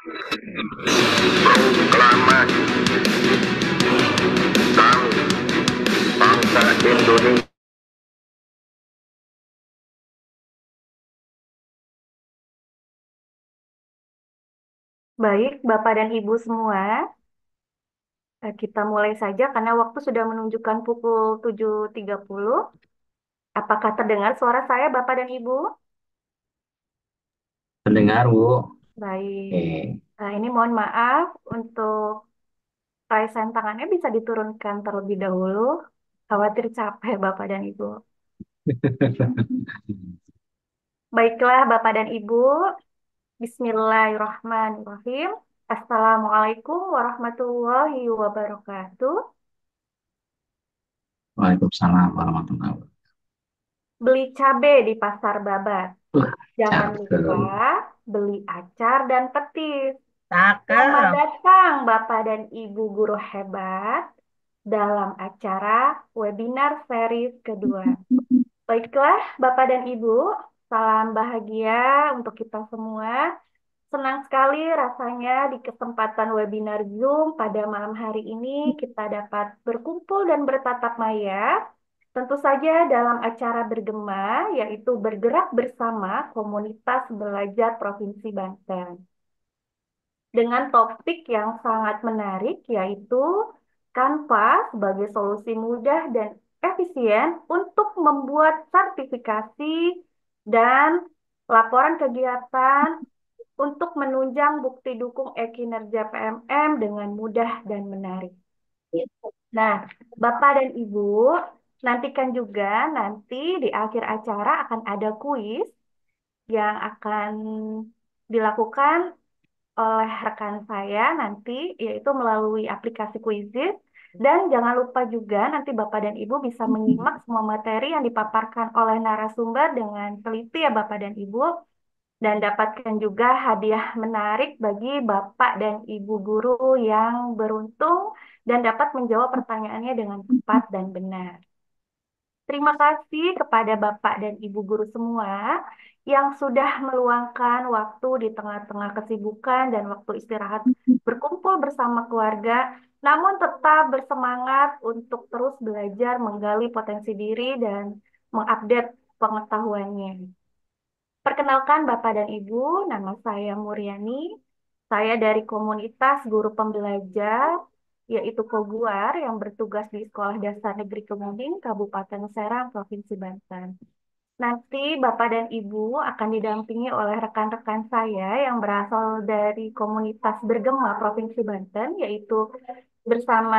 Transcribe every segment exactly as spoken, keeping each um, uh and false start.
Proklamasi kami bangsa Indonesia. Baik, Bapak dan Ibu semua, eh, kita mulai saja karena waktu sudah menunjukkan pukul tujuh tiga puluh. Apakah terdengar suara saya, Bapak dan Ibu? Mendengar, Bu. Baik. Oke. Nah, ini mohon maaf untuk raisan tangannya bisa diturunkan terlebih dahulu. Khawatir capek, Bapak dan Ibu. Baiklah, Bapak dan Ibu. Bismillahirrahmanirrahim. Assalamualaikum warahmatullahi wabarakatuh. Waalaikumsalam warahmatullahi wabarakatuh. Beli cabe di Pasar Babat. Wah, Jangan lupa cakep. beli acar dan petis. Selamat Cakep. datang Bapak dan Ibu guru hebat dalam acara webinar series kedua. Baiklah Bapak dan Ibu, salam bahagia untuk kita semua. Senang sekali rasanya di kesempatan webinar Zoom pada malam hari ini kita dapat berkumpul dan bertatap maya. Tentu saja dalam acara bergema, yaitu bergerak bersama komunitas belajar Provinsi Banten. Dengan topik yang sangat menarik, yaitu Canva sebagai solusi mudah dan efisien untuk membuat sertifikasi dan laporan kegiatan untuk menunjang bukti dukung e-kinerja P M M dengan mudah dan menarik. Nah, Bapak dan Ibu, nantikan juga nanti di akhir acara akan ada kuis yang akan dilakukan oleh rekan saya nanti, yaitu melalui aplikasi Quizizz. Dan jangan lupa juga nanti Bapak dan Ibu bisa menyimak semua materi yang dipaparkan oleh narasumber dengan teliti ya Bapak dan Ibu. Dan dapatkan juga hadiah menarik bagi Bapak dan Ibu guru yang beruntung dan dapat menjawab pertanyaannya dengan tepat dan benar. Terima kasih kepada Bapak dan Ibu guru semua yang sudah meluangkan waktu di tengah-tengah kesibukan dan waktu istirahat berkumpul bersama keluarga, namun tetap bersemangat untuk terus belajar menggali potensi diri dan mengupdate pengetahuannya. Perkenalkan Bapak dan Ibu, nama saya Muryani. Saya dari komunitas guru pembelajar, yaitu Koguar, yang bertugas di Sekolah Dasar Negeri Kemuning, Kabupaten Serang, Provinsi Banten. Nanti Bapak dan Ibu akan didampingi oleh rekan-rekan saya yang berasal dari komunitas Bergema Provinsi Banten, yaitu bersama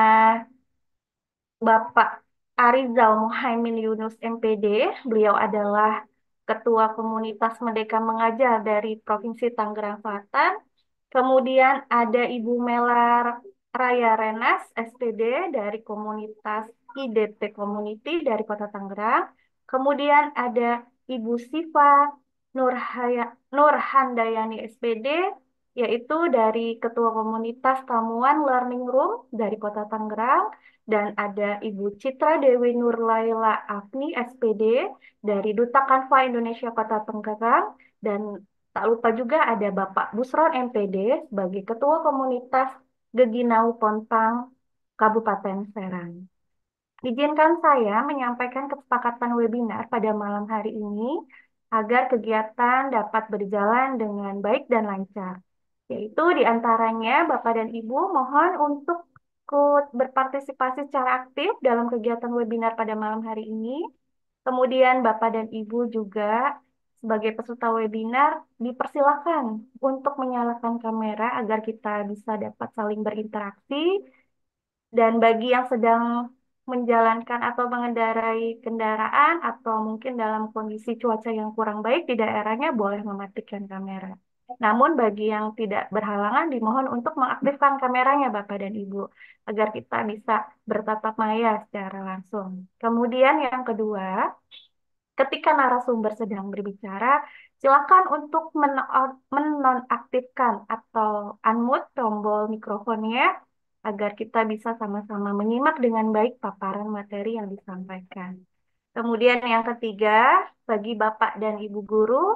Bapak Arizal Muhaimin Yunus M P D. Beliau adalah Ketua Komunitas Merdeka Mengajar dari Provinsi Tangerang Selatan. Kemudian ada Ibu Melar Raya Renas, S P D dari komunitas I D P Community dari Kota Tangerang. Kemudian ada Ibu Siva Nurhaya, Nurhandayani S P D, yaitu dari Ketua Komunitas Tamuan Learning Room dari Kota Tangerang. Dan ada Ibu Citra Dewi Nurlaila Afni, S P D, dari Duta Kanva Indonesia Kota Tangerang. Dan tak lupa juga ada Bapak Busron M P D sebagai Ketua Komunitas Geginau Pontang, Kabupaten Serang. Izinkan saya menyampaikan kesepakatan webinar pada malam hari ini agar kegiatan dapat berjalan dengan baik dan lancar. Yaitu diantaranya Bapak dan Ibu mohon untuk ikut berpartisipasi secara aktif dalam kegiatan webinar pada malam hari ini. Kemudian Bapak dan Ibu juga sebagai peserta webinar dipersilakan untuk menyalakan kamera agar kita bisa dapat saling berinteraksi. Dan bagi yang sedang menjalankan atau mengendarai kendaraan atau mungkin dalam kondisi cuaca yang kurang baik di daerahnya boleh mematikan kamera. Namun bagi yang tidak berhalangan dimohon untuk mengaktifkan kameranya Bapak dan Ibu agar kita bisa bertatap maya secara langsung. Kemudian yang kedua, ketika narasumber sedang berbicara, silakan untuk men- menonaktifkan atau unmute tombol mikrofonnya agar kita bisa sama-sama menyimak dengan baik paparan materi yang disampaikan. Kemudian yang ketiga, bagi Bapak dan Ibu guru,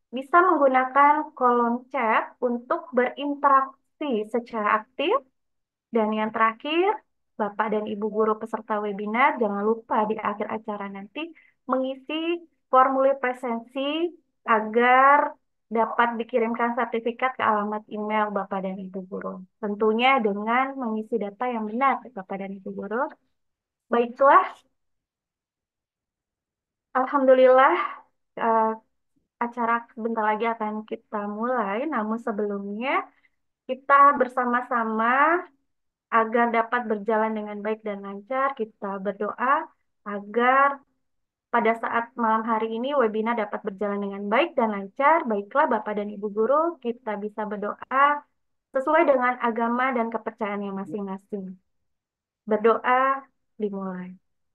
bisa menggunakan kolom chat untuk berinteraksi secara aktif. Dan yang terakhir, Bapak dan Ibu guru peserta webinar, jangan lupa di akhir acara nanti mengisi formulir presensi agar dapat dikirimkan sertifikat ke alamat email Bapak dan Ibu guru. Tentunya dengan mengisi data yang benar, Bapak dan Ibu guru. Baiklah, Alhamdulillah, eh, acara sebentar lagi akan kita mulai. Namun sebelumnya, kita bersama-sama agar dapat berjalan dengan baik dan lancar, kita berdoa agar pada saat malam hari ini webinar dapat berjalan dengan baik dan lancar. Baiklah Bapak dan Ibu guru, kita bisa berdoa sesuai dengan agama dan kepercayaannya masing-masing. Berdoa dimulai.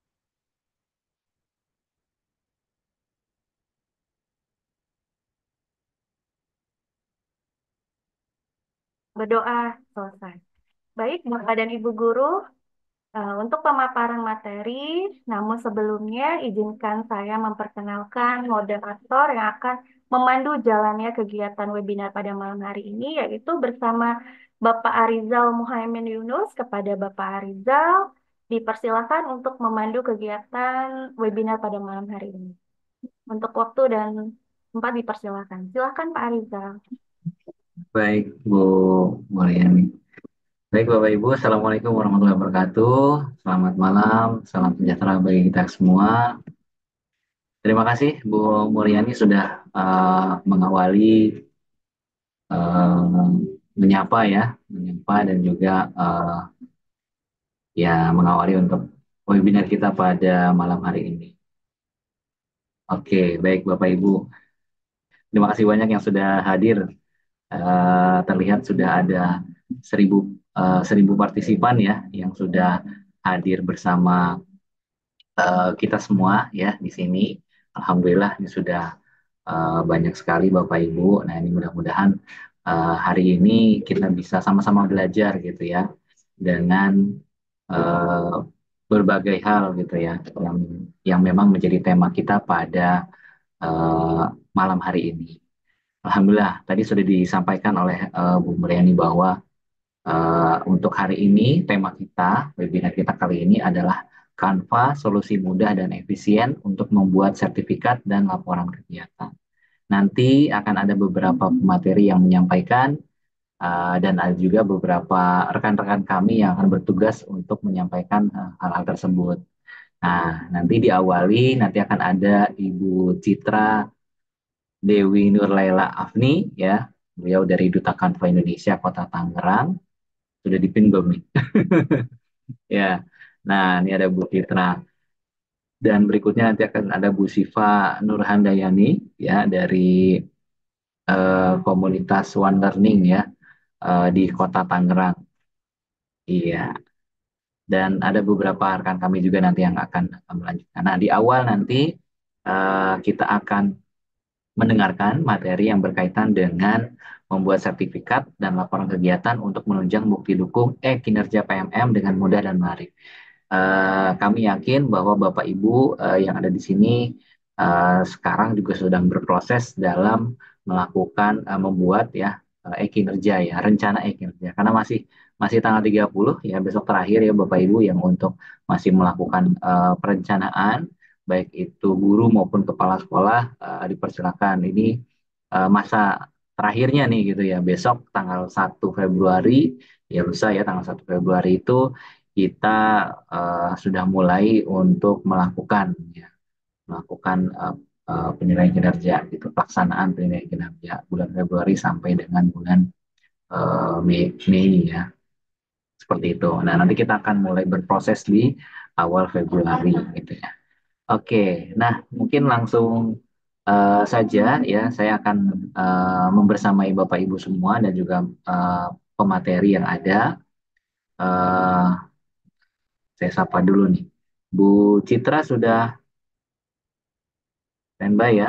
Berdoa selesai. Baik, Bapak dan Ibu guru, Eh, untuk pemaparan materi, namun sebelumnya izinkan saya memperkenalkan moderator yang akan memandu jalannya kegiatan webinar pada malam hari ini, yaitu bersama Bapak Arizal Muhaimin Yunus. Kepada Bapak Arizal, dipersilakan untuk memandu kegiatan webinar pada malam hari ini. Untuk waktu dan tempat dipersilakan. Silakan Pak Arizal. Baik, Bu Mulyani. Baik, Bapak Ibu, Assalamualaikum warahmatullahi wabarakatuh. Selamat malam, salam sejahtera bagi kita semua. Terima kasih, Bu Mulyani, sudah eh, mengawali, eh, menyapa ya, menyapa dan juga eh, ya mengawali untuk webinar kita pada malam hari ini. Oke, baik Bapak Ibu, terima kasih banyak yang sudah hadir. Eh, terlihat sudah ada seribu eh, seribu partisipan ya yang sudah hadir bersama eh, kita semua ya di sini. Alhamdulillah ini sudah eh, banyak sekali Bapak Ibu. Nah ini mudah-mudahan eh, hari ini kita bisa sama-sama belajar gitu ya dengan eh, berbagai hal gitu ya yang yang memang menjadi tema kita pada eh, malam hari ini. Alhamdulillah tadi sudah disampaikan oleh eh, Bu Mulyani bahwa Eh, untuk hari ini, tema kita, webinar kita kali ini adalah Canva, solusi mudah dan efisien untuk membuat sertifikat dan laporan kegiatan. Nanti akan ada beberapa materi yang menyampaikan, eh, dan ada juga beberapa rekan-rekan kami yang akan bertugas untuk menyampaikan eh, hal-hal tersebut. Nah, nanti diawali, nanti akan ada Ibu Citra Dewi Nurlaila Afni, ya, beliau dari Duta Canva Indonesia Kota Tangerang. Sudah dipin belum nih? Ya, nah ini ada Bu Fitra dan berikutnya nanti akan ada Bu Siva Nurhandayani ya dari eh, komunitas One Learning ya eh, di Kota Tangerang. Iya, dan ada beberapa rekan kami juga nanti yang akan eh, melanjutkan. Nah, di awal nanti eh, kita akan mendengarkan materi yang berkaitan dengan membuat sertifikat dan laporan kegiatan untuk menunjang bukti dukung e-kinerja P M M dengan mudah dan menarik. Eh, kami yakin bahwa Bapak Ibu eh, yang ada di sini eh, sekarang juga sedang berproses dalam melakukan eh, membuat ya eh, e-kinerja ya, rencana e-kinerja. Karena masih masih tanggal tiga puluh ya besok terakhir ya Bapak Ibu yang untuk masih melakukan eh, perencanaan baik itu guru maupun kepala sekolah eh, dipersilakan. Ini eh, masa terakhirnya nih gitu ya. Besok tanggal satu Februari ya lusa ya tanggal satu Februari itu kita eh, sudah mulai untuk melakukan ya, melakukan eh, eh, penilaian kinerja gitu, pelaksanaan penilaian kinerja bulan Februari sampai dengan bulan eh, Mei, Mei ya, seperti itu. Nah, nanti kita akan mulai berproses di awal Februari gitu ya. Oke, nah mungkin langsung eh, saja ya, saya akan eh, membersamai Bapak Ibu semua dan juga eh, pemateri yang ada. Eh, saya sapa dulu nih. Bu Citra sudah standby ya.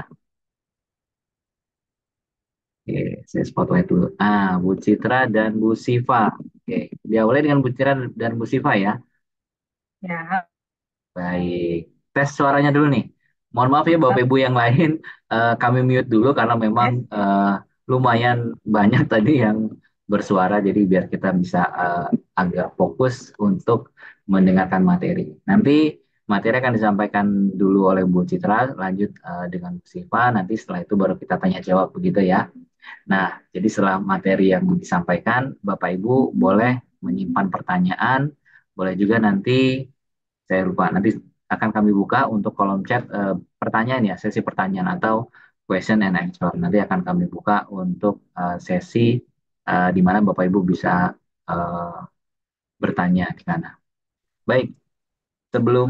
Oke, saya spotlight dulu. Ah, Bu Citra dan Bu Siva. Oke, diawali dengan Bu Citra dan Bu Siva ya. Ya, Baik. Tes suaranya dulu nih. Mohon maaf ya Bapak Ibu yang lain, eh, kami mute dulu karena memang Oke, eh, lumayan banyak tadi yang bersuara, jadi biar kita bisa eh, agak fokus untuk mendengarkan materi. Nanti materi akan disampaikan dulu oleh Bu Citra, lanjut eh, dengan Bu Siva, nanti setelah itu baru kita tanya jawab begitu ya. Nah, jadi setelah materi yang disampaikan, Bapak Ibu boleh menyimpan pertanyaan, boleh juga nanti saya lupa nanti akan kami buka untuk kolom chat eh, pertanyaan ya, sesi pertanyaan atau question and answer. Nanti akan kami buka untuk eh, sesi eh, di mana Bapak Ibu bisa eh, bertanya di sana. Baik, sebelum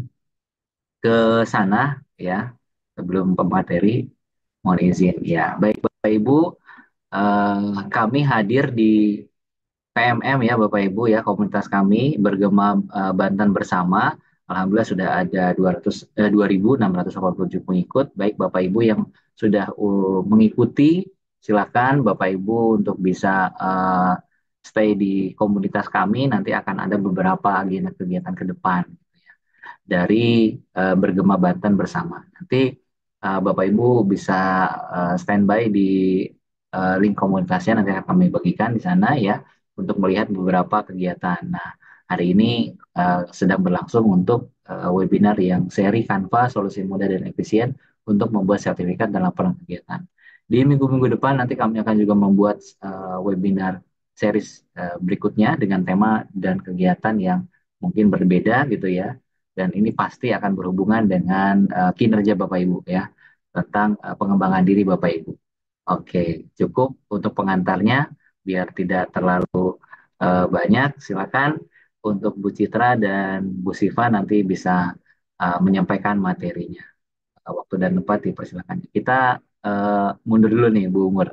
ke sana ya, sebelum pemateri, mohon izin ya. Baik Bapak Ibu, eh, kami hadir di P M M ya Bapak Ibu ya, komunitas kami bergema eh, Banten bersama. Alhamdulillah sudah ada dua ratus eh, dua ribu enam ratus delapan puluh tujuh pengikut. Baik Bapak Ibu yang sudah uh, mengikuti, silakan Bapak Ibu untuk bisa eh, stay di komunitas kami. Nanti akan ada beberapa agenda kegiatan ke depan dari uh, Bergema Banten bersama. Nanti uh, Bapak Ibu bisa uh, standby di uh, link komunitasnya, nanti akan kami bagikan di sana ya untuk melihat beberapa kegiatan. Nah, hari ini uh, sedang berlangsung untuk uh, webinar yang seri Canva solusi mudah dan efisien untuk membuat sertifikat dan laporan kegiatan. Di minggu-minggu depan nanti kami akan juga membuat uh, webinar series uh, berikutnya dengan tema dan kegiatan yang mungkin berbeda gitu ya, dan ini pasti akan berhubungan dengan uh, kinerja Bapak Ibu ya, tentang uh, pengembangan diri Bapak Ibu. Oke, cukup untuk pengantarnya biar tidak terlalu uh, banyak. Silakan untuk Bu Citra dan Bu Siva nanti bisa uh, menyampaikan materinya. Uh, waktu dan tempat dipersilakan. Kita uh, mundur dulu nih Bu Umur.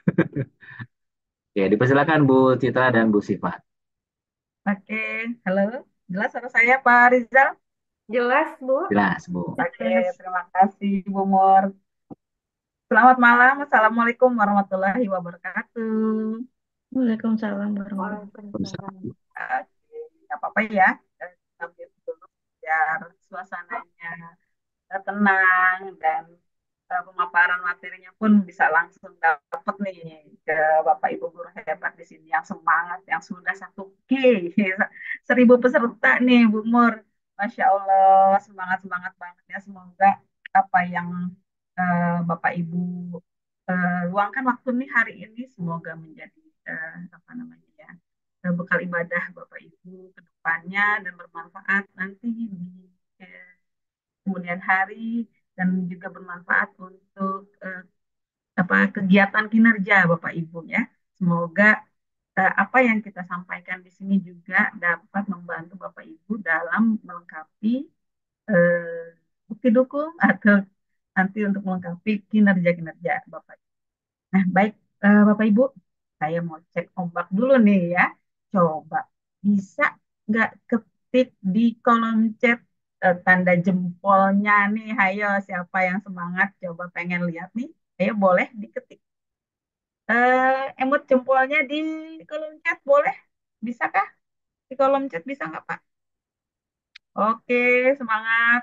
Oke, dipersilakan Bu Citra dan Bu Siva. oke. Halo, jelas suara saya Pak Rizal? Jelas, Bu. Jelas Bu. Oke, Jelas. terima kasih Bu Mur. Selamat malam, Assalamualaikum warahmatullahi wabarakatuh. Waalaikumsalam warahmatullahi Waalaikumsalam. Oke, nggak apa-apa ya, eh, sambil dulu biar suasananya eh, tenang dan eh, pemaparan materinya pun bisa langsung dapat nih ke Bapak Ibu guru hebat di sini yang semangat, yang sudah satu K, seribu peserta nih Bu Mur. Masya Allah, semangat-semangat banget ya. Semoga apa yang eh, Bapak Ibu eh, luangkan waktu nih hari ini, semoga menjadi eh, apa namanya ya, eh, bekal ibadah Bapak Ibu ke depannya dan bermanfaat nanti di eh, kemudian hari dan juga bermanfaat untuk eh, apa kegiatan kinerja Bapak Ibu ya. Semoga eh, apa yang kita sampaikan di sini juga dapat membantu Bapak Ibu dalam melengkapi eh, bukti dukung atau nanti untuk melengkapi kinerja-kinerja Bapak. Nah, baik eh, Bapak Ibu, saya mau cek ombak dulu nih ya. Coba bisa nggak ketik di kolom chat eh, tanda jempolnya nih. Ayo, siapa yang semangat? Coba pengen lihat nih. Ayo boleh diketik. Eh, emot jempolnya di kolom chat boleh? Bisakah? Di kolom chat bisa nggak Pak? Oke, semangat.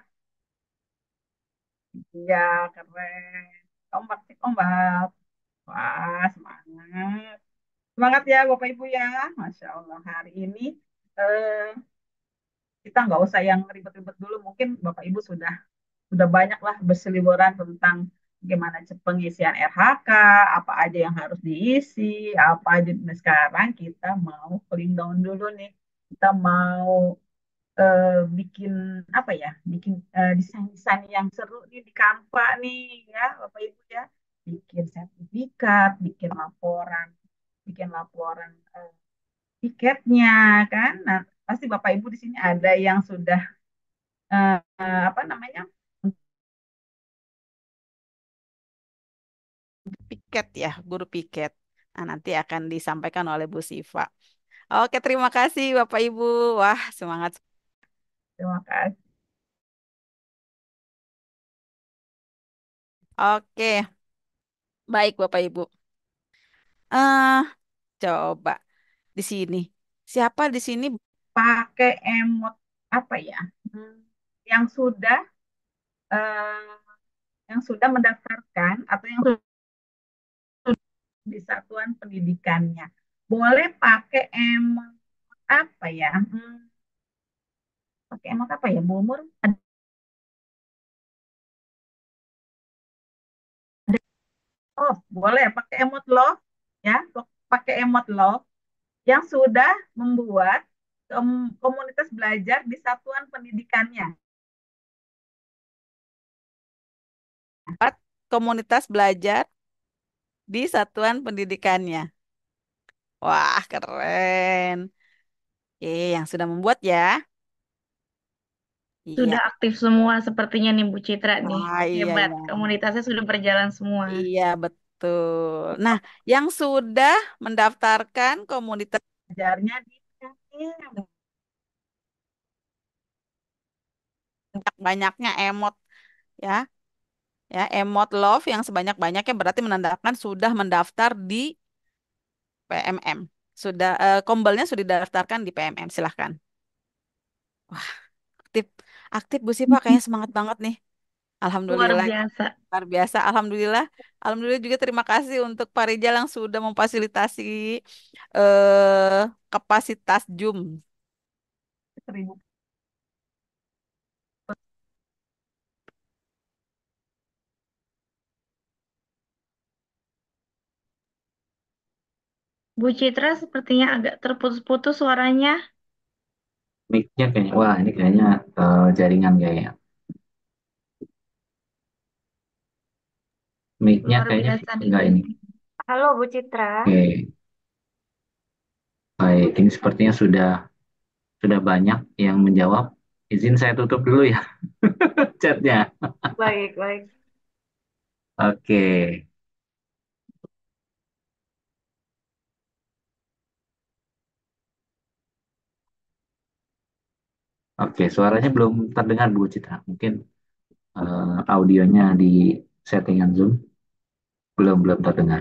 Iya, keren. Ombak, cek ombak. Wah, semangat. Semangat ya Bapak Ibu ya. Masya Allah hari ini eh, kita nggak usah yang ribet-ribet dulu. Mungkin Bapak Ibu sudah sudah banyak lah berseliweran tentang gimana ce- pengisian R H K, apa aja yang harus diisi, apa aja. Nah, sekarang kita mau cooling down dulu nih. Kita mau eh, bikin apa ya? Bikin eh, desain-desain yang seru nih di Canva nih ya Bapak Ibu ya. Bikin sertifikat, bikin laporan, bikin laporan eh, tiketnya kan. Nah, pasti Bapak Ibu di sini ada yang sudah eh, eh, apa namanya? piket ya, guru piket. Nah, nanti akan disampaikan oleh Bu Siva. Oke, terima kasih Bapak Ibu. Wah, semangat. Terima kasih. Oke, baik Bapak Ibu. Eh, coba di sini. Siapa di sini? Pakai emot apa ya? Hmm, yang sudah eh, yang sudah mendaftarkan atau yang sudah di satuan pendidikannya. Boleh pakai emot apa ya? Hmm, pakai emot apa ya, Bu Umur? Love, boleh pakai emot love ya, pakai emot love yang sudah membuat komunitas belajar di satuan pendidikannya. Buat komunitas belajar di satuan pendidikannya. Wah, keren. Oke, yang sudah membuat ya. Iya. Sudah aktif semua sepertinya nih Bu Citra nih. Ah, iya, Hebat, iya. komunitasnya sudah berjalan semua. Iya, betul. Nah, yang sudah mendaftarkan komunitas Belajarnya di banyaknya emot ya, ya, emot love yang sebanyak-banyaknya berarti menandakan sudah mendaftar di P M M. Sudah eh, Kombelnya sudah didaftarkan di P M M. Silahkan. Wah, aktif. Aktif Bu Sipa kayaknya semangat banget nih. Luar Alhamdulillah. biasa. Luar biasa. Alhamdulillah. Alhamdulillah juga terima kasih untuk Pak Rijal yang sudah memfasilitasi eh, kapasitas Zoom. seribu. Bu Citra sepertinya agak terputus-putus suaranya. Mic-nya kayaknya, wah ini kayaknya eh, jaringan kayaknya. Mic-nya Luar kayaknya biasa nih. enggak ini. Halo Bu Citra. Oke, baik. Ini sepertinya sudah sudah banyak yang menjawab. Izin saya tutup dulu ya chatnya. Baik, baik. Oke, oke. Suaranya belum terdengar Bu Citra. Mungkin eh, audionya di settingan Zoom belum belum terdengar.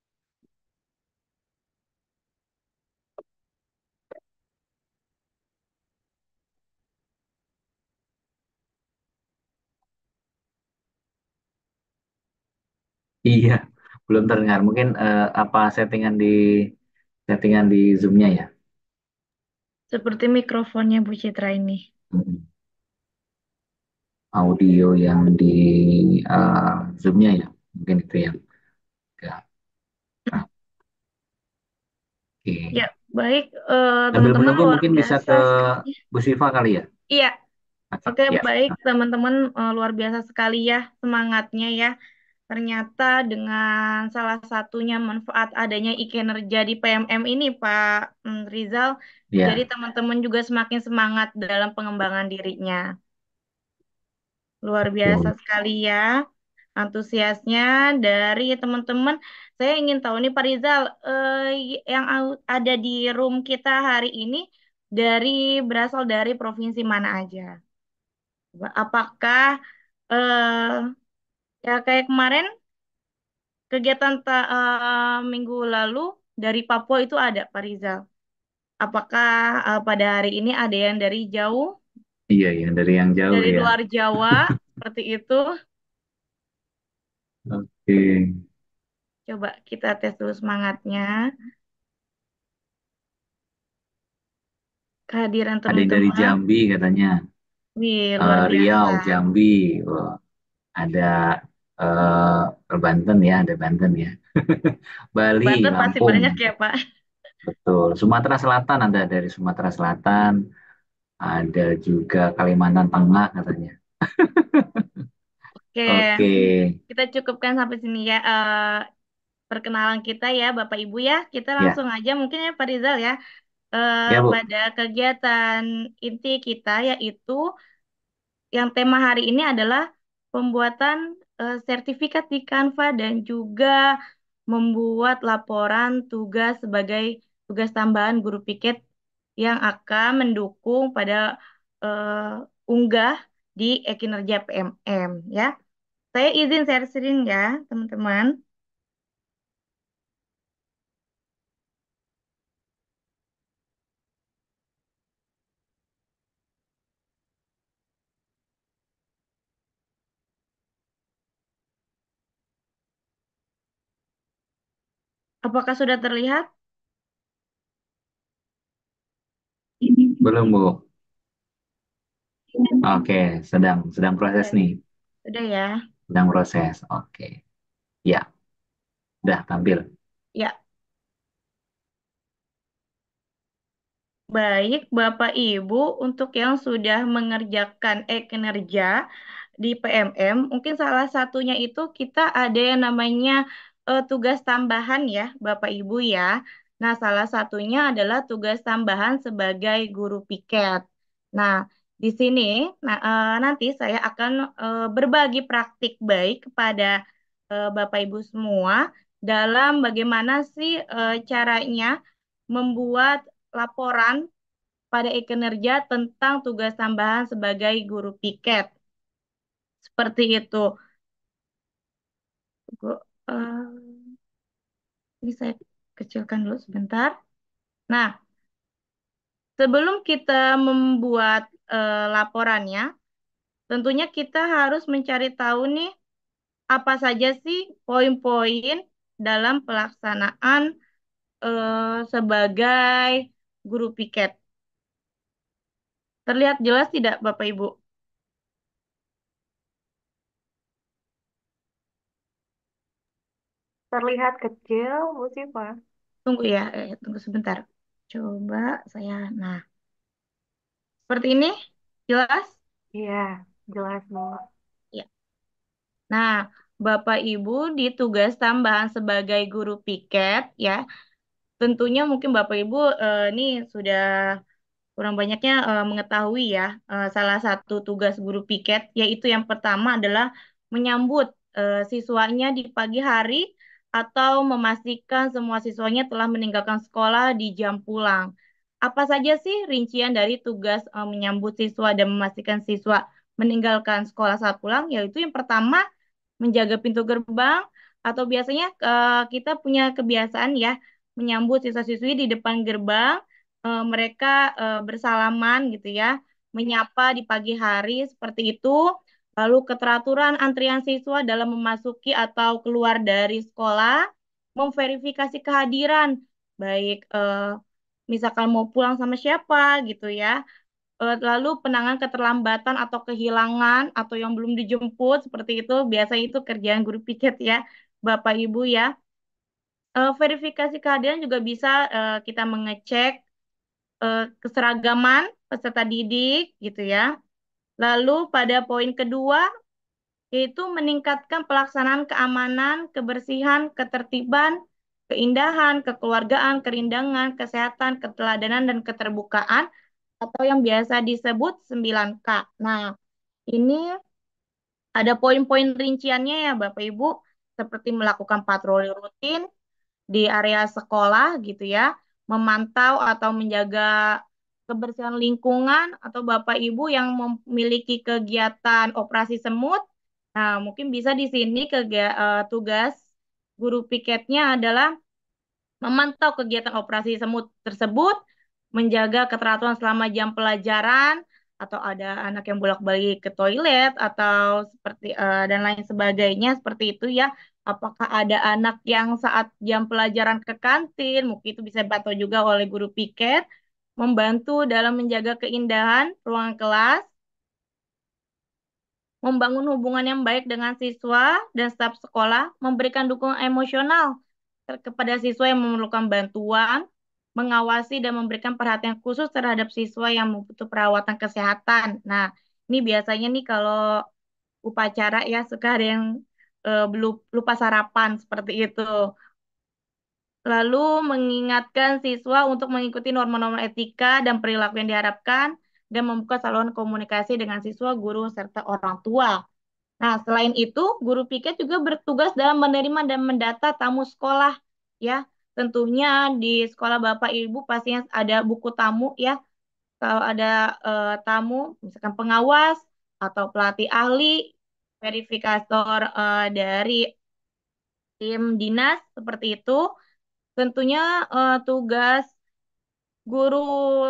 Iya, belum terdengar. Mungkin eh, apa settingan di settingan di Zoom-nya ya. Seperti mikrofonnya Bu Citra ini. Hmm. Audio yang di eh, Zoom-nya ya. Mungkin itu yang enggak. Ya, Oke. baik. Eh, Sambil teman-teman menunggu luar mungkin bisa biasa ke sekali. Bu Siva kali ya. Iya, Oke, oke, ya. baik teman-teman, eh, luar biasa sekali ya semangatnya ya. Ternyata dengan salah satunya manfaat adanya e-kinerja di P M M ini Pak mm, Rizal, jadi Ya, teman-teman juga semakin semangat dalam pengembangan dirinya. Luar biasa betul. sekali ya antusiasnya dari teman-teman. Saya ingin tahu nih Pak Rizal, eh, yang au- ada di room kita hari ini dari berasal dari provinsi mana aja? Apakah eh, ya kayak kemarin kegiatan ta- eh, minggu lalu dari Papua itu ada Pak Rizal? Apakah eh, pada hari ini ada yang dari jauh, Iya, yang dari yang jauh dari ya. luar Jawa, seperti itu? Oke. Coba kita tes dulu semangatnya. Kehadiran Ada yang dari teman-teman. Jambi katanya. Wih, luar Eh, biasa. Riau, Jambi. Wah, ada eh, Banten ya, ada Banten ya. Bali, Banten pasti Lampung. banyak ya, Pak. Betul. Sumatera Selatan ada dari Sumatera Selatan. Ada juga Kalimantan Tengah katanya. Oke, Oke. kita cukupkan sampai sini ya. eh, perkenalan kita ya, Bapak Ibu ya. Kita Ya, langsung aja mungkin ya, Pak Rizal ya. eh, ya Bu. pada kegiatan inti kita yaitu yang tema hari ini adalah pembuatan eh, sertifikat di Canva dan juga membuat laporan tugas sebagai tugas tambahan guru piket yang akan mendukung pada eh, unggah di e-kinerja P M M ya. Saya izin share screen ya, teman-teman. Apakah sudah terlihat? Belum, Bu. Oke, sedang sedang proses Sudah, nih. sudah ya. Sedang proses. Oke. Ya, udah tampil. Ya, baik Bapak Ibu untuk yang sudah mengerjakan e-kinerja di P M M, mungkin salah satunya itu kita ada yang namanya eh, tugas tambahan ya Bapak Ibu ya. Nah, salah satunya adalah tugas tambahan sebagai guru piket. Nah, di sini nah, eh, nanti saya akan eh, berbagi praktik baik kepada eh, Bapak Ibu semua dalam bagaimana sih eh, caranya membuat laporan pada e-kinerja tentang tugas tambahan sebagai guru piket. Seperti itu. Gu- eh, ini saya kecilkan dulu sebentar. Nah, sebelum kita membuat eh, laporannya, tentunya kita harus mencari tahu nih apa saja sih poin-poin dalam pelaksanaan eh, sebagai guru piket. Terlihat jelas tidak, Bapak Ibu? Terlihat kecil, Bu Siva. Tunggu ya, eh, tunggu sebentar. Coba saya, nah, seperti ini, jelas? Iya, jelas, Bu. Ya. Nah, Bapak Ibu di tugas tambahan sebagai guru piket, ya, tentunya mungkin Bapak Ibu eh, ini sudah kurang banyaknya eh, mengetahui ya, eh, salah satu tugas guru piket, yaitu yang pertama adalah menyambut eh, siswanya di pagi hari atau memastikan semua siswanya telah meninggalkan sekolah di jam pulang. Apa saja sih rincian dari tugas eh, menyambut siswa dan memastikan siswa meninggalkan sekolah saat pulang? Yaitu yang pertama menjaga pintu gerbang atau biasanya eh, kita punya kebiasaan ya menyambut siswa-siswi di depan gerbang, eh, mereka eh, bersalaman gitu ya, menyapa di pagi hari seperti itu. Lalu keteraturan antrian siswa dalam memasuki atau keluar dari sekolah, memverifikasi kehadiran, baik eh, misalkan mau pulang sama siapa gitu ya. Eh, Lalu penanganan keterlambatan atau kehilangan atau yang belum dijemput seperti itu biasanya itu kerjaan guru piket ya Bapak Ibu ya. Eh, verifikasi kehadiran juga bisa eh, kita mengecek eh, keseragaman peserta didik gitu ya. Lalu pada poin kedua yaitu meningkatkan pelaksanaan keamanan, kebersihan, ketertiban, keindahan, kekeluargaan, kerindangan, kesehatan, keteladanan dan keterbukaan atau yang biasa disebut sembilan K. Nah, ini ada poin-poin rinciannya ya Bapak Ibu, seperti melakukan patroli rutin di area sekolah gitu ya, memantau atau menjaga kebersihan lingkungan atau Bapak Ibu yang memiliki kegiatan operasi semut. Nah, mungkin bisa di sini kegia- eh, tugas guru piketnya adalah memantau kegiatan operasi semut tersebut, menjaga keteraturan selama jam pelajaran, atau ada anak yang bolak-balik ke toilet, atau seperti eh, dan lain sebagainya seperti itu ya. Apakah ada anak yang saat jam pelajaran ke kantin, mungkin itu bisa dibantu juga oleh guru piket, membantu dalam menjaga keindahan ruang kelas, membangun hubungan yang baik dengan siswa dan staf sekolah, memberikan dukungan emosional ter- kepada siswa yang memerlukan bantuan, mengawasi dan memberikan perhatian khusus terhadap siswa yang membutuhkan perawatan kesehatan. Nah, ini biasanya nih kalau upacara ya suka ada yang eh, belum lupa sarapan seperti itu. Lalu mengingatkan siswa untuk mengikuti norma-norma etika dan perilaku yang diharapkan dan membuka saluran komunikasi dengan siswa, guru, serta orang tua. Nah, selain itu, guru piket juga bertugas dalam menerima dan mendata tamu sekolah, ya. Tentunya di sekolah Bapak Ibu pastinya ada buku tamu, ya. Kalau ada eh, tamu, misalkan pengawas atau pelatih ahli, verifikator eh, dari tim dinas seperti itu. Tentunya eh, tugas guru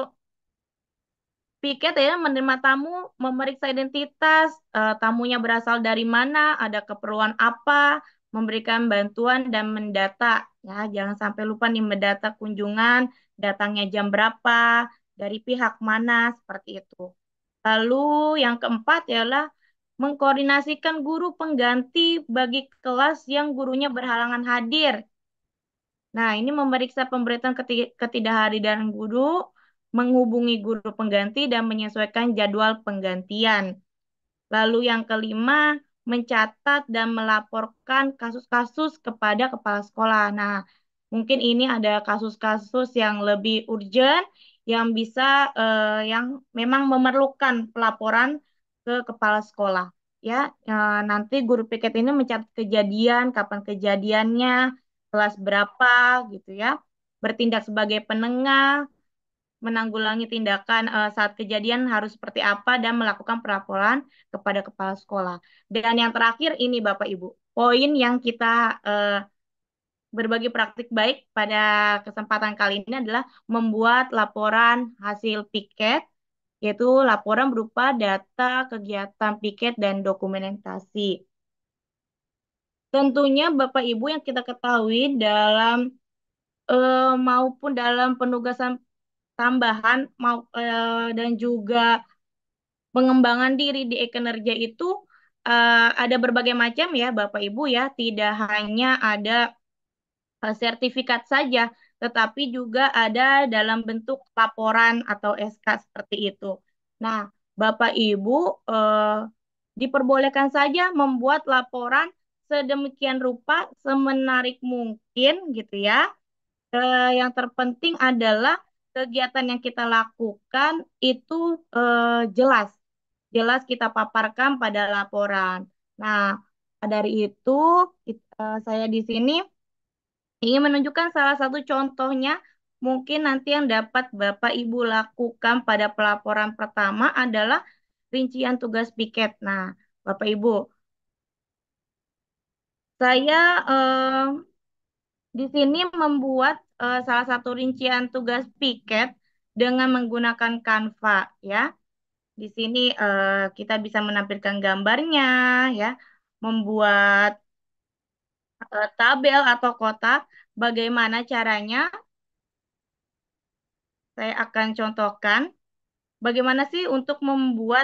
piket ya menerima tamu, memeriksa identitas, eh, tamunya berasal dari mana, ada keperluan apa, memberikan bantuan dan mendata. Ya, jangan sampai lupa nih mendata kunjungan, datangnya jam berapa, dari pihak mana, seperti itu. Lalu yang keempat ialah mengkoordinasikan guru pengganti bagi kelas yang gurunya berhalangan hadir. Nah, ini memeriksa pemberitaan keti- ketidakhadiran guru, menghubungi guru pengganti, dan menyesuaikan jadwal penggantian. Lalu yang kelima, mencatat dan melaporkan kasus-kasus kepada kepala sekolah. Nah, mungkin ini ada kasus-kasus yang lebih urgent, yang bisa, eh, yang memang memerlukan pelaporan ke kepala sekolah. Ya, eh, nanti guru piket ini mencatat kejadian, kapan kejadiannya, kelas berapa, gitu ya. Bertindak sebagai penengah, menanggulangi tindakan eh, saat kejadian harus seperti apa dan melakukan pelaporan kepada kepala sekolah. Dan yang terakhir ini Bapak Ibu, poin yang kita eh, berbagi praktik baik pada kesempatan kali ini adalah membuat laporan hasil piket, yaitu laporan berupa data kegiatan piket dan dokumentasi. Tentunya Bapak Ibu yang kita ketahui dalam eh, maupun dalam penugasan tambahan mau eh, dan juga pengembangan diri di e-kinerja itu eh, ada berbagai macam ya Bapak Ibu ya, tidak hanya ada eh, sertifikat saja, tetapi juga ada dalam bentuk laporan atau S K seperti itu. Nah, Bapak Ibu eh, diperbolehkan saja membuat laporan sedemikian rupa, semenarik mungkin gitu ya. Eh, yang terpenting adalah kegiatan yang kita lakukan itu eh, jelas jelas kita paparkan pada laporan. Nah, dari itu it- eh, saya di sini ingin menunjukkan salah satu contohnya mungkin nanti yang dapat Bapak Ibu lakukan pada pelaporan pertama adalah rincian tugas piket. Nah, Bapak Ibu, saya eh, di sini membuat eh, salah satu rincian tugas piket dengan menggunakan Canva ya. Di sini eh, kita bisa menampilkan gambarnya ya, membuat eh, tabel atau kotak. Bagaimana caranya? Saya akan contohkan. Bagaimana sih untuk membuat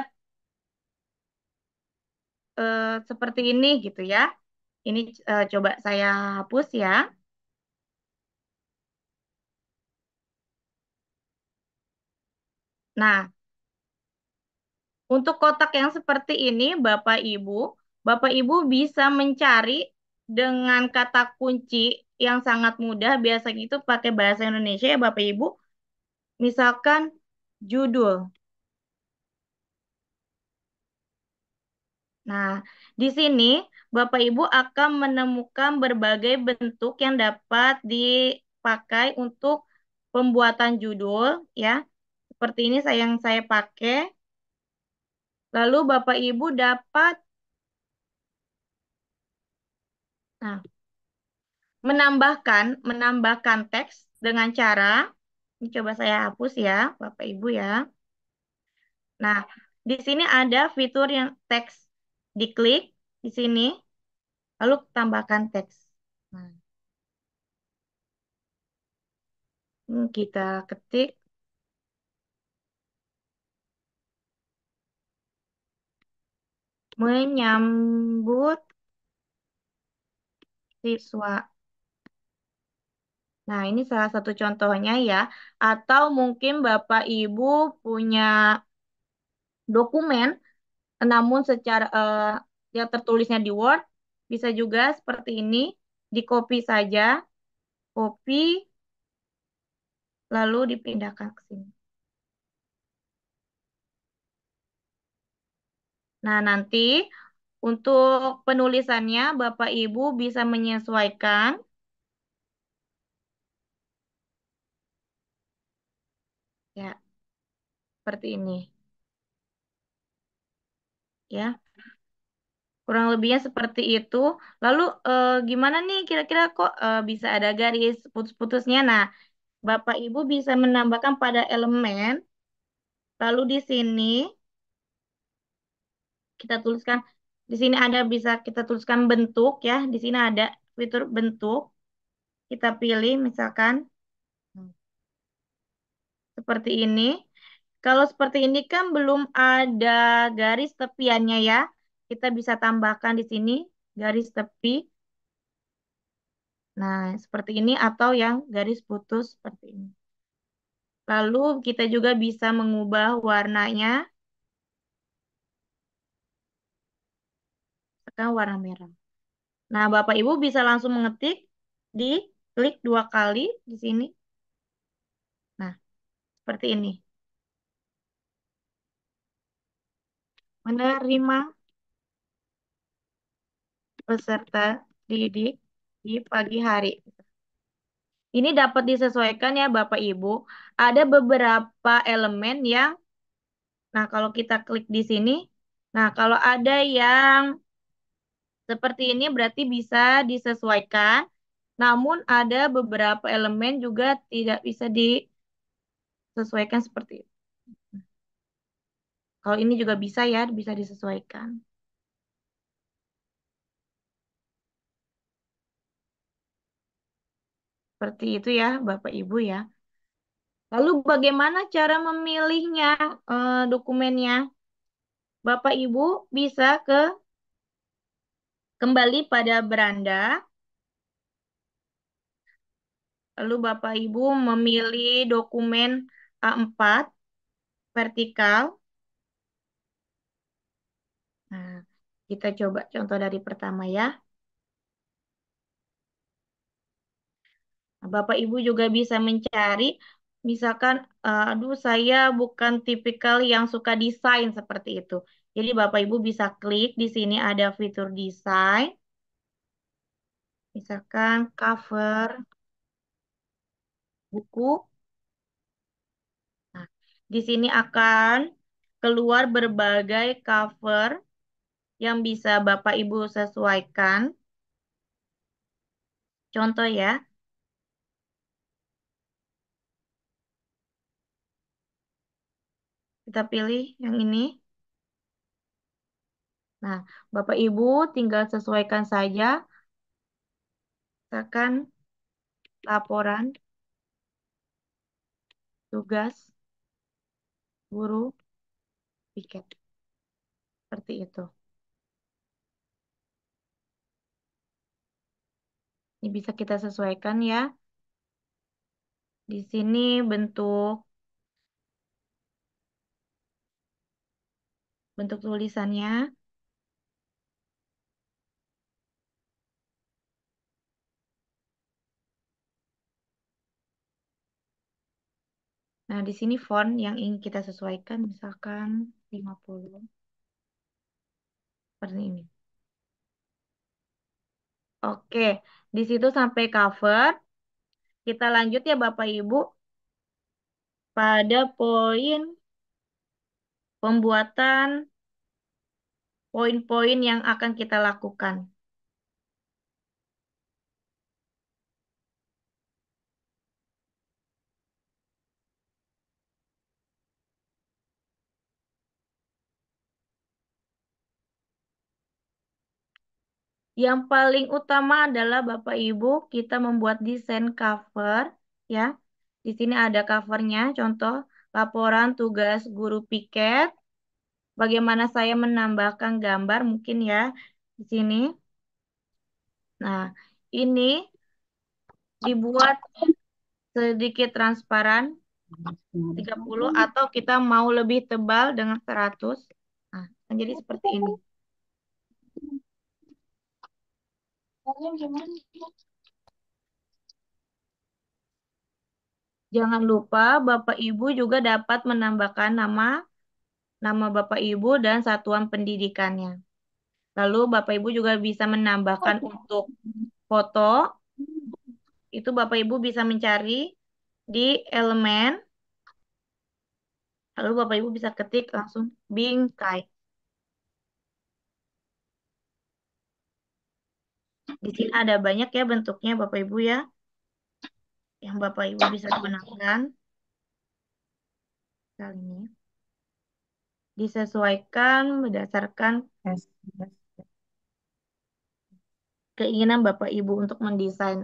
eh, seperti ini gitu ya. Ini eh, coba saya hapus ya. Nah, untuk kotak yang seperti ini, Bapak Ibu, Bapak Ibu bisa mencari dengan kata kunci yang sangat mudah. Biasanya itu pakai bahasa Indonesia ya Bapak Ibu. Misalkan judul. Nah, di sini Bapak Ibu akan menemukan berbagai bentuk yang dapat dipakai untuk pembuatan judul ya. Seperti ini saya yang saya pakai. Lalu Bapak Ibu dapat nah, menambahkan menambahkan teks dengan cara ini coba saya hapus ya, Bapak Ibu ya. Nah, di sini ada fitur yang teks diklik di sini lalu tambahkan teks. Nah, hmm, kita ketik menyambut siswa. Nah, ini salah satu contohnya ya. Atau mungkin Bapak Ibu punya dokumen, namun secara eh, yang tertulisnya di Word, bisa juga seperti ini, di copy saja, copy, lalu dipindahkan ke sini. Nah, nanti untuk penulisannya, Bapak Ibu bisa menyesuaikan, ya, seperti ini. Ya, kurang lebihnya seperti itu. Lalu eh, gimana nih kira-kira kok eh, bisa ada garis putus-putusnya? Nah, Bapak Ibu bisa menambahkan pada elemen. Lalu di sini kita tuliskan Di sini ada bisa kita tuliskan bentuk ya. Di sini ada fitur bentuk. Kita pilih misalkan seperti ini. Kalau seperti ini kan belum ada garis tepiannya ya. Kita bisa tambahkan di sini garis tepi. Nah, seperti ini atau yang garis putus seperti ini. Lalu kita juga bisa mengubah warnanya. Sekarang warna merah. Nah, Bapak Ibu bisa langsung mengetik di klik dua kali di sini. Nah, seperti ini. Menerima peserta didik di pagi hari. Ini dapat disesuaikan ya Bapak Ibu. Ada beberapa elemen yang, nah kalau kita klik di sini, nah kalau ada yang seperti ini berarti bisa disesuaikan. Namun ada beberapa elemen juga tidak bisa disesuaikan seperti itu. Kalau ini juga bisa ya, bisa disesuaikan. Seperti itu ya Bapak Ibu ya. Lalu bagaimana cara memilihnya eh, dokumennya? Bapak Ibu bisa ke kembali pada beranda. Lalu Bapak Ibu memilih dokumen A empat vertikal. Nah, kita coba contoh dari pertama ya. Nah, Bapak Ibu juga bisa mencari, misalkan, eh, aduh saya bukan tipikal yang suka desain seperti itu. Jadi Bapak Ibu bisa klik di sini ada fitur desain. Misalkan cover buku. Nah, di sini akan keluar berbagai cover yang bisa Bapak Ibu sesuaikan. Contoh ya, kita pilih yang ini. Nah, Bapak Ibu tinggal sesuaikan saja. Misalkan laporan tugas guru piket. Seperti itu. Ini bisa kita sesuaikan ya. Di sini bentuk bentuk tulisannya. Nah, di sini font yang ingin kita sesuaikan misalkan lima puluh. Seperti ini. Oke, di situ sampai cover. Kita lanjut ya Bapak Ibu pada poin pembuatan poin-poin yang akan kita lakukan. Yang paling utama adalah Bapak Ibu kita membuat desain cover ya. Di sini ada covernya, contoh laporan tugas guru piket. Bagaimana saya menambahkan gambar mungkin ya di sini. Nah, ini dibuat sedikit transparan tiga puluh atau kita mau lebih tebal dengan seratus. Nah, kan jadi seperti ini. Jangan lupa Bapak Ibu juga dapat menambahkan nama nama Bapak Ibu dan satuan pendidikannya. Lalu Bapak Ibu juga bisa menambahkan untuk foto. Itu Bapak Ibu bisa mencari di elemen. Lalu Bapak Ibu bisa ketik langsung bingkai. Di sini ada banyak ya bentuknya Bapak Ibu ya. Yang Bapak Ibu bisa gunakan. Kali ini. Disesuaikan berdasarkan keinginan Bapak Ibu untuk mendesain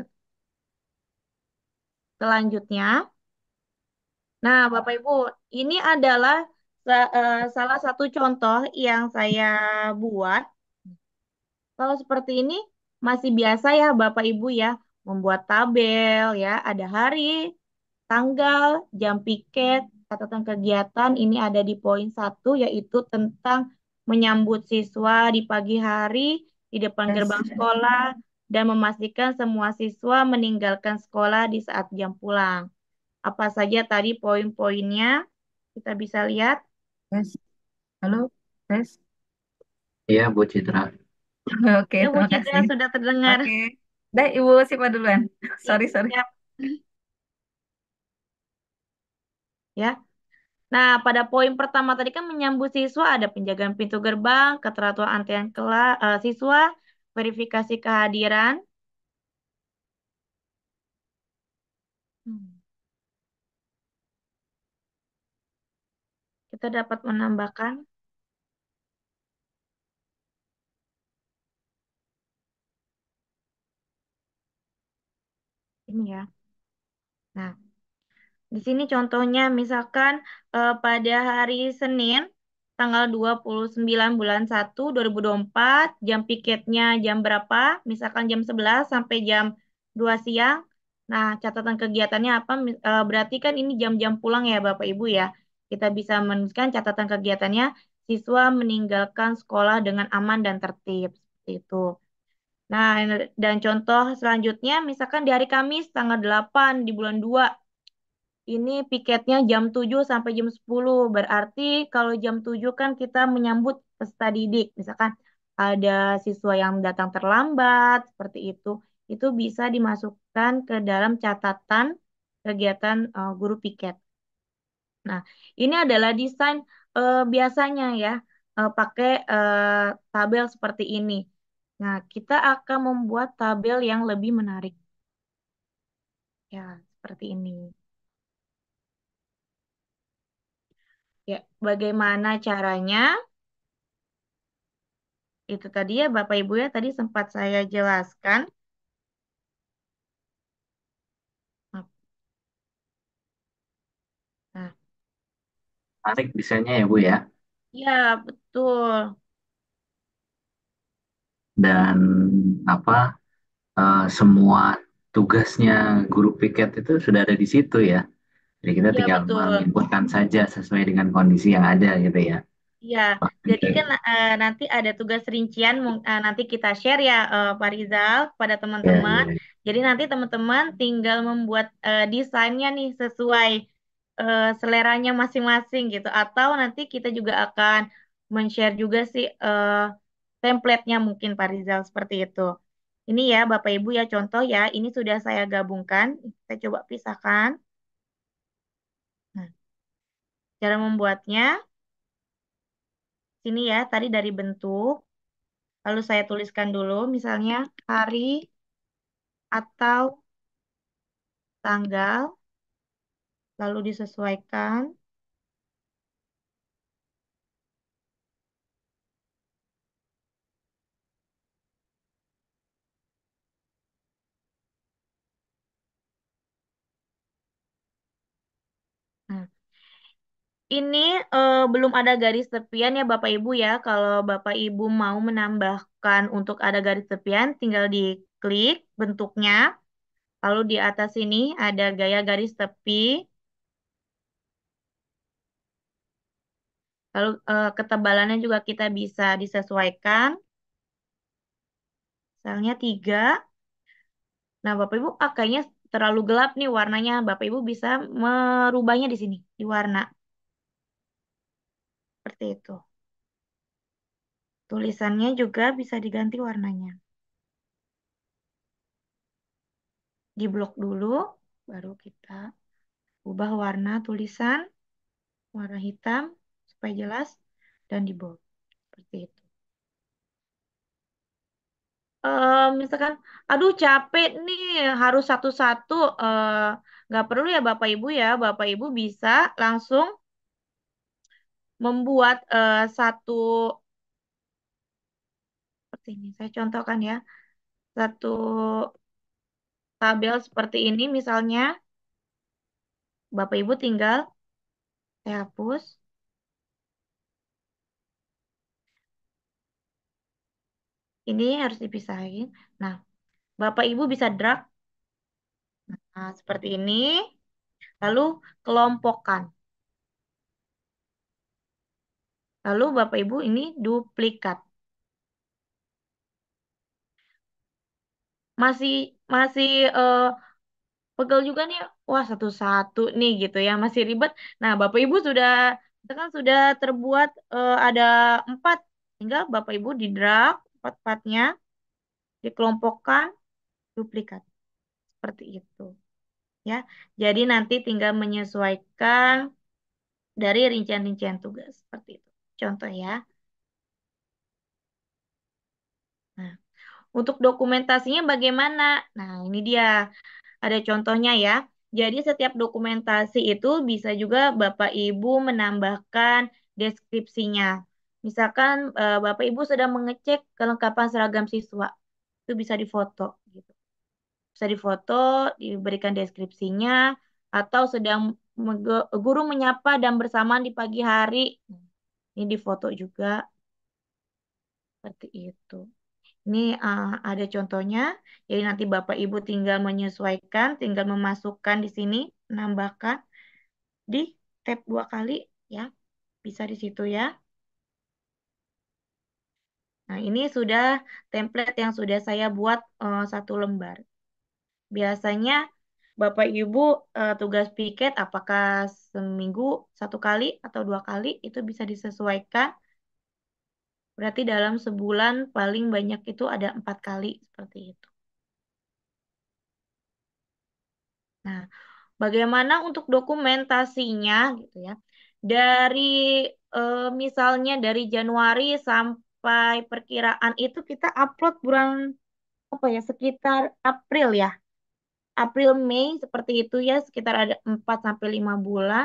selanjutnya. Nah, Bapak Ibu, ini adalah sa- eh, salah satu contoh yang saya buat. Kalau seperti ini masih biasa ya Bapak Ibu ya, membuat tabel ya, ada hari, tanggal, jam piket, catatan kegiatan ini ada di poin satu yaitu tentang menyambut siswa di pagi hari di depan gerbang sekolah dan memastikan semua siswa meninggalkan sekolah di saat jam pulang. Apa saja tadi poin-poinnya? Kita bisa lihat. Tes. Halo, tes. Iya, Bu Citra. Oke, Ya, Bu terima Citra kasih. sudah terdengar. Oke. Dah, Ibu Sipa duluan. Ya, Sorry, sorry. siap. Ya. Nah, pada poin pertama tadi kan menyambut siswa ada penjagaan pintu gerbang, keteraturan antrean kelas eh, siswa, verifikasi kehadiran. Hmm. Kita dapat menambahkan ini ya. Nah, di sini contohnya misalkan eh, pada hari Senin tanggal dua puluh sembilan bulan satu dua ribu dua puluh empat jam piketnya jam berapa? Misalkan jam sebelas sampai jam dua siang. Nah, catatan kegiatannya apa? Mi- eh, berarti kan ini jam-jam pulang ya Bapak Ibu ya. Kita bisa menuliskan catatan kegiatannya siswa meninggalkan sekolah dengan aman dan tertib seperti itu. Nah, dan contoh selanjutnya misalkan di hari Kamis tanggal delapan di bulan dua ini piketnya jam tujuh sampai jam sepuluh. Berarti kalau jam tujuh kan kita menyambut peserta didik. Misalkan ada siswa yang datang terlambat, seperti itu. Itu bisa dimasukkan ke dalam catatan kegiatan eh, guru piket. Nah, ini adalah desain eh, biasanya ya, eh, pakai eh, tabel seperti ini. Nah, kita akan membuat tabel yang lebih menarik. Ya, seperti ini. Ya, bagaimana caranya? Itu tadi ya Bapak Ibu ya, tadi sempat saya jelaskan. Nah, Menarik desainnya ya, Bu ya. ya betul. Dan apa eh, semua tugasnya guru piket itu sudah ada di situ ya. Jadi kita Ya tinggal betul. menginputkan saja sesuai dengan kondisi yang ada gitu ya. Ya, jadi kan Oke. eh, nanti ada tugas rincian, mung- eh, nanti kita share ya eh, Pak Rizal pada Ya, teman-teman. ya. Jadi nanti teman-teman tinggal membuat eh, desainnya nih sesuai eh, seleranya masing-masing gitu. Atau nanti kita juga akan men-share juga sih eh, template-nya mungkin Pak Rizal seperti itu. Ini ya Bapak Ibu ya contoh ya, ini sudah saya gabungkan. Kita coba pisahkan. Nah, cara membuatnya sini ya, tadi dari bentuk. Lalu saya tuliskan dulu misalnya hari atau tanggal, lalu disesuaikan. Nah, ini eh, belum ada garis tepian ya Bapak Ibu ya. Kalau Bapak Ibu mau menambahkan untuk ada garis tepian, tinggal diklik bentuknya. Lalu di atas ini ada gaya garis tepi. Lalu eh, ketebalannya juga kita bisa disesuaikan. Misalnya tiga. Nah, Bapak Ibu, ah, kayaknya terlalu gelap nih warnanya. Bapak Ibu bisa merubahnya di sini, di warna. Seperti itu. Tulisannya juga bisa diganti warnanya. Di blok dulu, baru kita ubah warna tulisan, warna hitam, supaya jelas, dan di bold. Seperti itu. Eh, misalkan, aduh capek nih, harus satu-satu. eh, nggak perlu ya Bapak Ibu ya. Bapak Ibu bisa langsung membuat eh, satu, seperti ini. Saya contohkan ya. satu tabel seperti ini misalnya. Bapak Ibu tinggal saya hapus. Ini harus dipisahin. Nah, Bapak Ibu bisa drag nah, seperti ini. Lalu kelompokkan. Lalu Bapak Ibu ini duplikat. Masih masih eh, pegel juga nih. Wah, satu-satu nih gitu ya. Masih ribet. Nah, Bapak Ibu sudah itu kan sudah terbuat eh, ada empat. Tinggal Bapak Ibu di drag empat-empatnya, dikelompokkan, duplikat. Seperti itu. Ya. Jadi nanti tinggal menyesuaikan dari rincian-rincian tugas. Seperti itu. Contoh ya. Nah, untuk dokumentasinya bagaimana? Nah, ini dia. Ada contohnya ya. Jadi setiap dokumentasi itu bisa juga Bapak Ibu menambahkan deskripsinya. Misalkan eh, Bapak Ibu sedang mengecek kelengkapan seragam siswa. Itu bisa difoto gitu. Bisa difoto, diberikan deskripsinya, atau sedang mege- guru menyapa dan bersamaan di pagi hari. Ini difoto juga seperti itu. Ini uh, ada contohnya. Jadi nanti Bapak Ibu tinggal menyesuaikan, tinggal memasukkan di sini, menambahkan di tab dua kali ya. Bisa di situ ya. Nah, ini sudah template yang sudah saya buat uh, satu lembar. Biasanya Bapak Ibu uh, tugas piket apakah seminggu satu kali atau dua kali itu bisa disesuaikan. Berarti dalam sebulan paling banyak itu ada empat kali seperti itu. Nah, bagaimana untuk dokumentasinya gitu ya? Dari eh, misalnya dari Januari sampai perkiraan itu kita upload bulan apa ya? Sekitar April ya. April Mei seperti itu ya, sekitar ada empat sampai lima bulan.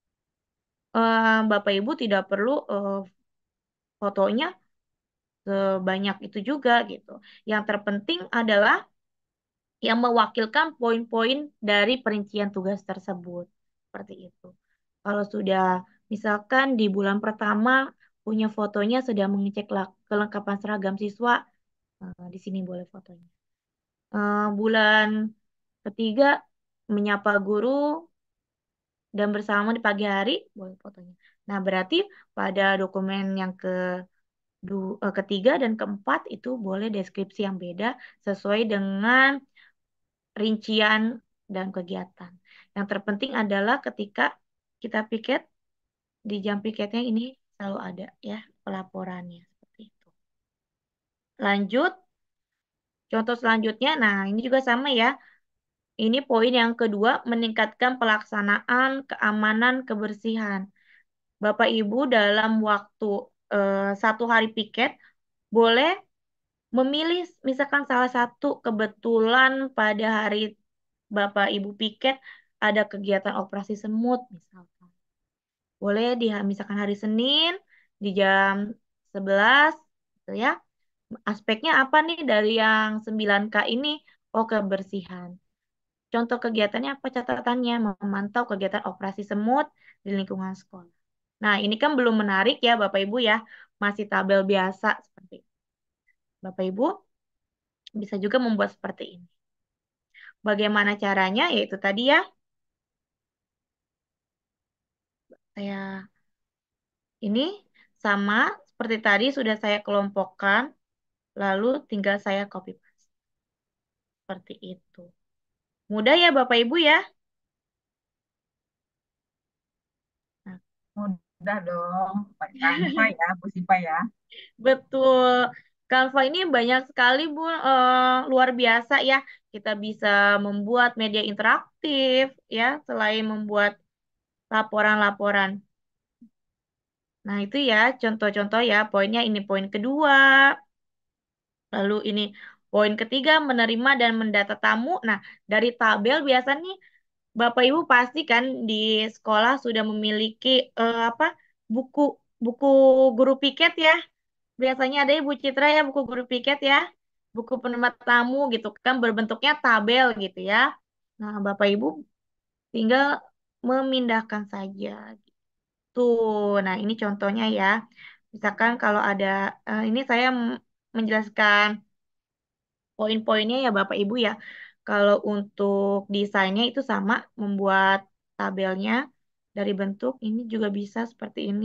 Eh, Bapak Ibu tidak perlu eh, fotonya sebanyak itu juga gitu. Yang terpenting adalah yang mewakilkan poin-poin dari perincian tugas tersebut. Seperti itu. Kalau sudah misalkan di bulan pertama punya fotonya sedang mengecek la- kelengkapan seragam siswa, eh, di sini boleh fotonya. Eh, bulan ketiga menyapa guru dan bersama di pagi hari, boleh fotonya. Nah, berarti pada dokumen yang ke du- eh, ketiga dan keempat itu boleh deskripsi yang beda sesuai dengan rincian dan kegiatan. Yang terpenting adalah ketika kita piket, di jam piketnya ini selalu ada ya pelaporannya seperti itu. Lanjut, contoh selanjutnya, nah ini juga sama ya. Ini poin yang kedua, meningkatkan pelaksanaan keamanan kebersihan. Bapak Ibu dalam waktu eh, satu hari piket boleh memilih misalkan salah satu kebetulan pada hari Bapak Ibu piket ada kegiatan operasi semut misalkan. Boleh di misalkan hari Senin di jam sebelas gitu ya. Aspeknya apa nih dari yang sembilan K ini? Oh, kebersihan. Contoh kegiatannya apa catatannya? Memantau kegiatan operasi semut di lingkungan sekolah. Nah, ini kan belum menarik ya Bapak Ibu ya. Masih tabel biasa seperti itu. Bapak Ibu bisa juga membuat seperti ini. Bagaimana caranya? Yaitu tadi ya, saya ini sama seperti tadi sudah saya kelompokkan, lalu tinggal saya copy paste. Seperti itu. Mudah ya Bapak Ibu ya? Nah, Mudah dong, pakai Canva ya, Bu Sipa ya. betul. Canva ini banyak sekali Bu, eh, luar biasa ya. Kita bisa membuat media interaktif ya, selain membuat laporan-laporan. Nah, itu ya contoh-contoh ya. Poinnya ini poin kedua. Lalu ini poin ketiga, menerima dan mendata tamu. Nah, dari tabel biasanya Bapak Ibu pasti kan di sekolah sudah memiliki eh, apa buku buku guru piket ya. Biasanya ada Ibu Citra ya buku guru piket ya. buku penerima tamu gitu kan berbentuknya tabel gitu ya. Nah, Bapak Ibu tinggal memindahkan saja gitu. Nah, ini contohnya ya. Misalkan kalau ada eh, ini saya m- menjelaskan poin-poinnya ya Bapak Ibu ya. Kalau untuk desainnya itu sama membuat tabelnya dari bentuk ini juga bisa seperti ini.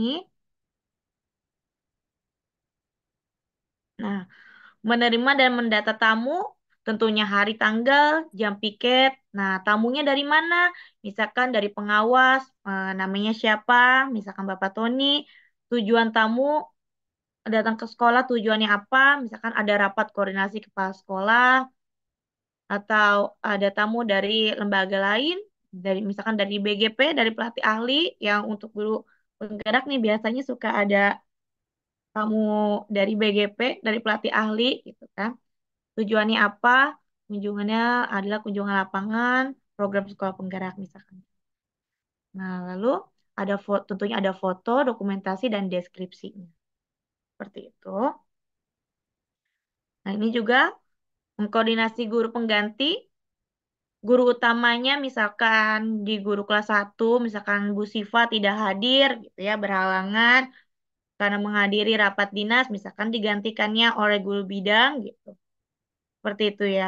Nah, menerima dan mendata tamu, tentunya hari tanggal, jam piket. Nah, tamunya dari mana? Misalkan dari pengawas, eh, namanya siapa? Misalkan Bapak Tony. Tujuan tamu datang ke sekolah tujuannya apa? Misalkan ada rapat koordinasi kepala sekolah, atau ada tamu dari lembaga lain, dari misalkan dari B G P, dari pelatih ahli, yang untuk guru penggerak nih biasanya suka ada tamu dari B G P, dari pelatih ahli gitu kan. Tujuannya apa? Kunjungannya adalah kunjungan lapangan, program sekolah penggerak misalkan. Nah, lalu ada foto, tentunya ada foto, dokumentasi, dan deskripsinya. Seperti itu. Nah, ini juga mengkoordinasi guru pengganti. Guru utamanya misalkan di guru kelas satu, misalkan Bu Siva tidak hadir gitu ya, berhalangan karena menghadiri rapat dinas, misalkan digantikannya oleh guru bidang gitu. Seperti itu ya.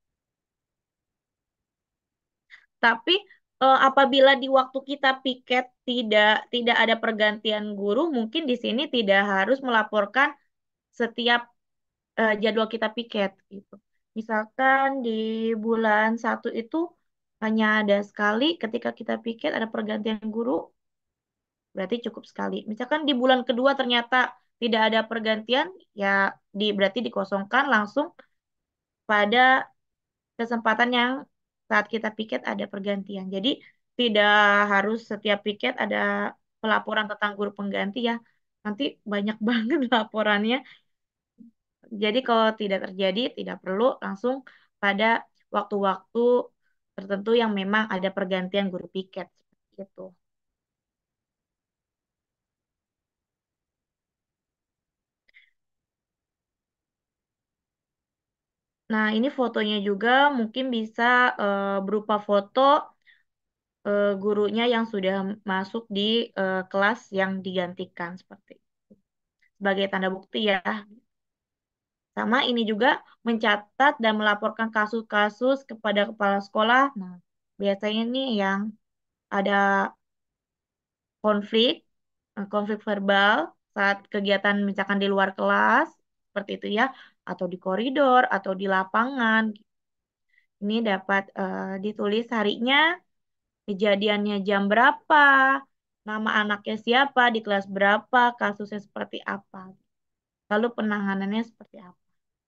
Tapi eh, apabila di waktu kita piket tidak tidak ada pergantian guru, mungkin di sini tidak harus melaporkan setiap eh, jadwal kita piket gitu. Misalkan di bulan satu itu hanya ada sekali ketika kita piket ada pergantian guru, berarti cukup sekali. Misalkan di bulan kedua ternyata tidak ada pergantian, ya di berarti dikosongkan langsung pada kesempatan yang saat kita piket ada pergantian. Jadi tidak harus setiap piket ada pelaporan tentang guru pengganti ya. Nanti banyak banget laporannya. Jadi kalau tidak terjadi, tidak perlu langsung pada waktu-waktu tertentu yang memang ada pergantian guru piket. Gitu. Nah, ini fotonya juga mungkin bisa eh, berupa foto eh, gurunya yang sudah masuk di eh, kelas yang digantikan seperti itu. Sebagai tanda bukti ya. Sama ini juga mencatat dan melaporkan kasus-kasus kepada kepala sekolah. Nah, biasanya nih yang ada konflik, eh, konflik verbal saat kegiatan misalkan di luar kelas, seperti itu ya, atau di koridor, atau di lapangan. Ini dapat eh, ditulis harinya, kejadiannya jam berapa, nama anaknya siapa, di kelas berapa, kasusnya seperti apa, lalu penanganannya seperti apa.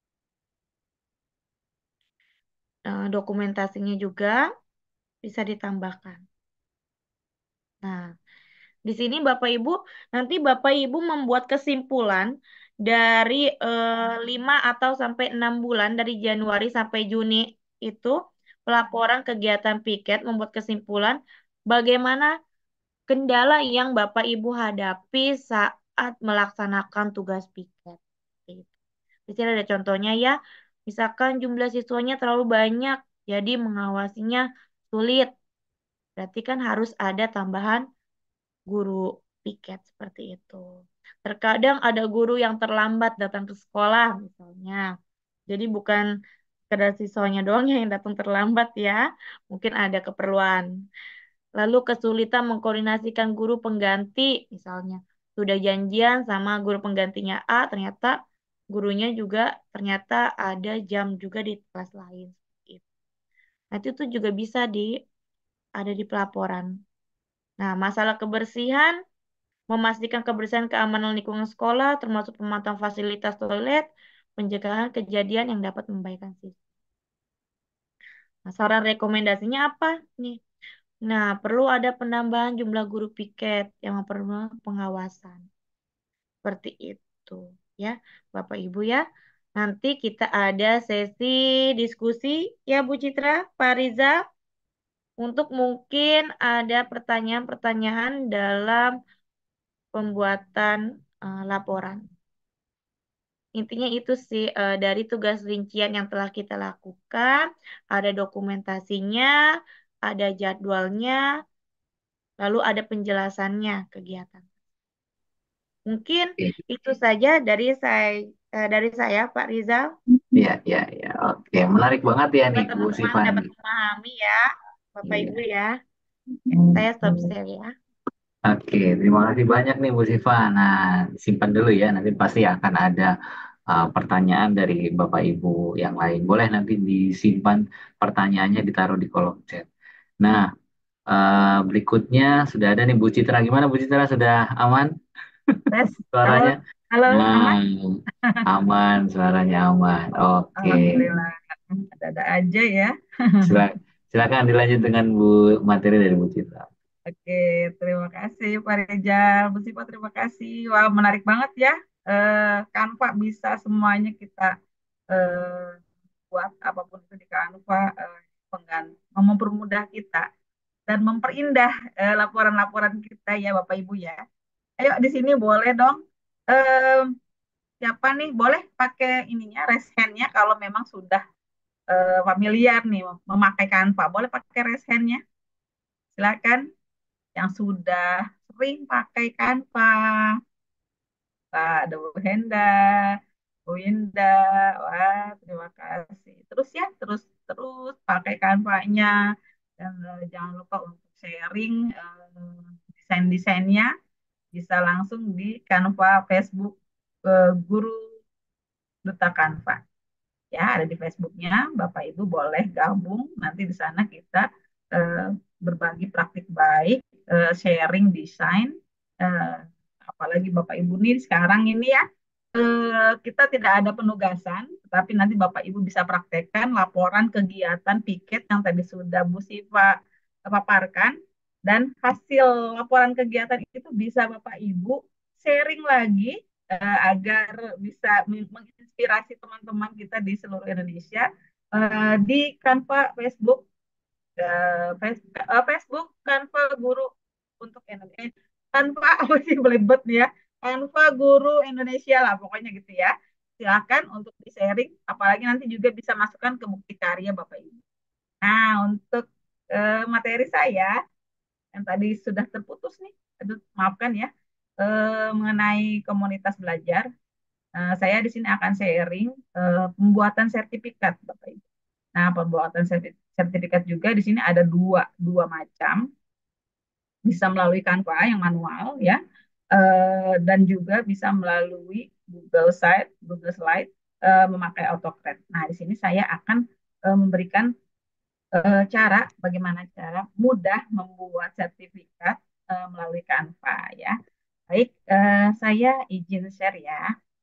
Eh, dokumentasinya juga bisa ditambahkan. Nah, di sini Bapak Ibu, nanti Bapak Ibu membuat kesimpulan dari eh, lima atau sampai enam bulan dari Januari sampai Juni itu pelaporan kegiatan piket membuat kesimpulan bagaimana kendala yang Bapak Ibu hadapi saat melaksanakan tugas piket. Gitu. Di sini ada contohnya ya, misalkan jumlah siswanya terlalu banyak, jadi mengawasinya sulit. Berarti kan harus ada tambahan guru piket seperti itu. Terkadang ada guru yang terlambat datang ke sekolah misalnya. Jadi bukan sekedar siswanya doang yang datang terlambat ya. Mungkin ada keperluan. Lalu kesulitan mengkoordinasikan guru pengganti misalnya. Sudah janjian sama guru penggantinya A, ternyata gurunya juga ternyata ada jam juga di kelas lain. Gitu. Nah, itu juga bisa di ada di pelaporan. Nah, masalah kebersihan, memastikan kebersihan keamanan lingkungan sekolah, termasuk pemantauan fasilitas toilet, pencegahan kejadian yang dapat membahayakan siswa. Nah, saran rekomendasinya apa nih? Nah, perlu ada penambahan jumlah guru piket yang memperlukan pengawasan. Seperti itu, ya, Bapak Ibu ya. Nanti kita ada sesi diskusi ya Bu Citra, Pak Riza, untuk mungkin ada pertanyaan-pertanyaan dalam pembuatan eh, laporan. intinya itu sih eh, dari tugas rincian yang telah kita lakukan, ada dokumentasinya, ada jadwalnya, lalu ada penjelasannya kegiatan. Mungkin Oke. itu saja dari saya eh, dari saya Pak Rizal. Iya, iya, iya. Oke, menarik banget ya nih Semoga Bu teman-teman Siva dapat nih. memahami ya, Bapak Ibu Iya. ya. Saya stop share ya. Oke, terima kasih banyak nih Bu Siva. Nah, simpan dulu ya. Nanti pasti akan ada uh, pertanyaan dari Bapak Ibu yang lain. Boleh nanti disimpan pertanyaannya ditaruh di kolom chat. Nah, uh, berikutnya sudah ada nih Bu Citra. Gimana Bu Citra? Sudah aman Tes. Halo, suaranya? halo, aman? Nah, aman, suaranya aman. Oke. Alhamdulillah. Ada-ada aja ya. Sila- Silakan dilanjut dengan Bu materi dari Bu Citra. Oke, terima kasih Pak Rizal. Bu Sipa, terima kasih. Wah, menarik banget ya. Eh, Canva bisa semuanya kita eh, buat apapun itu di Canva, eh, penggan- mempermudah kita dan memperindah eh, laporan-laporan kita ya Bapak Ibu ya. Ayo di sini boleh dong. Eh, siapa nih boleh pakai ininya raise hand-nya kalau memang sudah eh, familiar nih memakai Canva. Boleh pakai raise hand-nya. Silakan yang sudah sering pakai Canva. Pak Dewu Henda, Bu Winda, wah terima kasih. Terus ya, terus terus pakai Canva-nya dan eh, jangan lupa untuk sharing eh, desain-desainnya bisa langsung di Canva Facebook eh, Guru Duta Canva. Ya, ada di Facebooknya. Bapak Ibu boleh gabung. Nanti di sana kita eh, berbagi praktik baik, eh, sharing desain. Eh, apalagi Bapak Ibu nih sekarang ini ya, eh, kita tidak ada penugasan, tapi nanti Bapak Ibu bisa praktekkan laporan kegiatan piket yang tadi sudah Bu Siva paparkan. Dan hasil laporan kegiatan itu bisa Bapak Ibu sharing lagi eh, agar bisa menginspirasi teman-teman kita di seluruh Indonesia eh, di Canva Facebook eh, Face- eh, Facebook Canva Guru untuk Indonesia. Canva apa sih belibet nih ya? Canva Guru Indonesia lah pokoknya gitu ya. Silakan untuk di-sharing, apalagi nanti juga bisa masukkan ke bukti karya Bapak Ibu. Nah, untuk eh, materi saya yang tadi sudah terputus nih, aduh maafkan ya, eh, mengenai komunitas belajar. Eh, saya di sini akan sharing eh, pembuatan sertifikat, Bapak Ibu. Nah, pembuatan serti- sertifikat juga di sini ada dua, dua macam, bisa melalui Canva yang manual ya, eh, dan juga bisa melalui Google Slide, Google Slide eh, memakai AutoCAD. Nah, di sini saya akan eh, memberikan eh, cara bagaimana cara mudah membuat sertifikat eh, melalui Canva ya. Baik, eh, saya izin share ya.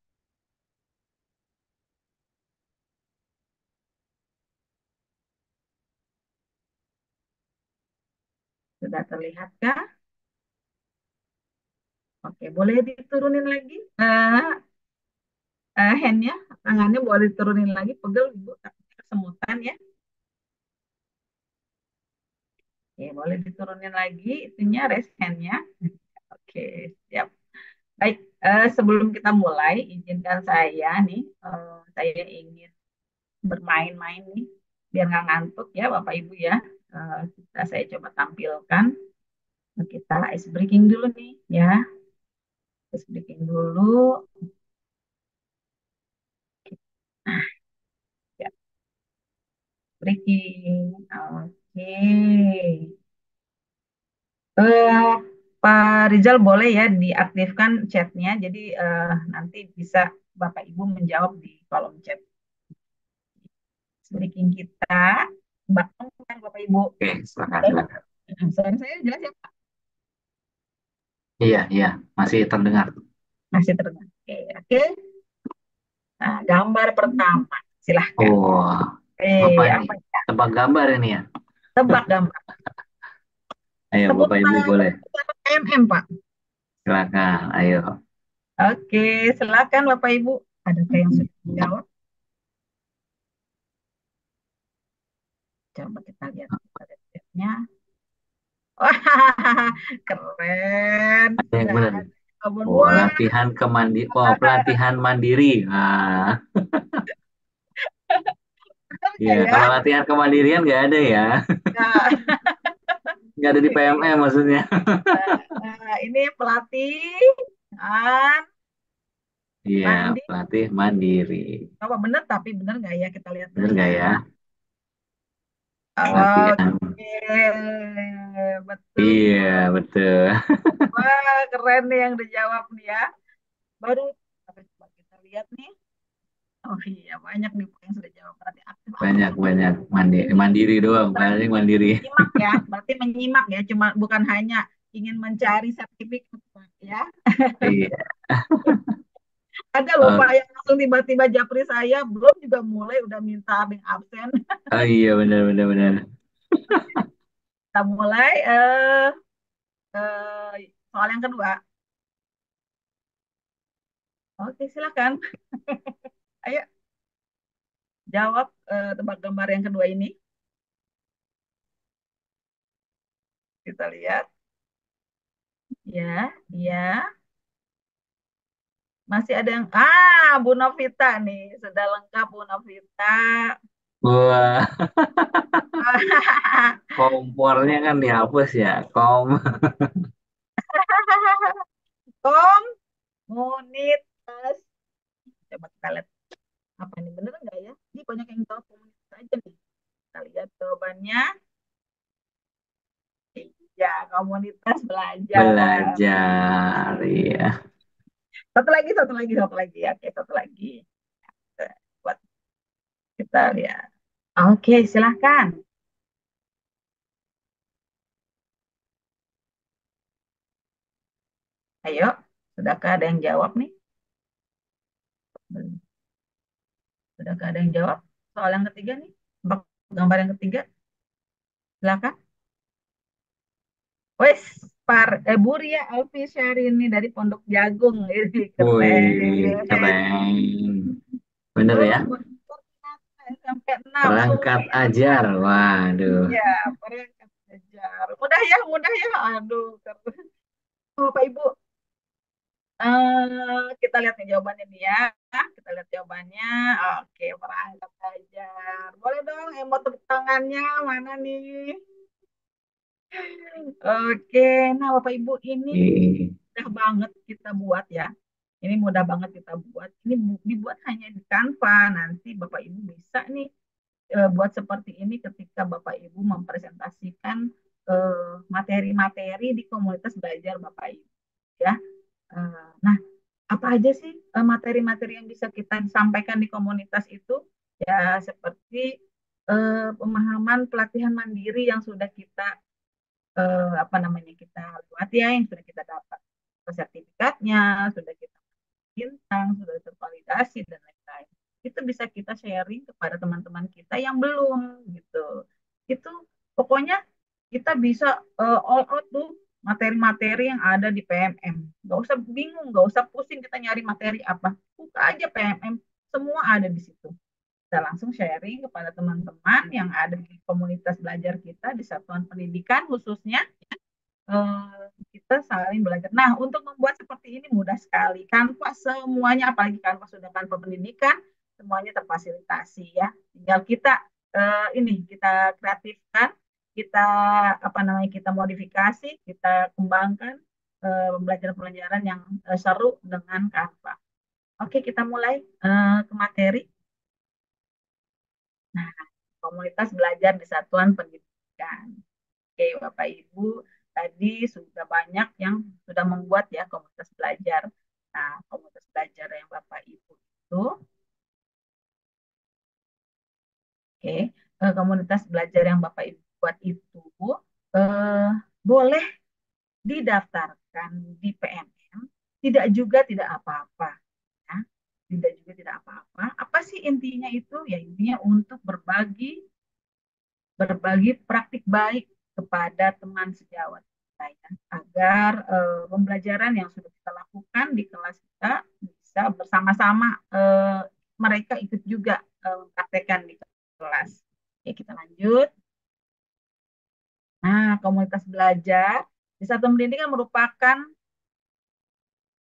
Sudah terlihatkah? Oke, boleh diturunin lagi eh eh, handnya, tangannya boleh diturunin lagi, pegel Ibu, takutnya kesemutan ya. Oke, boleh diturunin lagi itunya, raise hand-nya. Oke, siap. Baik, eh, sebelum kita mulai, izinkan saya nih, eh, saya ingin bermain-main nih, biar nggak ngantuk ya Bapak Ibu ya. Eh, kita saya coba tampilkan, kita ice breaking dulu nih ya, ice breaking dulu. Nah, ya, breaking. Oke. Eh, Pak Rizal boleh ya diaktifkan chatnya, jadi eh, nanti bisa Bapak Ibu menjawab di kolom chat. Breaking kita, bakal kan Bapak Ibu. Oke, silakan, Oke, silakan. suara saya jelas ya Pak? Iya, iya, masih terdengar. Masih terdengar. Oke, oke. Nah, gambar pertama, silahkan. Wah, apa Eh, ini? apa? Tebak gambar ini ya? Tebak gambar. Ayo, Bapak Ibu Seputar boleh. M M Pak. Silakan, ayo. Oke, silakan Bapak Ibu. Adakah yang sudah menjawab? Coba kita lihat. Kita lihat chatnya. Wah, keren. Ada yang Sudah benar. ada. Kebun Oh, buah. latihan kemandi, oh, pelatihan mandiri. Ah, Bener iya. nggak ya? Kalau latihan kemandirian nggak ada ya, Nah, nggak ada di ini, P M M maksudnya. nah, nah, ini pelatihan Iya, mandi. pelatih mandiri. Apa bener? Tapi bener nggak ya? Kita lihat Bener dulu nggak ya. ya? Latihan. Oke, Iya, betul. betul. Wah, keren nih yang dijawab nih ya. Baru tapi coba kita lihat nih. Oh iya, banyak nih yang sudah jawab. Berarti aktif-aktif Banyak, nih. banyak mandiri, Ini mandiri doang, berarti paling mandiri. menyimak ya. Berarti menyimak ya. Cuma bukan hanya ingin mencari sertifikat ya. Iya. Ada loh Pak Oh, yang langsung tiba-tiba japri saya belum juga mulai udah minta absen absen. oh iya, benar, benar, benar. Kita mulai eh, eh, soal yang kedua. Oke, silakan. Ayo jawab eh, tebak gambar yang kedua ini. Kita lihat. Ya, ya. Masih ada yang ah Bu Novita nih sudah lengkap Bu Novita. Wah, kompornya kan dihapus ya, kom. Komunitas. Coba kita lihat apa ini bener nggak ya? Ini banyak yang jawab komunitas aja nih. Kita lihat jawabannya. Iya, komunitas belajar. Belajar, iya. Satu lagi, satu lagi, satu lagi. Oke, satu lagi. Buat kita lihat. Oke, silahkan. Ayo, sudahkah ada yang jawab nih? Sudahkah ada yang jawab? Soal yang ketiga nih. Tebak gambar yang ketiga. Silakan. Wes, par eh, Buria Alfi Syahrini dari Pondok Jagung. Ini Wih, keren. keren. Bener Oh, ya? sampai enam. Perangkat Sulit. ajar. Waduh. Ya, perangkat ajar. Mudah ya, mudah ya. Aduh, keren. Oh, Pak Ibu, eh kita lihat nih jawabannya nih ya. Kita lihat jawabannya. Oke, perangkat ajar. Boleh dong, emot tepuk tangannya mana nih? Oke, nah Bapak Ibu ini Ih, mudah banget kita buat ya. Ini mudah banget kita buat. Ini bu- dibuat hanya di Canva. Nanti Bapak Ibu bisa nih eh, buat seperti ini ketika Bapak Ibu mempresentasikan eh, materi-materi di komunitas belajar Bapak Ibu ya. Eh, Nah, apa aja sih eh, materi-materi yang bisa kita sampaikan di komunitas itu? Ya, seperti eh, pemahaman pelatihan mandiri yang sudah kita eh, apa namanya kita lewati ya, yang sudah kita dapat sertifikatnya, sudah kita bintang, sudah tervalidasi dan lain-lain. Itu bisa kita sharing kepada teman-teman kita yang belum gitu. Itu pokoknya kita bisa eh, all out tuh materi-materi yang ada di P M M. Gak usah bingung, gak usah pusing kita nyari materi apa. Buka aja P M M, semua ada di situ. Kita langsung sharing kepada teman-teman yang ada di komunitas belajar kita di satuan pendidikan khususnya eh, kita saling belajar. Nah, untuk membuat seperti ini mudah sekali. Canva semuanya, apalagi Canva sudah Canva pendidikan, semuanya terfasilitasi ya. Tinggal kita eh, ini kita kreatifkan, kita apa namanya kita modifikasi, kita kembangkan eh, pembelajaran-pembelajaran yang eh, seru dengan Canva. Oke, kita mulai eh, ke materi. Nah, komunitas belajar di satuan pendidikan. Oke, Bapak Ibu, tadi sudah banyak yang sudah membuat ya komunitas belajar. Nah, komunitas belajar yang Bapak Ibu itu, oke, eh, komunitas belajar yang Bapak Ibu buat itu eh, boleh didaftarkan di P M M, tidak juga tidak apa-apa. Ya. Tidak juga tidak apa-apa. Apa sih intinya itu? Ya intinya untuk berbagi berbagi praktik baik kepada teman sejawat kita ya, agar uh, pembelajaran yang sudah kita lakukan di kelas kita bisa bersama-sama uh, mereka ikut juga uh, mempraktekkan di kelas. Oke, kita lanjut. Nah, komunitas belajar di satuan pendidikan merupakan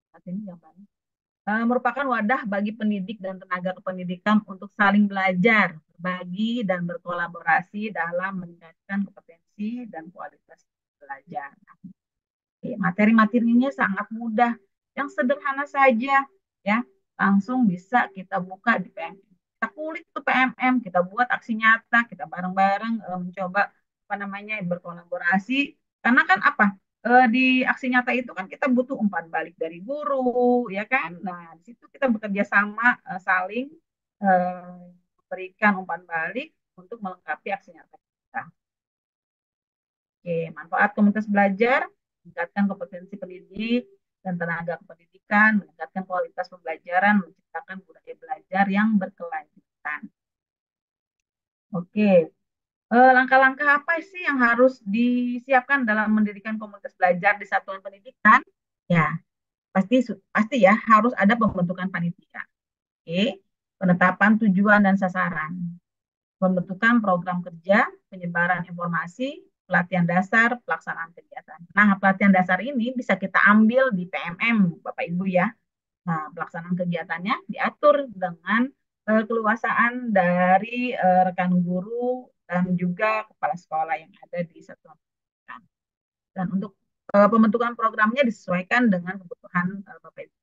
Saat ini gambarnya. Eh, merupakan wadah bagi pendidik dan tenaga kependidikan untuk saling belajar, berbagi, dan berkolaborasi dalam meningkatkan kompetensi dan kualitas belajar. Oke, materi-materinya sangat mudah, yang sederhana saja, ya, langsung bisa kita buka di P M M. Kita kulik tuh P M M, kita buat aksi nyata, kita bareng-bareng eh, mencoba apa namanya berkolaborasi. Karena kan apa? Eh, di aksi nyata itu kan kita butuh umpan balik dari guru, ya kan? Nah, di situ kita bekerja sama eh, saling eh, memberikan umpan balik untuk melengkapi aksi nyata kita. Oke, manfaat komunitas belajar, meningkatkan kompetensi pendidik dan tenaga kependidikan, meningkatkan kualitas pembelajaran, menciptakan budaya belajar yang berkelanjutan. Oke, eh, langkah-langkah apa sih yang harus disiapkan dalam mendirikan komunitas belajar di satuan pendidikan? Ya, pasti pasti ya harus ada pembentukan panitia. Oke, penetapan tujuan dan sasaran, pembentukan program kerja, penyebaran informasi, pelatihan dasar, pelaksanaan kegiatan. Nah, pelatihan dasar ini bisa kita ambil di P M M, Bapak Ibu ya. Nah, pelaksanaan kegiatannya diatur dengan uh, keluasaan dari uh, rekan guru dan juga kepala sekolah yang ada di satuan pendidikan. Dan untuk uh, pembentukan programnya disesuaikan dengan kebutuhan uh, Bapak Ibu.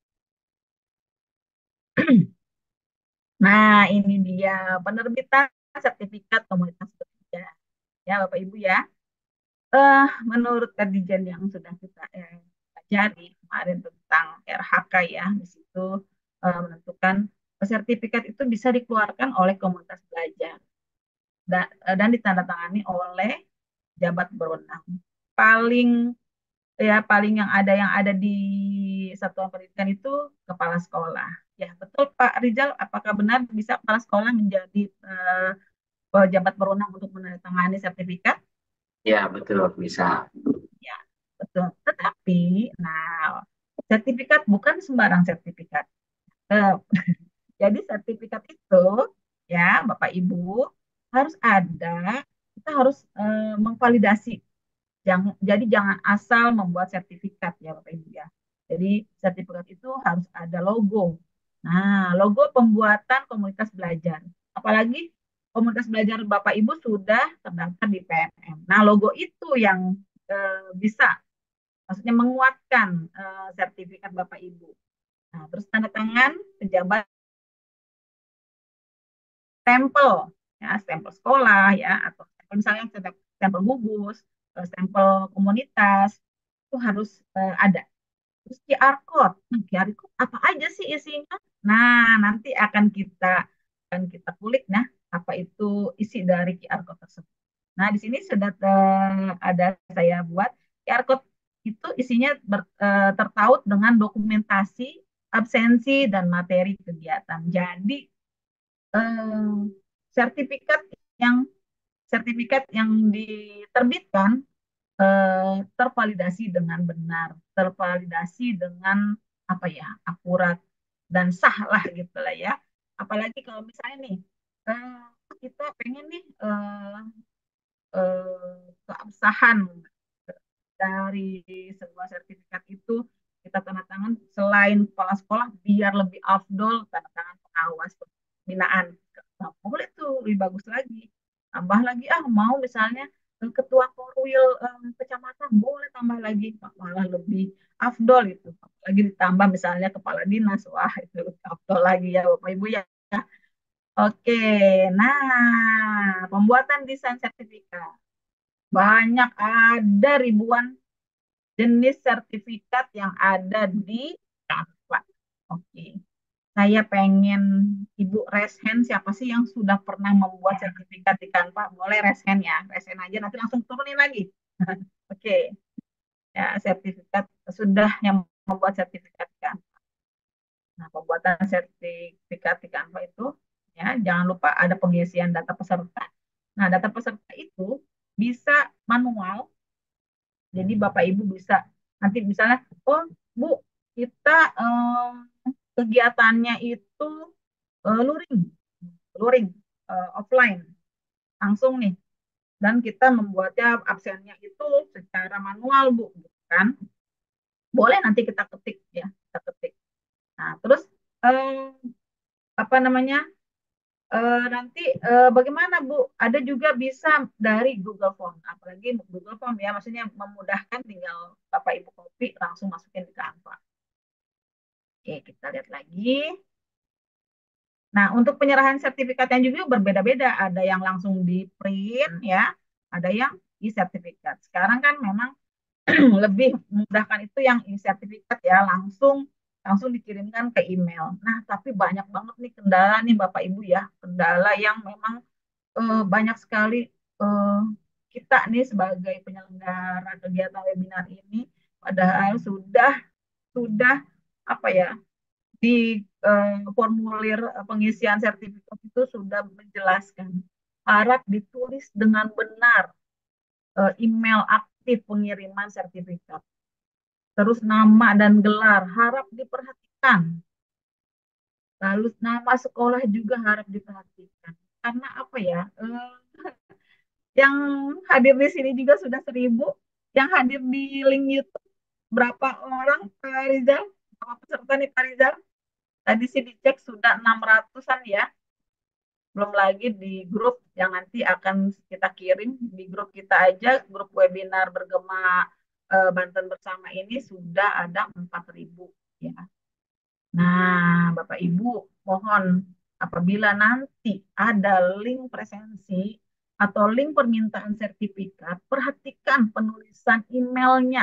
Nah, ini dia penerbitan sertifikat komunitas bekerja. Ya, Bapak Ibu ya. Eh, menurut kajian yang sudah kita eh, pelajari kemarin tentang R H K ya, di situ eh, menentukan sertifikat itu bisa dikeluarkan oleh komunitas belajar dan, eh, dan ditandatangani oleh jabat berwenang. Paling ya paling yang ada yang ada di satuan pendidikan itu kepala sekolah. Ya, betul Pak Rizal, apakah benar bisa kepala sekolah menjadi eh, jabat berwenang untuk menandatangani sertifikat? Ya, betul, bisa. Ya, betul. Tetapi, nah, sertifikat bukan sembarang sertifikat. Eh, jadi sertifikat itu, ya, Bapak Ibu, harus ada, kita harus eh, memvalidasi. Jangan, jadi jangan asal membuat sertifikat ya Bapak Ibu ya. Jadi sertifikat itu harus ada logo. Nah, logo pembuatan komunitas belajar. Apalagi komunitas belajar Bapak Ibu sudah terdaftar di P M M. Nah, logo itu yang eh, bisa maksudnya menguatkan eh, sertifikat Bapak Ibu. Nah, terus tanda tangan pejabat stempel, ya, stempel sekolah, ya, atau stempel misalnya stempel gugus, eh, stempel komunitas, itu harus eh, ada. Terus Q R code, nah, Q R code apa aja sih isinya? Nah, nanti akan kita akan kita kulik, nah, apa itu isi dari Q R code tersebut. Nah, di sini sudah eh, ada saya buat Q R code itu isinya ber, eh, tertaut dengan dokumentasi absensi dan materi kegiatan. Jadi eh, sertifikat yang sertifikat yang diterbitkan eh, tervalidasi dengan benar, tervalidasi dengan apa ya akurat dan sah lah gitu lah ya. Apalagi kalau misalnya nih eh, kita pengen nih eh, eh, keabsahan dari sebuah sertifikat itu kita tanda tangan selain kepala sekolah biar lebih afdol tanda tangan pengawas pembinaan. Nah, boleh tuh lebih bagus lagi. Tambah lagi ah mau misalnya eh, ketua korwil eh, kecamatan boleh tambah lagi malah lebih afdol itu. Lagi ditambah misalnya kepala dinas wah itu lebih afdol lagi ya Bapak Ibu ya. Oke, nah pembuatan desain sertifikat banyak ada ribuan jenis sertifikat yang ada di Canva. Oke, saya pengen Ibu raise hand siapa sih yang sudah pernah membuat sertifikat di Canva? Boleh raise hand ya, raise hand aja nanti langsung turunin lagi. Oke, ya sertifikat sudah yang membuat sertifikat di Canva. Nah, pembuatan sertifikat di Canva itu ya jangan lupa ada pengisian data peserta. Nah, data peserta itu bisa manual. Jadi Bapak Ibu bisa nanti misalnya, oh Bu, kita eh, kegiatannya itu eh, luring, luring eh, offline, langsung nih. Dan kita membuatnya absennya itu secara manual Bu, kan? Boleh nanti kita ketik ya, kita kita ketik. Nah, terus eh, apa namanya? Eh, nanti eh, bagaimana Bu? Ada juga bisa dari Google Form, apalagi Google Form ya, maksudnya memudahkan, tinggal Bapak Ibu copy langsung masukin di Canva. Oke, kita lihat lagi. Nah, untuk penyerahan sertifikatnya juga berbeda-beda. Ada yang langsung di print ya, ada yang e-sertifikat. Sekarang kan memang lebih memudahkan itu yang e-sertifikat ya, langsung langsung dikirimkan ke email. Nah, tapi banyak banget nih kendala nih Bapak Ibu ya, kendala yang memang eh, banyak sekali eh, kita nih sebagai penyelenggara kegiatan webinar ini, padahal sudah sudah apa ya, di eh, formulir pengisian sertifikat itu sudah menjelaskan harap ditulis dengan benar eh, email aktif pengiriman sertifikat. Terus nama dan gelar harap diperhatikan. Lalu nama sekolah juga harap diperhatikan. Karena apa ya? eh, yang hadir di sini juga sudah seribu. Yang hadir di link YouTube berapa orang Pak Rizal? Berapa peserta nih Pak Rizal? Tadi sih dicek sudah enam ratusan ya. Belum lagi di grup yang nanti akan kita kirim. Di grup kita aja, grup webinar bergema eh, Banten Bersama ini sudah ada empat ribu ya. Nah, Bapak Ibu, mohon apabila nanti ada link presensi atau link permintaan sertifikat, perhatikan penulisan emailnya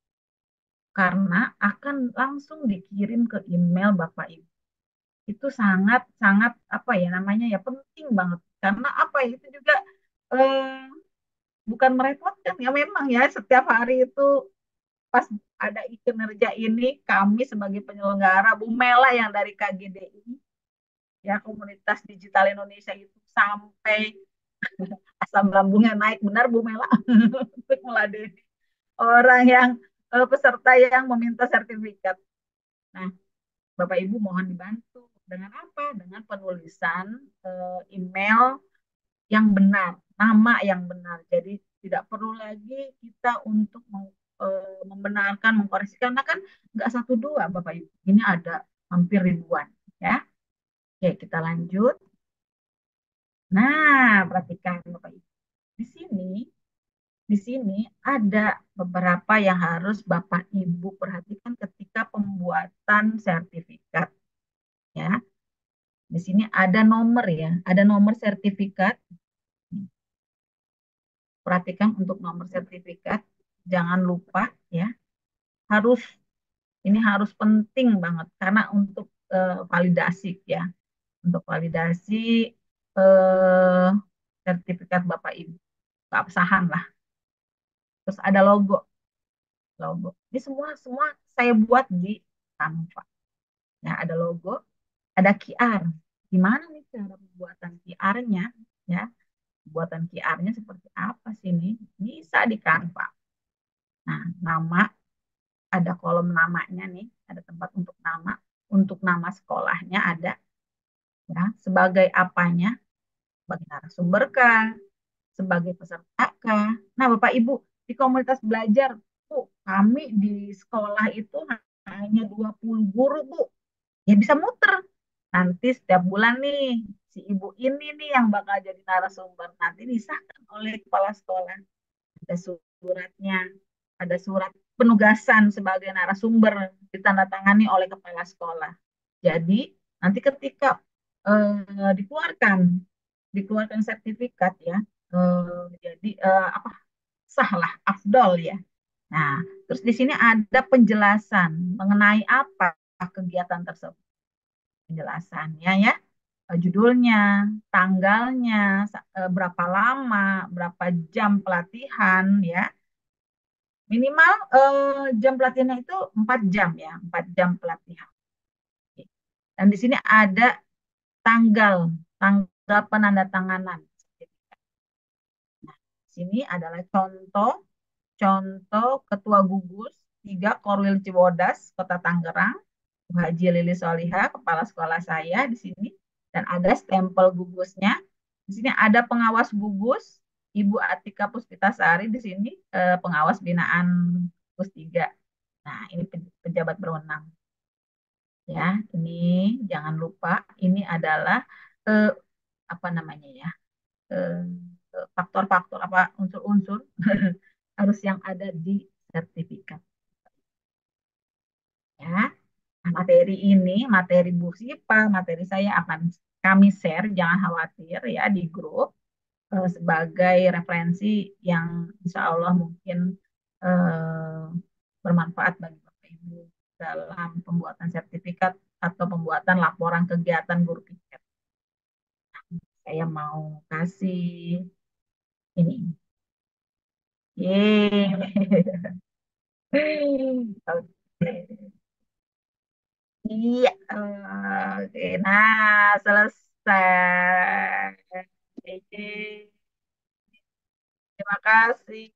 karena akan langsung dikirim ke email Bapak Ibu. Itu sangat sangat apa ya namanya ya, penting banget karena apa ya, itu juga eh, bukan merepotkan ya, memang ya setiap hari itu pas ada kinerja ini, kami sebagai penyelenggara, Bu Mela yang dari K G D I ya, Komunitas Digital Indonesia, itu sampai asam lambungnya naik benar Bu Mela untuk meladeni orang yang eh, peserta yang meminta sertifikat. Nah, Bapak Ibu mohon dibantu dengan apa? Dengan penulisan eh, email yang benar, nama yang benar. Jadi tidak perlu lagi kita untuk eh, membenarkan, mengkoreksi, karena kan nggak satu dua Bapak Ibu. Ini ada hampir ribuan ya. Oke, kita lanjut. Nah, perhatikan Bapak Ibu. Di sini di sini ada beberapa yang harus Bapak Ibu perhatikan ketika pembuatan sertifikat ya. Di sini ada nomor ya, ada nomor sertifikat. Perhatikan untuk nomor sertifikat, jangan lupa ya. Harus ini harus penting banget karena untuk eh, validasi ya, untuk validasi eh, sertifikat Bapak Ibu, keabsahan lah. Terus ada logo, logo. Ini semua semua saya buat di Canva. Ya, ada logo, ada Q R. Gimana nih cara pembuatan Q R-nya? Ya, buatan Q R-nya seperti apa sih ini? Bisa di Canva. Nah, nama, ada kolom namanya nih, ada tempat untuk nama, untuk nama sekolahnya ada, ya, sebagai apanya, sebagai narasumber kah, sebagai peserta kah. Nah, Bapak Ibu, di komunitas belajar, Bu, kami di sekolah itu hanya dua puluh guru, Bu. Ya bisa muter. Nanti setiap bulan nih, si ibu ini nih yang bakal jadi narasumber. Nanti disahkan oleh kepala sekolah. Ada suratnya, ada surat penugasan sebagai narasumber ditandatangani oleh kepala sekolah. Jadi nanti ketika eh, dikeluarkan dikeluarkan sertifikat ya, eh, jadi eh, apa, sah lah, afdol ya. Nah, terus di sini ada penjelasan mengenai apa kegiatan tersebut, penjelasannya ya, eh, judulnya, tanggalnya, sa- eh, berapa lama, berapa jam pelatihan ya. Minimal eh, jam pelatihannya itu empat jam ya, empat jam pelatihan. Dan di sini ada tanggal, tanggal penandatanganan. Nah, di sini adalah contoh, contoh Ketua Gugus tiga Korwil Cibodas, Kota Tangerang, Bu Haji Lili Solihah, kepala sekolah saya di sini, dan ada stempel gugusnya. Di sini ada pengawas gugus, Ibu Atika Puspitasari di sini, eh, pengawas binaan Gugus tiga. Nah, ini pe- pejabat berwenang. Ya, ini jangan lupa ini adalah eh, apa namanya ya? eh, Faktor-faktor apa unsur-unsur harus yang ada di sertifikat ya. Nah, materi ini, materi Bu Sipa, materi saya akan kami share, jangan khawatir ya di grup eh, sebagai referensi yang insya Allah mungkin eh, bermanfaat bagi Bapak Ibu dalam pembuatan sertifikat atau pembuatan laporan kegiatan guru piket. Saya mau kasih ini. Yeay. Oke. Iya, oke. Nah, selesai. Terima kasih.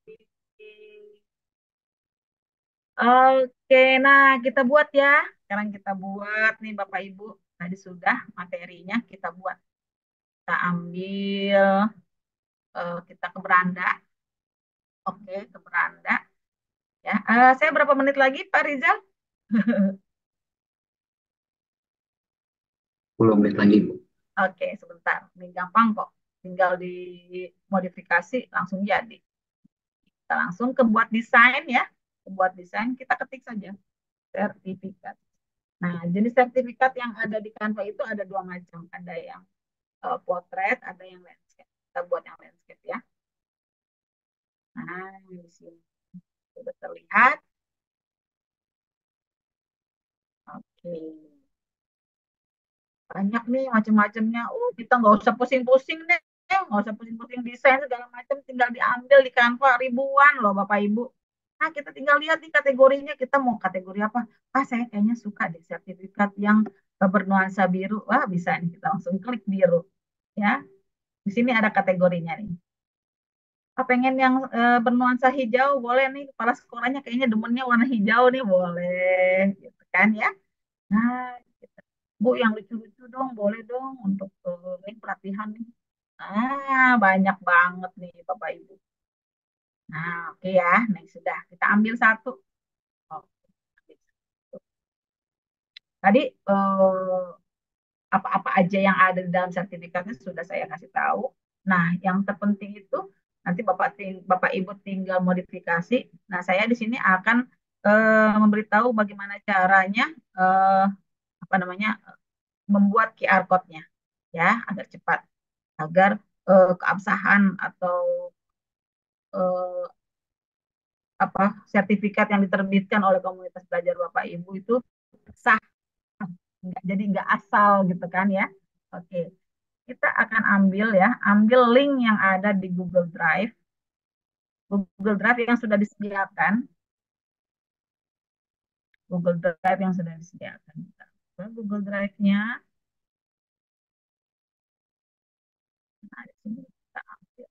Oke, nah kita buat ya. Sekarang kita buat nih Bapak Ibu. Tadi sudah materinya kita buat. Kita ambil, eh, kita ke beranda. Oke, ke beranda. Ya, Eh, saya berapa menit lagi Pak Rizal? sepuluh menit lagi, Bu. Oke, sebentar. Ini gampang kok. Tinggal dimodifikasi langsung jadi. Kita langsung ke buat desain ya. Ke buat desain kita ketik saja sertifikat. Nah, jenis sertifikat yang ada di Canva itu ada dua macam. Ada yang uh, potret, ada yang landscape. Kita buat yang landscape ya. Nah, di sini sudah terlihat. Oke. Banyak nih macam-macamnya. Uh, kita nggak usah pusing-pusing deh. Nggak usah pusing-pusing desain segala macam. Tinggal diambil di Canva ribuan loh Bapak Ibu. Nah, kita tinggal lihat nih kategorinya. Kita mau kategori apa? Ah, saya kayaknya suka deh sertifikat yang bernuansa biru. Wah, bisa nih. Kita langsung klik biru. Ya, di sini ada kategorinya nih. Ah, pengen yang eh, bernuansa hijau, boleh nih. Kepala sekolahnya kayaknya demennya warna hijau nih, boleh. Gitu kan ya. Nah, gitu. Bu, yang lucu-lucu dong, boleh dong untuk eh, ini pelatihan nih. Ah, banyak banget nih Bapak Ibu. Nah, oke ya. Nah, sudah. Kita ambil satu. Oke, ambil satu. Tadi eh, apa-apa aja yang ada di dalam sertifikatnya sudah saya kasih tahu. Nah, yang terpenting itu nanti Bapak ting- Bapak Ibu tinggal modifikasi. Nah, saya di sini akan eh, memberitahu bagaimana caranya eh, apa namanya membuat Q R code-nya ya agar cepat, agar eh, keabsahan atau eh, apa sertifikat yang diterbitkan oleh komunitas belajar Bapak Ibu itu sah, nggak- jadi nggak asal gitu kan ya. Oke. Kita akan ambil ya, ambil link yang ada di Google Drive, Google Drive yang sudah disediakan, Google Drive yang sudah disediakan. Google Drive-nya, nah di sini kita ambil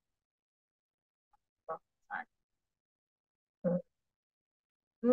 itu.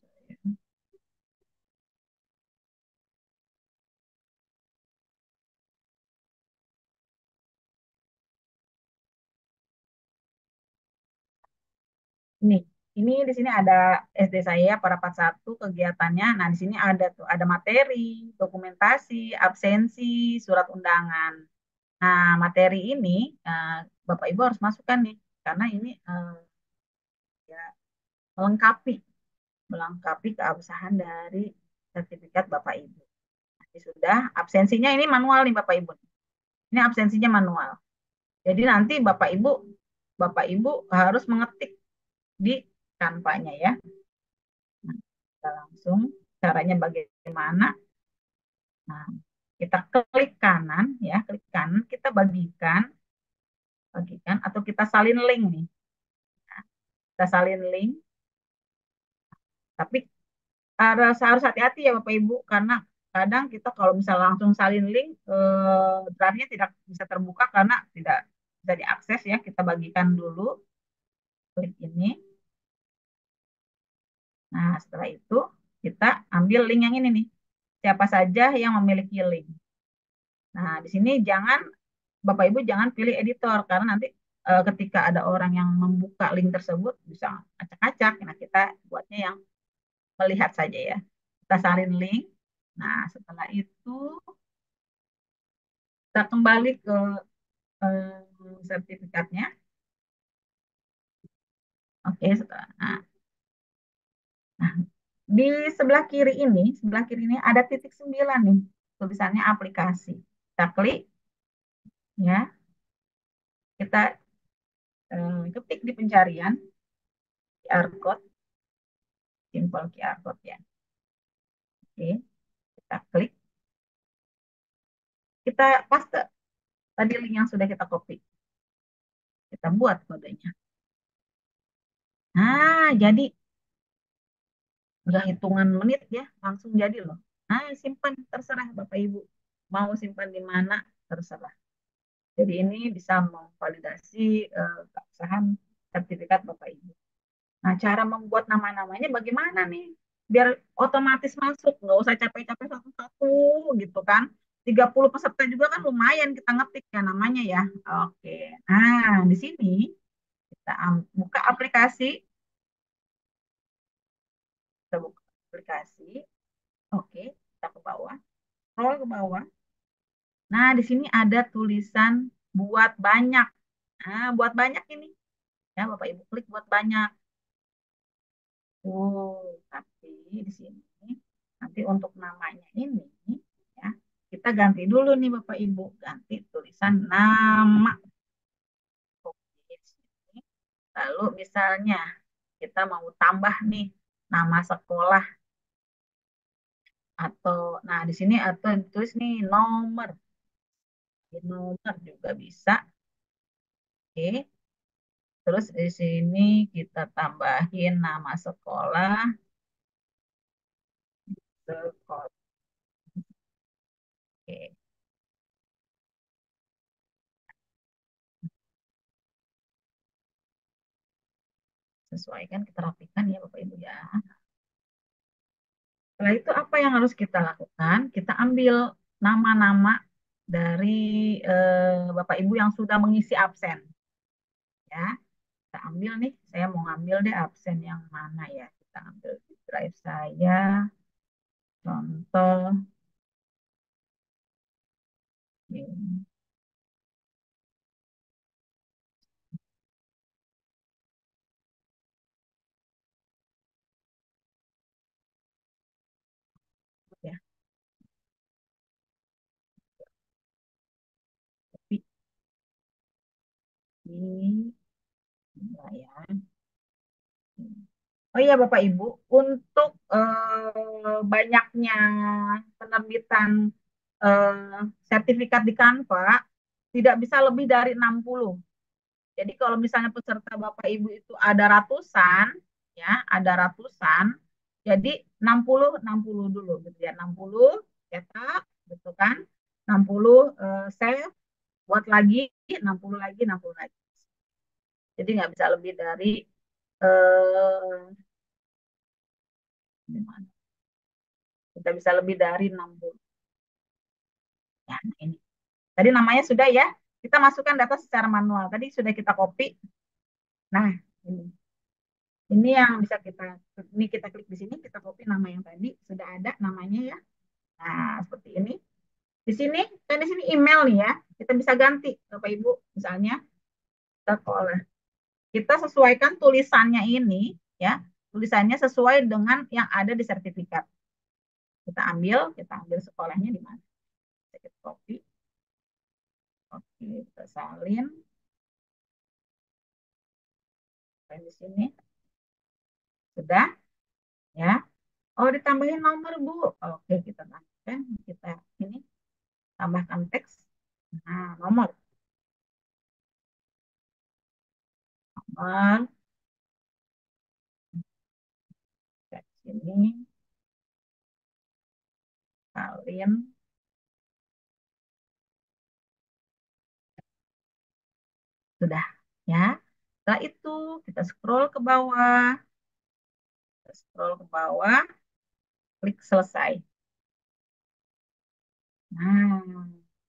Ini, ini di sini ada S D saya parapat satu kegiatannya. Nah, di sini ada tuh, ada materi, dokumentasi, absensi, surat undangan. Nah, materi ini eh, Bapak Ibu harus masukkan nih, karena ini eh, ya melengkapi melengkapi keabsahan dari sertifikat Bapak Ibu. Nanti sudah absensinya ini manual nih Bapak Ibu. Ini absensinya manual. Jadi nanti Bapak Ibu Bapak Ibu harus mengetik di kanvanya ya. Nah, kita langsung caranya bagaimana? Nah, kita klik kanan ya, klik kanan, kita bagikan, bagikan atau kita salin link nih. Nah, kita salin link, tapi harus harus hati-hati ya Bapak Ibu karena kadang kita kalau misal langsung salin link eh, drive-nya tidak bisa terbuka karena tidak bisa diakses ya. Kita bagikan dulu link ini. Nah, setelah itu kita ambil link yang ini nih. Siapa saja yang memiliki link. Nah, di sini jangan Bapak Ibu jangan pilih editor karena nanti eh, ketika ada orang yang membuka link tersebut bisa acak-acak. Nah, kita buatnya yang melihat saja ya. Kita salin link. Nah, setelah itu kita kembali ke eh, sertifikatnya. Oke, setelah. Nah, nah, di sebelah kiri ini, sebelah kiri ini ada titik sembilan nih, tulisannya aplikasi. Kita klik, ya, kita eh, ketik di pencarian Q R code, simple Q R code ya. Oke, kita klik, kita paste tadi link yang sudah kita copy, kita buat kodenya. Nah, jadi udah hitungan menit ya, langsung jadi loh. Nah, simpan terserah Bapak Ibu. Mau simpan di mana terserah. Jadi ini bisa memvalidasi eh, keabsahan sertifikat Bapak Ibu. Nah, cara membuat nama-namanya bagaimana nih? Biar otomatis masuk, nggak usah capek-capek satu-satu gitu kan. Tiga puluh peserta juga kan lumayan kita ngetik ya namanya ya. Oke. Nah, di sini kita buka aplikasi, kita buka aplikasi. Oke, kita ke bawah, scroll ke bawah. Nah, di sini ada tulisan buat banyak. Nah, buat banyak ini. Ya, Bapak Ibu klik buat banyak. Oh, tapi di sini nanti untuk namanya ini ya, kita ganti dulu nih Bapak Ibu, ganti tulisan nama. Oke, di sini. Lalu misalnya kita mau tambah nih nama sekolah atau nah di sini atau tulis nih nomor. Di nomor juga bisa. Oke. Terus di sini kita tambahin nama sekolah, sekolah. Oke. Sesuaikan, kita rapikan ya Bapak Ibu ya. Setelah itu apa yang harus kita lakukan? Kita ambil nama-nama dari eh, Bapak Ibu yang sudah mengisi absen. Ya, kita ambil nih, saya mau ngambil deh absen yang mana ya. Kita ambil di drive saya, contoh. Ini, ya, tapi ini enggak ya. Oh iya Bapak Ibu, untuk eh, banyaknya penerbitan eh, sertifikat di Canva tidak bisa lebih dari enam puluh. Jadi kalau misalnya peserta Bapak Ibu itu ada ratusan, ya, ada ratusan, jadi enam puluh enam puluh dulu gitu ya. enam puluh cetak gitu kan. enam puluh eh, save, buat lagi enam puluh lagi, enam puluh lagi. Jadi nggak bisa lebih dari eh kita bisa lebih dari enam puluh. Ya, nah ini. Tadi namanya sudah ya. Kita masukkan data secara manual. Tadi sudah kita copy. Nah, ini. Ini yang bisa kita, ini kita klik di sini, kita copy nama yang tadi. Sudah ada namanya ya. Nah, seperti ini. Di sini, kan di sini email nih ya. Kita bisa ganti, Bapak Ibu. Misalnya, kita call. Kita sesuaikan tulisannya ini, ya. Tulisannya sesuai dengan yang ada di sertifikat. Kita ambil, kita ambil sekolahnya di mana. Kita copy. Oke, kita salin. Di sini. Sudah, ya. Oh, ditambahin nomor, Bu. Oke, kita tambahkan. Kita ini tambahkan teks. Nah, nomor. Nomor. Kayak sini. Salin. Sudah, ya. Setelah itu, kita scroll ke bawah. Kita scroll ke bawah. Klik selesai. Nah,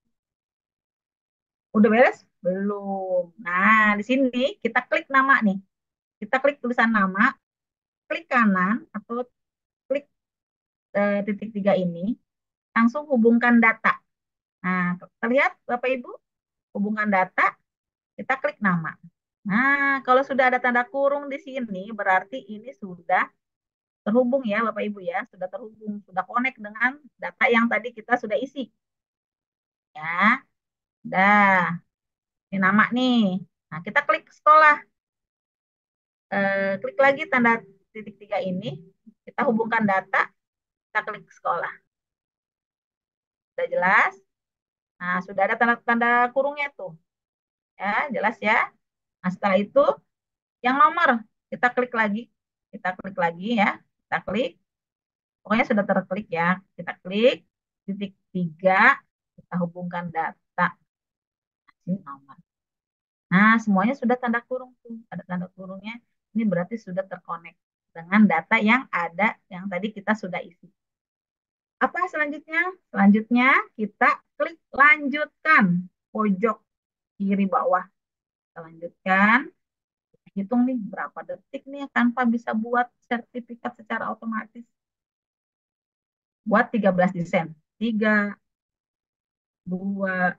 udah beres? Belum. Nah, di sini kita klik nama nih. Kita klik tulisan nama, klik kanan atau klik eh, titik tiga ini. langsung hubungkan data. Nah, terlihat Bapak Ibu, hubungkan data, kita klik nama. Nah, kalau sudah ada tanda kurung di sini, berarti ini sudah terhubung ya Bapak Ibu ya, sudah terhubung, sudah connect dengan data yang tadi kita sudah isi. Ya, dah, ini nama nih. Nah, kita klik sekolah. Eh, klik lagi tanda titik tiga ini, kita hubungkan data, kita klik sekolah. Sudah jelas? Nah, sudah ada tanda-tanda kurungnya tuh. Ya, jelas ya. Nah, setelah itu yang nomor kita klik lagi, kita klik lagi ya, kita klik. Pokoknya sudah terklik ya. Kita klik titik tiga, kita hubungkan data. Ini nomor. Nah, semuanya sudah tanda kurung tuh. Ada tanda kurungnya. Ini berarti sudah terkonek dengan data yang ada yang tadi kita sudah isi. Apa selanjutnya? Selanjutnya kita klik lanjutkan pojok kiri bawah. Kita lanjutkan. Hitung nih berapa detik nih tanpa bisa buat sertifikat secara otomatis. Buat tiga belas desain. tiga, dua,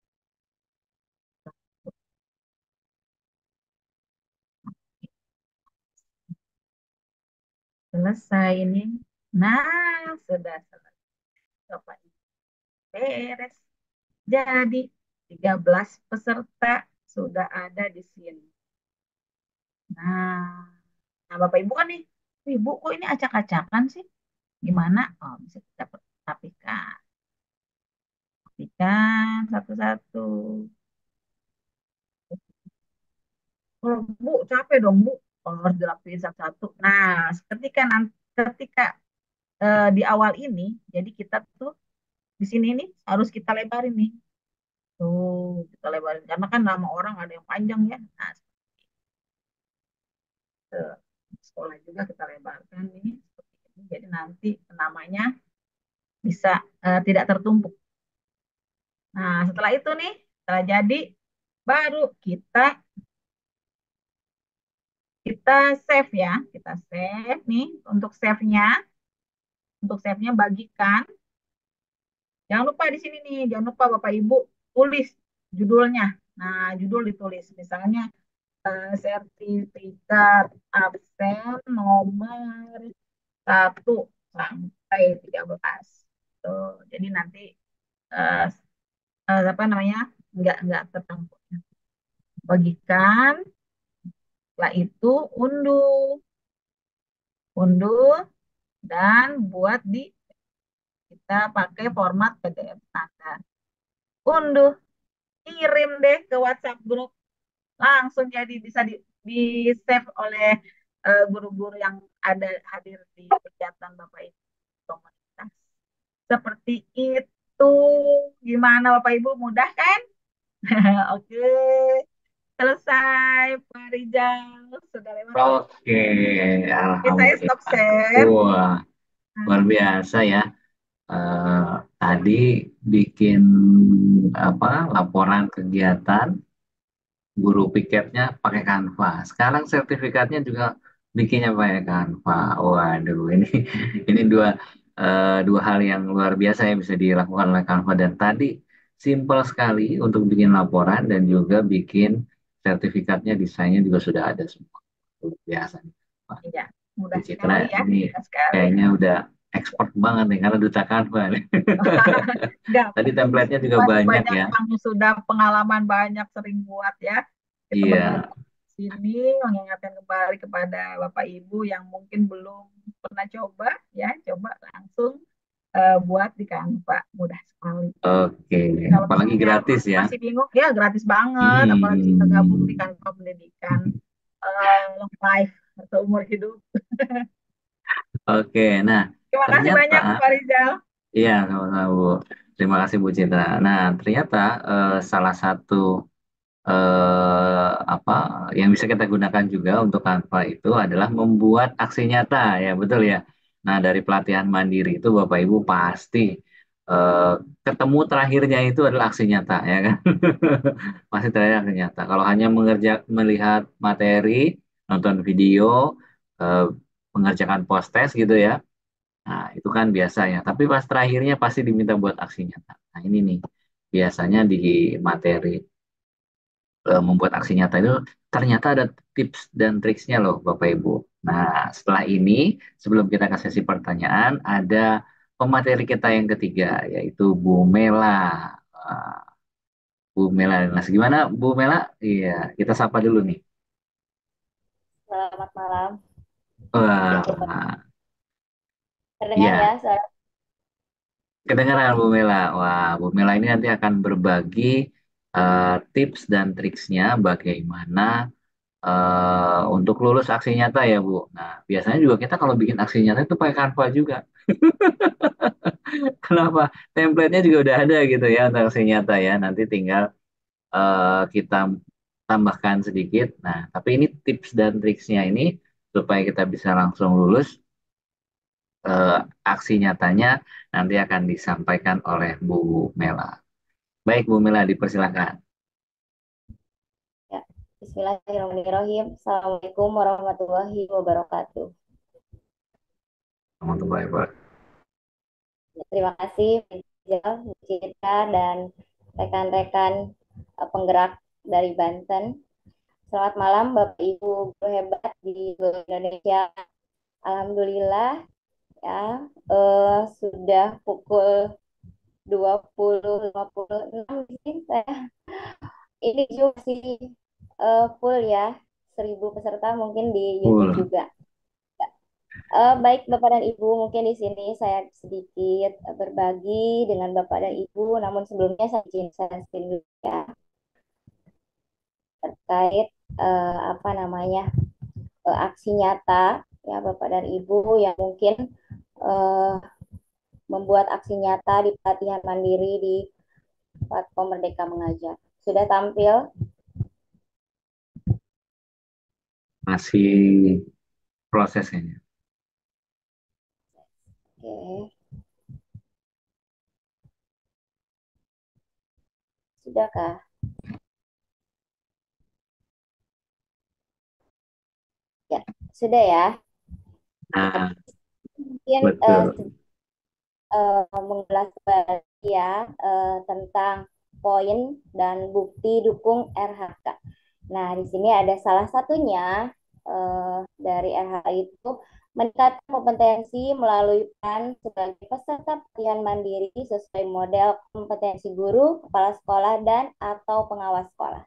selesai ini. Nah, sudah selesai. Coba beres. Jadi tiga belas peserta sudah ada di sini. Nah, nah Bapak Ibu kan nih, Ibu kok ini acak-acakan sih? Gimana? Oh, bisa kita rapikan. Rapikan satu-satu. Kalau Bu capek dong Bu, kalau harus dirapiin satu-satu. Nah, ketika nanti ketika eh, di awal ini, jadi kita tuh di sini nih harus kita lebarin nih. Tuh, kita lebarin karena kan nama orang ada yang panjang ya. Nah, ke sekolah juga kita lebarkan ini seperti ini. Jadi nanti namanya bisa eh, tidak tertumpuk. Nah, setelah itu nih, setelah jadi baru kita kita save ya. Kita save nih untuk save-nya, untuk save-nya bagikan. Jangan lupa di sini nih, jangan lupa Bapak Ibu tulis judulnya. Nah, judul ditulis misalnya eh, sertifikat absen nomor satu sampai tiga belas. Tuh, jadi nanti eh, eh, apa namanya? nggak nggak tertampuk. Bagikan, setelah itu unduh, unduh dan buat di kita pakai format P D F standar. Unduh, kirim deh ke WhatsApp grup, langsung jadi bisa di, di save oleh eh, guru-guru yang ada hadir di kegiatan Bapak Ibu komunitas. Seperti itu. Gimana Bapak Ibu, mudah kan? Oke, selesai Pak Rizal. Sudah lewat. Oke, Oke, saya stop alhamdulillah. share. Wah, luar biasa ya. Eh, tadi bikin apa laporan kegiatan guru piketnya pakai Canva. Sekarang sertifikatnya juga bikinnya pakai Canva. Waduh, ini ini dua eh, dua hal yang luar biasa yang bisa dilakukan oleh Canva. Dan tadi simpel sekali untuk bikin laporan dan juga bikin sertifikatnya, desainnya juga sudah ada semua. Luar biasa nih. Wah, Iya, Bu mudah Citra sekali ya, ini mudah sekali. kayaknya udah expert banget nih karena duta Canva nih. Enggak, Tadi template-nya juga masih banyak banyak ya. yang sudah pengalaman banyak sering buat ya. Kita Iya. berbagi sini mengingatkan kembali kepada Bapak Ibu yang mungkin belum pernah coba ya, coba langsung eh, buat di Canva, mudah sekali. Oke, Kalau apalagi misalnya gratis ya. masih bingung, ya gratis banget, apalagi kita gabung di Hmm. Canva Pendidikan eh, live seumur hidup. Oke, nah Terima kasih ternyata, banyak Pak Rizal. iya sama-sama Bu. Terima kasih Bu Citra. Nah ternyata eh, salah satu eh, apa yang bisa kita gunakan juga untuk Canva itu adalah membuat aksi nyata ya, betul ya. Nah dari pelatihan mandiri itu Bapak Ibu pasti eh, ketemu terakhirnya itu adalah aksi nyata ya kan. Pasti terakhir aksi nyata. Kalau hanya mengerja melihat materi, nonton video, eh, mengerjakan post test gitu ya, Nah, itu kan biasa ya. Tapi pas terakhirnya pasti diminta buat aksi nyata. Nah, ini nih biasanya di materi eh, membuat aksi nyata itu ternyata ada tips dan triksnya loh Bapak Ibu. Nah, setelah ini sebelum kita ke sesi pertanyaan ada pemateri kita yang ketiga yaitu Bu Mela. Wah, Bu Mela. Nah, gimana Bu Mela? Iya, kita sapa dulu nih. Selamat malam. Wah, Terdengar ya iya, suara? kedengaran Bu Mela. Wah, Bu Mela ini nanti akan berbagi eh, tips dan triksnya bagaimana eh, untuk lulus aksi nyata ya Bu. Nah, biasanya juga kita kalau bikin aksi nyata itu pakai Canva juga. Kenapa? Template-nya juga udah ada gitu ya untuk aksi nyata ya. Nanti tinggal eh, kita tambahkan sedikit. Nah, tapi ini tips dan triksnya ini supaya kita bisa langsung lulus eh, aksi nyatanya nanti akan disampaikan oleh Bu Mela. Baik Bu Mela, dipersilakan. Ya. Bismillahirrahmanirrahim. Assalamualaikum warahmatullahi wabarakatuh. Teman-teman, Baik. Ya, terima kasih Rizal, Bu Citra, dan rekan-rekan eh, penggerak dari Banten. Selamat malam Bapak Ibu guru hebat di Guru Indonesia. Alhamdulillah ya eh, sudah pukul dua puluh lima puluh enam di sini saya ini juga masih eh, full ya, seribu peserta mungkin di YouTube Full. juga. Eh, baik Bapak dan Ibu, mungkin di sini saya sedikit eh, berbagi dengan Bapak dan Ibu, namun sebelumnya saya izin saya screen dulu ya terkait eh, apa namanya eh, aksi nyata ya Bapak dan Ibu yang mungkin eh, membuat aksi nyata di pelatihan mandiri di platform Merdeka Mengajar. Sudah tampil? Masih prosesnya. Oke, sudahkah? Ya, sudah ya. Nah, Mungkin eh, betul. eh, mengulas kembali ya eh, tentang poin dan bukti dukung R H K. Nah, di sini ada salah satunya eh, dari R H K itu meningkatkan kompetensi melalui peran sebagai peserta pelatihan mandiri sesuai model kompetensi guru, kepala sekolah, dan atau pengawas sekolah.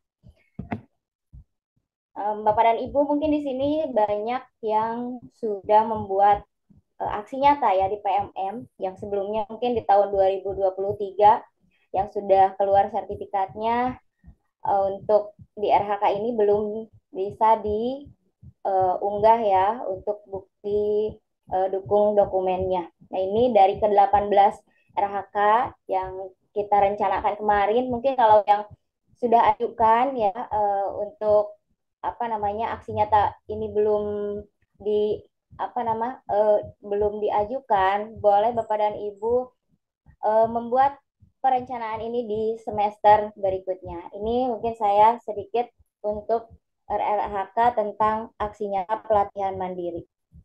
Em, Bapak dan Ibu mungkin di sini banyak yang sudah membuat eh, aksi nyata ya di P M M yang sebelumnya mungkin di tahun dua ribu dua puluh tiga yang sudah keluar sertifikatnya eh, untuk di R H K ini belum bisa diunggah ya untuk bukti eh, dukung dokumennya. Nah, ini dari ke delapan belas R H K yang kita rencanakan kemarin, mungkin kalau yang sudah ajukan ya eh, untuk apa namanya aksi nyata ini belum di apa nama eh, belum diajukan, boleh Bapak dan Ibu eh, membuat perencanaan ini di semester berikutnya. Ini mungkin saya sedikit untuk R R H K tentang aksi nyata pelatihan mandiri.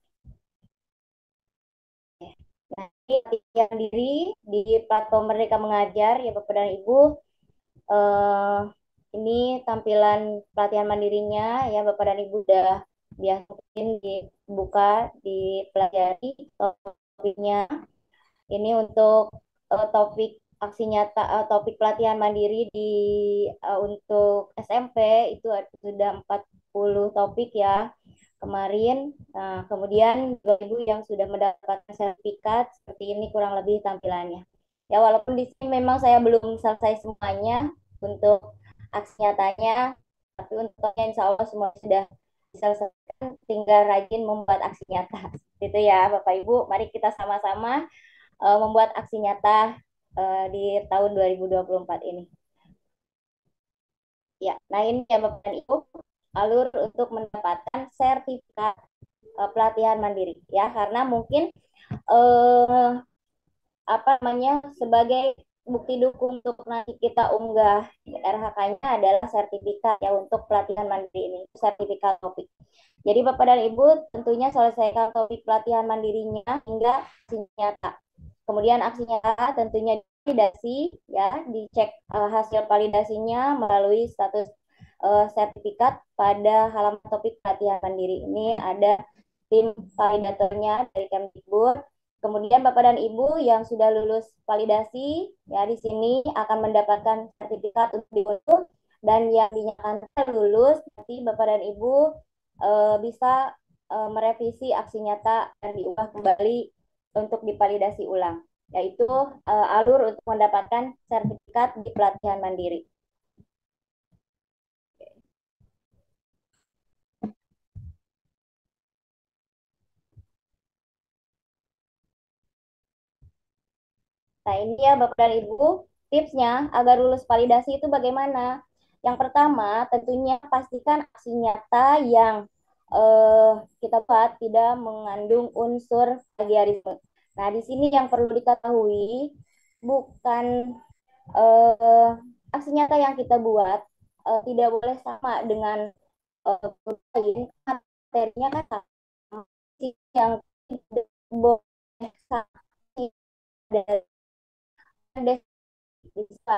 Nah, ini pelatihan mandiri di platform Merdeka Mengajar ya Bapak dan Ibu. Eh, ini tampilan pelatihan mandirinya ya Bapak dan Ibu udah biasa mungkin dibuka, dipelajari topiknya. Ini untuk uh, topik aksi nyata, uh, topik pelatihan mandiri di uh, untuk S M P itu sudah empat puluh topik ya kemarin. Nah, kemudian Ibu yang sudah mendapatkan sertifikat seperti ini kurang lebih tampilannya. Ya, walaupun di sini memang saya belum selesai semuanya untuk aksi nyatanya, tapi untuknya insya Allah semua sudah diselesaikan, tinggal rajin membuat aksi nyata. Itu ya, Bapak Ibu, mari kita sama-sama uh, membuat aksi nyata uh, di tahun dua ribu dua puluh empat ini. Ya, nah ini ya Bapak dan Ibu, alur untuk mendapatkan sertifikat uh, pelatihan mandiri ya, karena mungkin uh, apa namanya sebagai bukti dukung untuk nanti kita unggah R H K-nya adalah sertifikat ya untuk pelatihan mandiri ini, sertifikat topik. Jadi Bapak dan Ibu tentunya selesaikan topik pelatihan mandirinya hingga aksi nyata. Kemudian aksi nyata tentunya validasi ya, dicek uh, hasil validasinya melalui status uh, sertifikat pada halaman topik pelatihan mandiri. Ini ada tim validatornya dari Kemdikbud. Kemudian Bapak dan Ibu yang sudah lulus validasi ya di sini akan mendapatkan sertifikat untuk diunduh, dan yang dinyatakan lulus nanti Bapak dan Ibu uh, bisa uh, merevisi aksi nyata dan diubah kembali untuk divalidasi ulang, yaitu uh, alur untuk mendapatkan sertifikat di pelatihan mandiri. Nah, ini ya Bapak dan Ibu, tipsnya agar lulus validasi itu bagaimana? Yang pertama, tentunya pastikan aksi nyata yang eh, kita buat tidak mengandung unsur plagiarisme. Nah, di sini yang perlu diketahui, bukan eh, aksi nyata yang kita buat eh, tidak boleh sama dengan eh, materinya kan sama. Yang tidak boleh sama dari bisa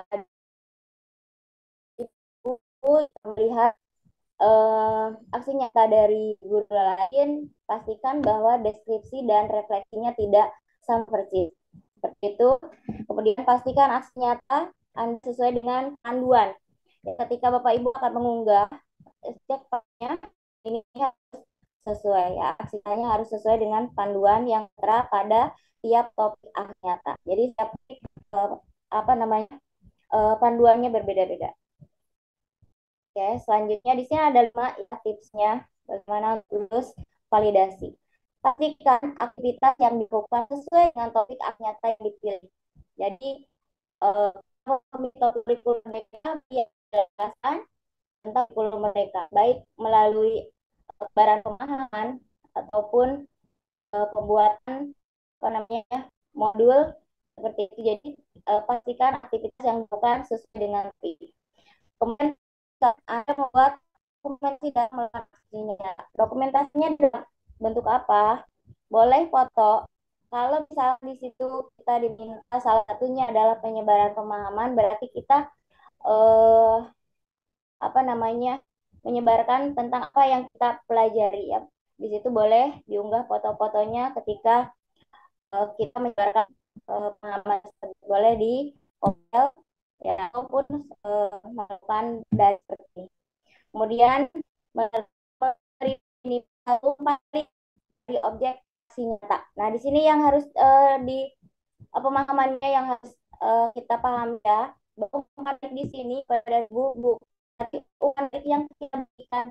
itu melihat uh, aksi nyata dari guru lain, pastikan bahwa deskripsi dan refleksinya tidak sama persis. Seperti itu. Kemudian pastikan aksi nyata Anda sesuai dengan panduan. Ketika Bapak Ibu akan mengunggah, cek paknya ini harus sesuai ya, aksi nyatanya harus sesuai dengan panduan yang tertera pada tiap topik aksi nyata. Jadi setiap uh, apa namanya uh, panduannya berbeda-beda. Oke, selanjutnya di sini ada lima ya, tipsnya bagaimana lulus validasi. Pastikan aktivitas yang dilakukan sesuai dengan topik aksi nyata yang dipilih. Jadi uh, kurikulum mereka dijelaskan tentang kurikulum mereka, baik melalui lebaran pemahaman ataupun uh, pembuatan apa namanya modul seperti itu. Jadi uh, pastikan aktivitas yang dilakukan sesuai dengan P I. Kemudian Anda membuat dokumentasi dan melakukannya. Dokumentasinya dalam bentuk apa? Boleh foto. Kalau misalnya di situ kita diminta salah satunya adalah penyebaran pemahaman, berarti kita eh, apa namanya menyebarkan tentang apa yang kita pelajari ya. Di situ boleh diunggah foto-fotonya ketika uh, kita menyebarkan uh, pengalaman tersebut, boleh di Komel ya, ataupun uh, melakukan dari seperti ini. Kemudian memberi ini umpan balik di objek aksi nyata. Nah, di sini yang harus uh, di uh, pemahamannya yang harus uh, kita pahami ya, bahwa umpan balik di sini pada bu tapi umpan balik yang kita berikan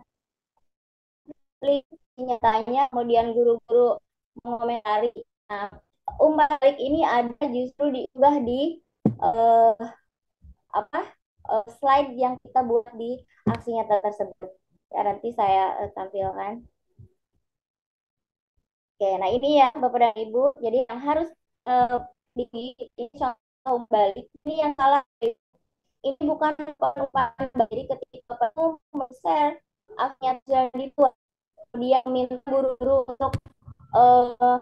nyatanya kemudian guru-guru mengomentari. Nah, umpan balik ini ada justru diunggah di uh, apa uh, slide yang kita buat di aksi nyata tersebut. Ya, nanti saya uh, tampilkan. Oke, nah ini ya Bapak dan Ibu. Jadi yang harus uh, di ini contoh balik ini yang salah. Ini bukan perubahan. Jadi ketika Bapak men-share aksi nyata dibuat, dia minta guru-guru untuk uh,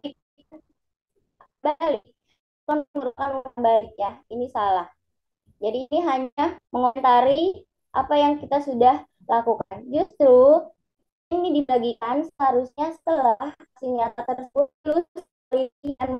balik, kan merupakan balik ya, ini salah. Jadi ini hanya mengomentari apa yang kita sudah lakukan. Justru ini dibagikan seharusnya setelah aksi nyata tersebut dan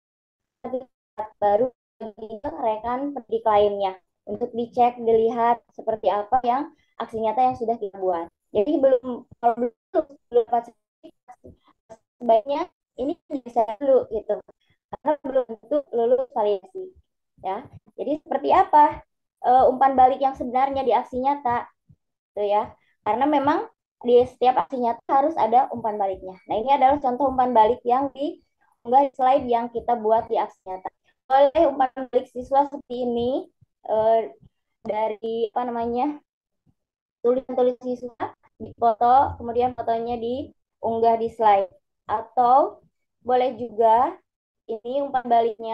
baru bagi rekan pendidik lainnya untuk dicek, dilihat seperti apa yang aksi nyata yang sudah kita buat. Jadi belum kalau belum belum sebaiknya ini bisa dulu gitu, karena belum tentu lulus validasi ya. Jadi seperti apa uh, umpan balik yang sebenarnya di aksi nyata tuh ya, karena memang di setiap aksi nyata harus ada umpan baliknya. Nah, ini adalah contoh umpan balik yang di enggak slide yang kita buat di aksi nyata. Oleh umpan balik siswa seperti ini uh, dari apa namanya tulisan-tulisan siswa dipoto, kemudian fotonya diunggah di slide, atau boleh juga ini umpan baliknya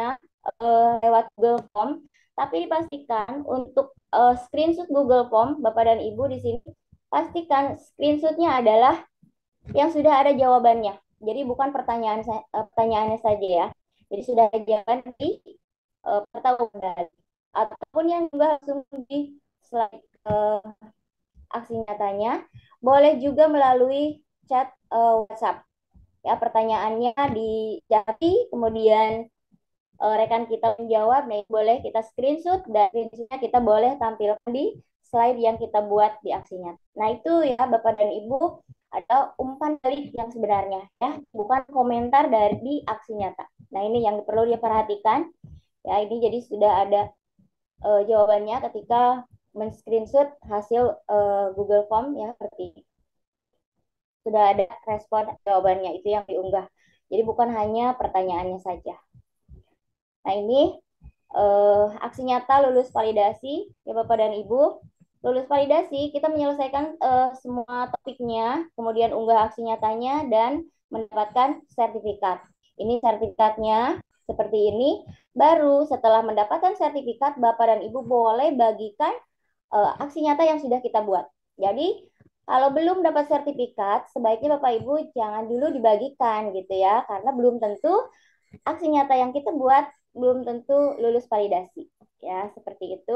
eh, lewat Google Form, tapi dipastikan untuk eh, screenshot Google Form, Bapak dan Ibu di sini, pastikan screenshotnya adalah yang sudah ada jawabannya. Jadi bukan pertanyaan sa- eh, pertanyaannya saja ya. Jadi sudah ada jawaban di eh, peta ugal, ataupun yang juga langsung di slide eh, aksi nyatanya, boleh juga melalui chat eh, WhatsApp. Ya, pertanyaannya dijawab, kemudian eh, rekan kita menjawab, nah boleh kita screenshot dan screenshotnya kita boleh tampilkan di slide yang kita buat di aksinya. Nah itu ya Bapak dan Ibu ada umpan balik yang sebenarnya ya, bukan komentar dari aksi nyata. Nah ini yang perlu diperhatikan ya, ini jadi sudah ada eh, jawabannya ketika men-screenshot hasil eh, Google Form ya, seperti ini. Sudah ada respon jawabannya itu yang diunggah. Jadi bukan hanya pertanyaannya saja. Nah ini eh, aksi nyata lulus validasi ya Bapak dan Ibu. Lulus validasi kita menyelesaikan eh, semua topiknya, kemudian unggah aksi nyatanya dan mendapatkan sertifikat. Ini sertifikatnya seperti ini. Baru setelah mendapatkan sertifikat, Bapak dan Ibu boleh bagikan eh, aksi nyata yang sudah kita buat. Jadi kalau belum dapat sertifikat, sebaiknya Bapak Ibu jangan dulu dibagikan gitu ya, karena belum tentu aksi nyata yang kita buat belum tentu lulus validasi. Ya, seperti itu.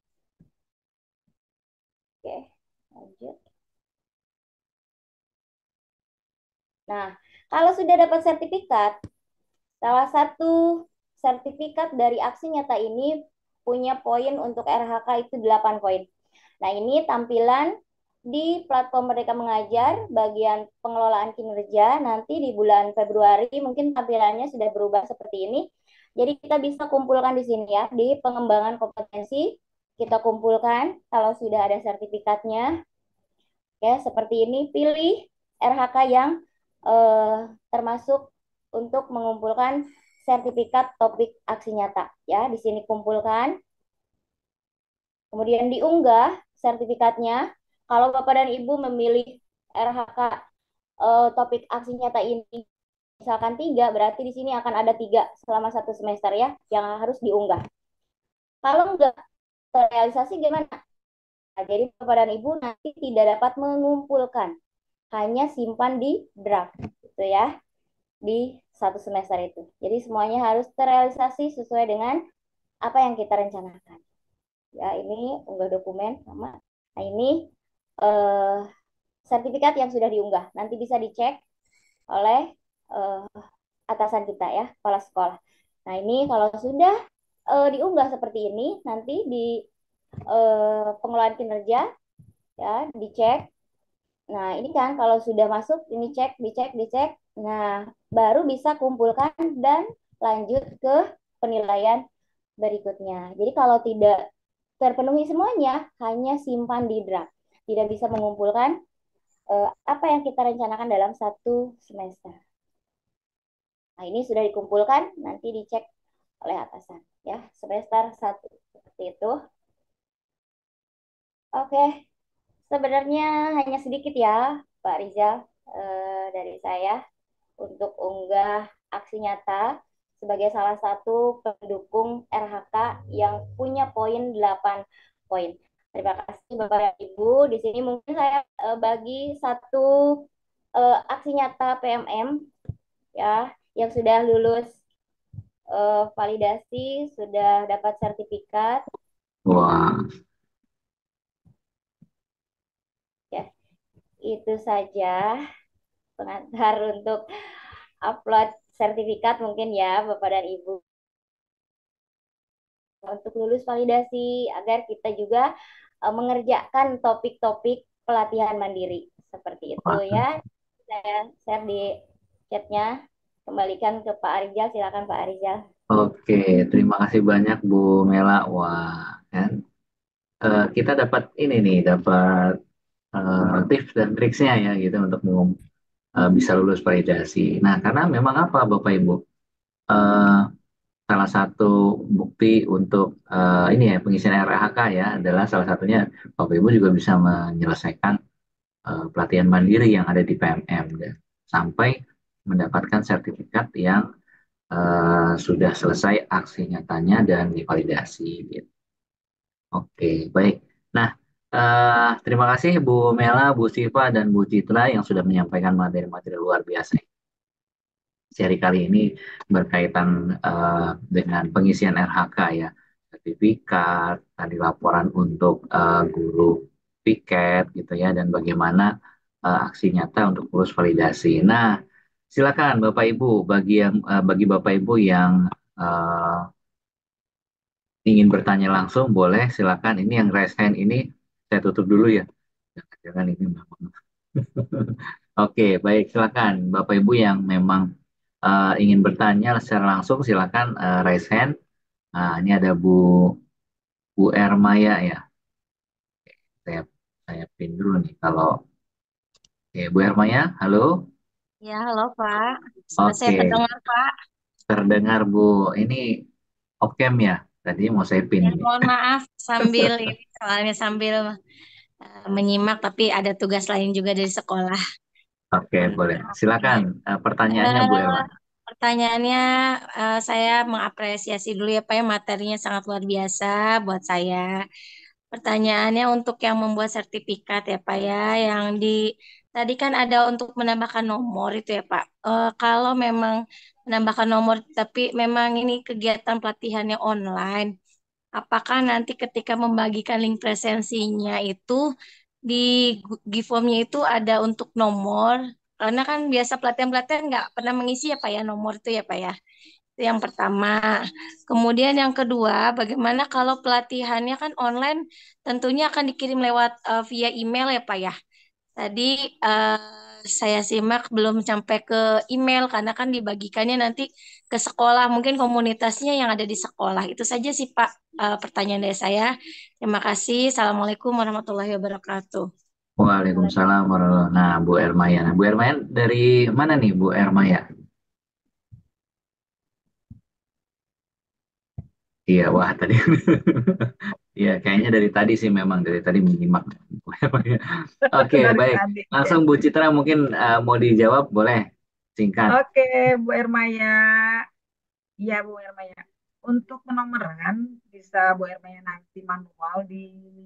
Oke, lanjut. Nah, kalau sudah dapat sertifikat, salah satu sertifikat dari aksi nyata ini punya poin untuk R H K itu delapan poin. Nah, ini tampilan di platform Merdeka Mengajar bagian pengelolaan kinerja. Nanti di bulan Februari mungkin tampilannya sudah berubah seperti ini. Jadi kita bisa kumpulkan di sini ya, di pengembangan kompetensi kita kumpulkan kalau sudah ada sertifikatnya. Ya, seperti ini pilih R H K yang eh, termasuk untuk mengumpulkan sertifikat topik aksi nyata. Ya, di sini kumpulkan. Kemudian diunggah sertifikatnya. Kalau Bapak dan Ibu memilih R H K eh, topik aksi nyata ini misalkan tiga, berarti di sini akan ada tiga selama satu semester ya yang harus diunggah. Kalau enggak terrealisasi gimana? Nah, jadi Bapak dan Ibu nanti tidak dapat mengumpulkan, hanya simpan di draft gitu ya, di satu semester itu. Jadi semuanya harus terrealisasi sesuai dengan apa yang kita rencanakan. Ya, ini unggah dokumen sama. Nah, ini eh, sertifikat yang sudah diunggah. Nanti bisa dicek oleh eh, atasan kita ya, kepala sekolah. Nah, ini kalau sudah eh, diunggah seperti ini, nanti di eh, pengelolaan kinerja ya, dicek. Nah, ini kan kalau sudah masuk, ini cek, dicek, dicek. Nah, baru bisa kumpulkan dan lanjut ke penilaian berikutnya. Jadi kalau tidak terpenuhi semuanya, hanya simpan di draft. Tidak bisa mengumpulkan eh, apa yang kita rencanakan dalam satu semester. Nah, ini sudah dikumpulkan, nanti dicek oleh atasan. Ya, semester satu. Seperti itu. Oke, sebenarnya hanya sedikit ya, Pak Rizal, eh, dari saya untuk unggah aksi nyata sebagai salah satu pendukung R H K yang punya poin delapan poin. Terima kasih Bapak dan Ibu. Di sini mungkin saya eh, bagi satu eh, aksi nyata P M M ya yang sudah lulus eh, validasi, sudah dapat sertifikat. Wah, Ya, itu saja pengantar untuk upload sertifikat mungkin ya Bapak dan Ibu, untuk lulus validasi agar kita juga uh, mengerjakan topik-topik pelatihan mandiri seperti itu wah. ya. Saya share di chatnya, kembalikan ke Pak Arizal, silakan Pak Arizal. Oke, terima kasih banyak Bu Mela. Wah, kan eh, kita dapat ini nih, dapat eh, tips dan triksnya ya gitu untuk mengum- eh, bisa lulus validasi. Nah, karena memang apa Bapak Ibu? Eh, Salah satu bukti untuk eh, ini ya pengisian R H K ya adalah salah satunya Bapak Ibu juga bisa menyelesaikan eh, pelatihan mandiri yang ada di P M M dan sampai mendapatkan sertifikat yang eh, eh, sudah selesai aksi nyatanya dan divalidasi gitu. Oke, baik. Nah, eh, terima kasih Bu Mela, Bu Siva, dan Bu Citra yang sudah menyampaikan materi-materi luar biasa. Seri kali ini berkaitan eh, dengan pengisian R H K ya, sertifikat, tadi laporan untuk eh, guru piket gitu ya, dan bagaimana eh, aksi nyata untuk urus validasi. Nah, silakan Bapak Ibu, bagi yang eh, bagi Bapak Ibu yang eh, ingin bertanya langsung, boleh silakan. Ini yang raise hand ini saya tutup dulu ya. Jangan-jangan ini memang. Oke, baik silakan Bapak Ibu yang memang eh, ingin bertanya secara langsung silakan eh, raise hand. Nah, ini ada Bu Bu Ermaya ya. Saya saya pin dulu nih kalau oke, Bu Ermaya, halo. Ya, halo Pak. Saya Oke, terdengar Pak. terdengar Bu. Ini Okem ya. Tadi mau saya pin Ya, ini. mohon maaf sambil ini soalnya sambil eh, menyimak tapi ada tugas lain juga dari sekolah. Oke, Mohon boleh. maaf. Ya. Silakan eh, pertanyaannya Bu Eh, Ermaya. Pertanyaannya eh, saya mengapresiasi dulu ya Pak ya materinya sangat luar biasa buat saya. Pertanyaannya untuk yang membuat sertifikat ya Pak ya, yang di tadi kan ada untuk menambahkan nomor itu ya Pak. Eh, kalau memang menambahkan nomor, tapi memang ini kegiatan pelatihannya online, apakah nanti ketika membagikan link presensinya itu di Giveform-nya itu ada untuk nomor? Karena kan biasa pelatihan-pelatihan nggak pernah mengisi ya Pak ya nomor itu ya Pak ya. Itu yang pertama. Kemudian yang kedua, bagaimana kalau pelatihannya kan online, tentunya akan dikirim lewat eh, via email ya Pak ya. Tadi eh, saya simak belum sampai ke email karena kan dibagikannya nanti ke sekolah, mungkin komunitasnya yang ada di sekolah. Itu saja sih Pak eh, pertanyaan dari saya. Terima kasih. Assalamualaikum warahmatullahi wabarakatuh. Waalaikumsalam warahmatullahi wabarakatuh. Nah, Bu Ermaya. Nah, Bu Ermaya dari mana nih Bu Ermaya? Iya, wah tadi. Iya, kayaknya dari tadi sih memang dari tadi menyimak. Bu Ermaya. Oke, Dari baik. tadi. Ya. Langsung Bu Citra mungkin eh, mau dijawab boleh singkat. Oke, Bu Ermaya. Iya, Bu Ermaya. Untuk penomoran, bisa Bu Ermaya nanti manual di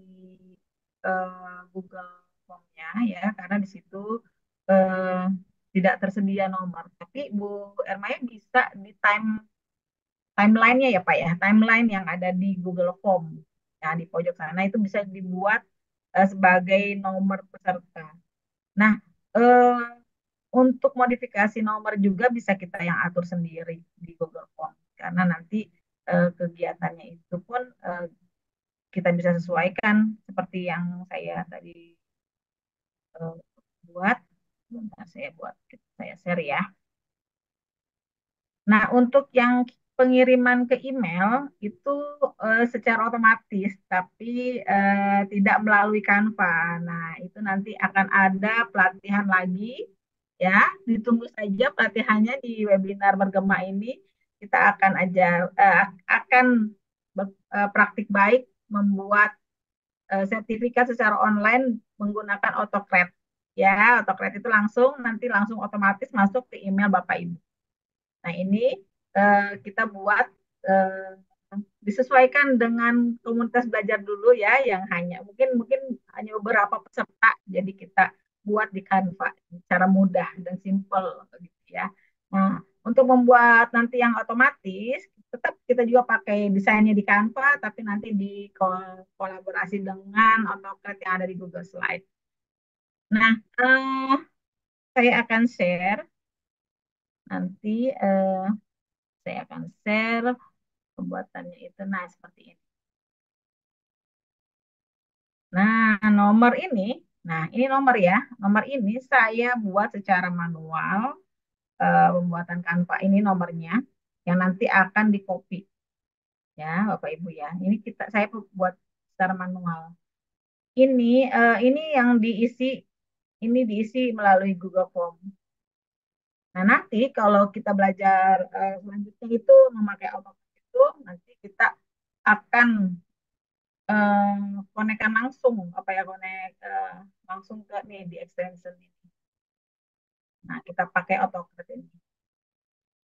eh, Google Form-nya ya, karena di situ eh, tidak tersedia nomor. Tapi Bu Ermaya bisa di time timeline-nya ya Pak ya, timeline yang ada di Google Form. Ya, di pojok sana itu bisa dibuat eh, sebagai nomor peserta. Nah, eh, untuk modifikasi nomor juga bisa kita yang atur sendiri di Google Form. Karena nanti eh, kegiatannya itu pun eh, kita bisa sesuaikan seperti yang saya tadi eh, buat. Bentar, saya buat, saya share ya. Nah, untuk yang pengiriman ke email itu eh, secara otomatis, tapi eh, tidak melalui Canva. Nah, itu nanti akan ada pelatihan lagi, ya. Ditunggu saja pelatihannya di webinar bergema ini. Kita akan ajar, eh, akan ber- eh, praktik baik membuat eh, sertifikat secara online menggunakan AutoCAD. Ya, AutoCAD itu langsung nanti langsung otomatis masuk ke email Bapak Ibu. Nah, ini eh, kita buat eh, disesuaikan dengan komunitas belajar dulu ya, yang hanya mungkin mungkin hanya beberapa peserta, jadi kita buat di Canva secara mudah dan simple gitu ya. Nah, untuk membuat nanti yang otomatis, tetap kita juga pakai desainnya di Canva, tapi nanti di kolaborasi dengan AutoCAD yang ada di Google Slide. Nah, eh, saya akan share nanti. Eh, saya akan share pembuatannya itu. Nah, seperti ini. Nah, nomor ini, nah ini nomor ya. Nomor ini saya buat secara manual, eh, pembuatan Canva ini nomornya yang nanti akan di copy ya, Bapak Ibu ya. Ini kita saya buat secara manual. Ini eh, ini yang diisi ini diisi melalui Google Form. Nah, nanti kalau kita belajar eh, selanjutnya itu memakai AutoCAD itu nanti kita akan eh, konekkan langsung apa ya konek eh, langsung ke nih di extension ini. Nah, kita pakai AutoCAD ini.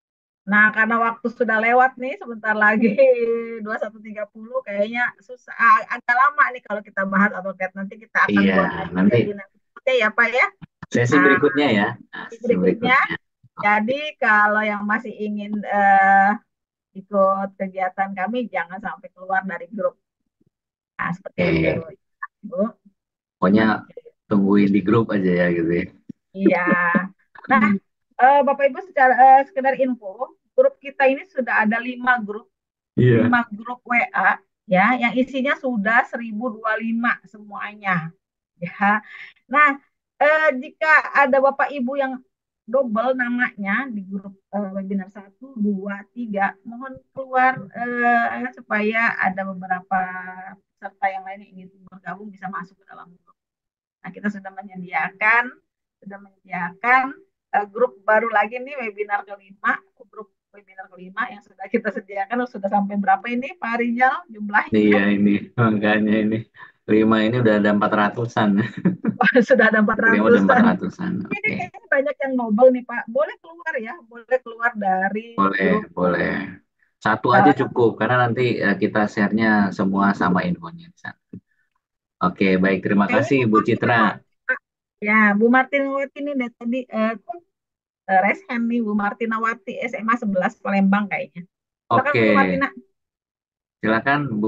Nah, karena waktu sudah lewat nih, sebentar lagi dua puluh satu tiga puluh, kayaknya susah, ah, agak lama nih kalau kita bahas AutoCAD. Nanti kita akan Iya, buat lagi nanti webinar berikutnya ya Pak ya. sesi Nah, berikutnya ya. Nah, sesi berikutnya, berikutnya. jadi kalau yang masih ingin eh, ikut kegiatan kami, jangan sampai keluar dari grup. Nah, seperti itu. Oke, Bu. pokoknya tungguin di grup aja ya gitu ya. Iya. Nah, eh, Bapak Ibu secara eh, sekedar info, grup kita ini sudah ada lima grup, Iya. lima grup W A ya, yang isinya sudah seribu dua puluh lima semuanya. Ya. Nah, eh, jika ada Bapak Ibu yang double namanya di grup eh, webinar satu, dua, tiga, mohon keluar eh, supaya ada beberapa peserta yang lain yang ingin bergabung bisa masuk ke dalam grup. Nah, kita sudah menyediakan, sudah menyediakan uh, grup baru lagi nih webinar kelima, grup webinar kelima yang sudah kita sediakan sudah sampai berapa ini Pak Rizal jumlahnya? Iya ini makanya ini lima ini udah ada empat ratusan. Sudah ada empat Lima udah empat ratusan. ratusan. Ini Oke, kayaknya banyak yang noble nih Pak. Boleh keluar ya, boleh keluar dari boleh, grup. boleh. Satu aja Uh, cukup karena nanti eh, kita share-nya semua sama infonya di sana. Oke, baik. Terima kayaknya kasih Bu Bu Martin, Citra. ya Bu Martinawati ini dari tadi uh, raise hand nih Bu Martinawati S M A sebelas Palembang kayaknya. Silakan Oke, Bu Martina. silakan Bu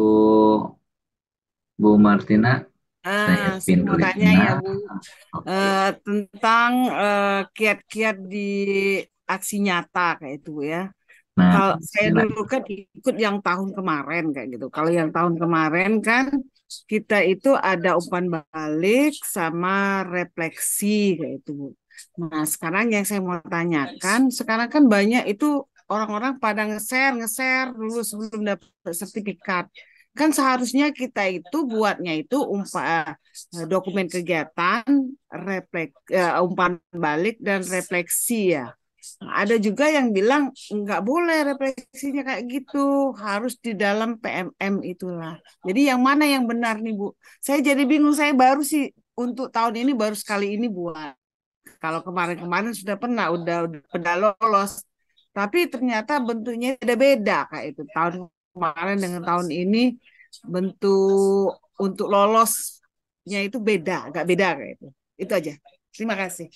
Bu Martina. Saya Ah, saya pin mau dulu tanya ya, ya. Bu, Oke. eh, tentang eh, kiat-kiat di aksi nyata kayak itu ya. Nah, Kalau saya dulu silakan. kan ikut yang tahun kemarin kayak gitu. Kalau yang tahun kemarin kan kita itu ada umpan balik sama refleksi kayak itu, Bu. Nah, sekarang yang saya mau tanyakan, sekarang kan banyak itu orang-orang pada nge-share, nge-share dulu sebelum dapat sertifikat. Kan seharusnya kita itu buatnya itu umpa, eh, dokumen kegiatan, refleks, eh, umpan balik dan refleksi ya. Nah, ada juga yang bilang nggak boleh refleksinya kayak gitu, harus di dalam P M M itulah. Jadi yang mana yang benar nih Bu? Saya jadi bingung, saya baru sih untuk tahun ini baru sekali ini buat. Kalau kemarin-kemarin sudah pernah, udah udah pernah lolos. Tapi ternyata bentuknya ada beda kayak itu. Tahun kemarin dengan tahun ini bentuk untuk lolosnya itu beda, agak beda kayak itu. Itu aja. Terima kasih.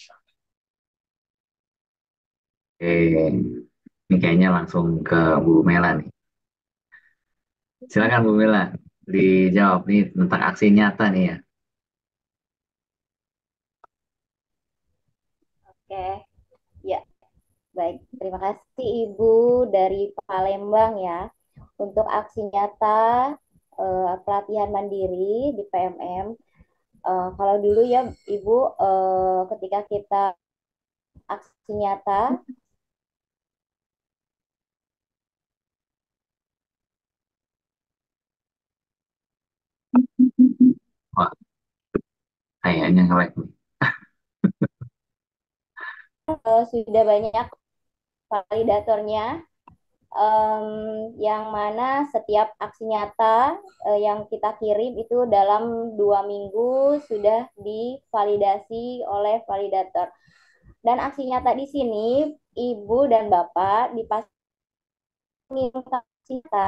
Oke, ini kayaknya langsung ke Bu Mela nih. Silakan Bu Mela, dijawab nih tentang aksi nyata nih ya. Oke, ya, baik. Terima kasih Ibu dari Palembang ya. Untuk aksi nyata eh, pelatihan mandiri di P M M. Eh, kalau dulu ya Ibu, eh, ketika kita aksi nyata, Wah, kayaknya nge-lag nih. eh, sudah banyak validatornya, em, yang mana setiap aksi nyata eh, yang kita kirim itu dalam dua minggu sudah divalidasi oleh validator. Dan aksi nyata di sini, Ibu dan Bapak dipasangin aksi nyata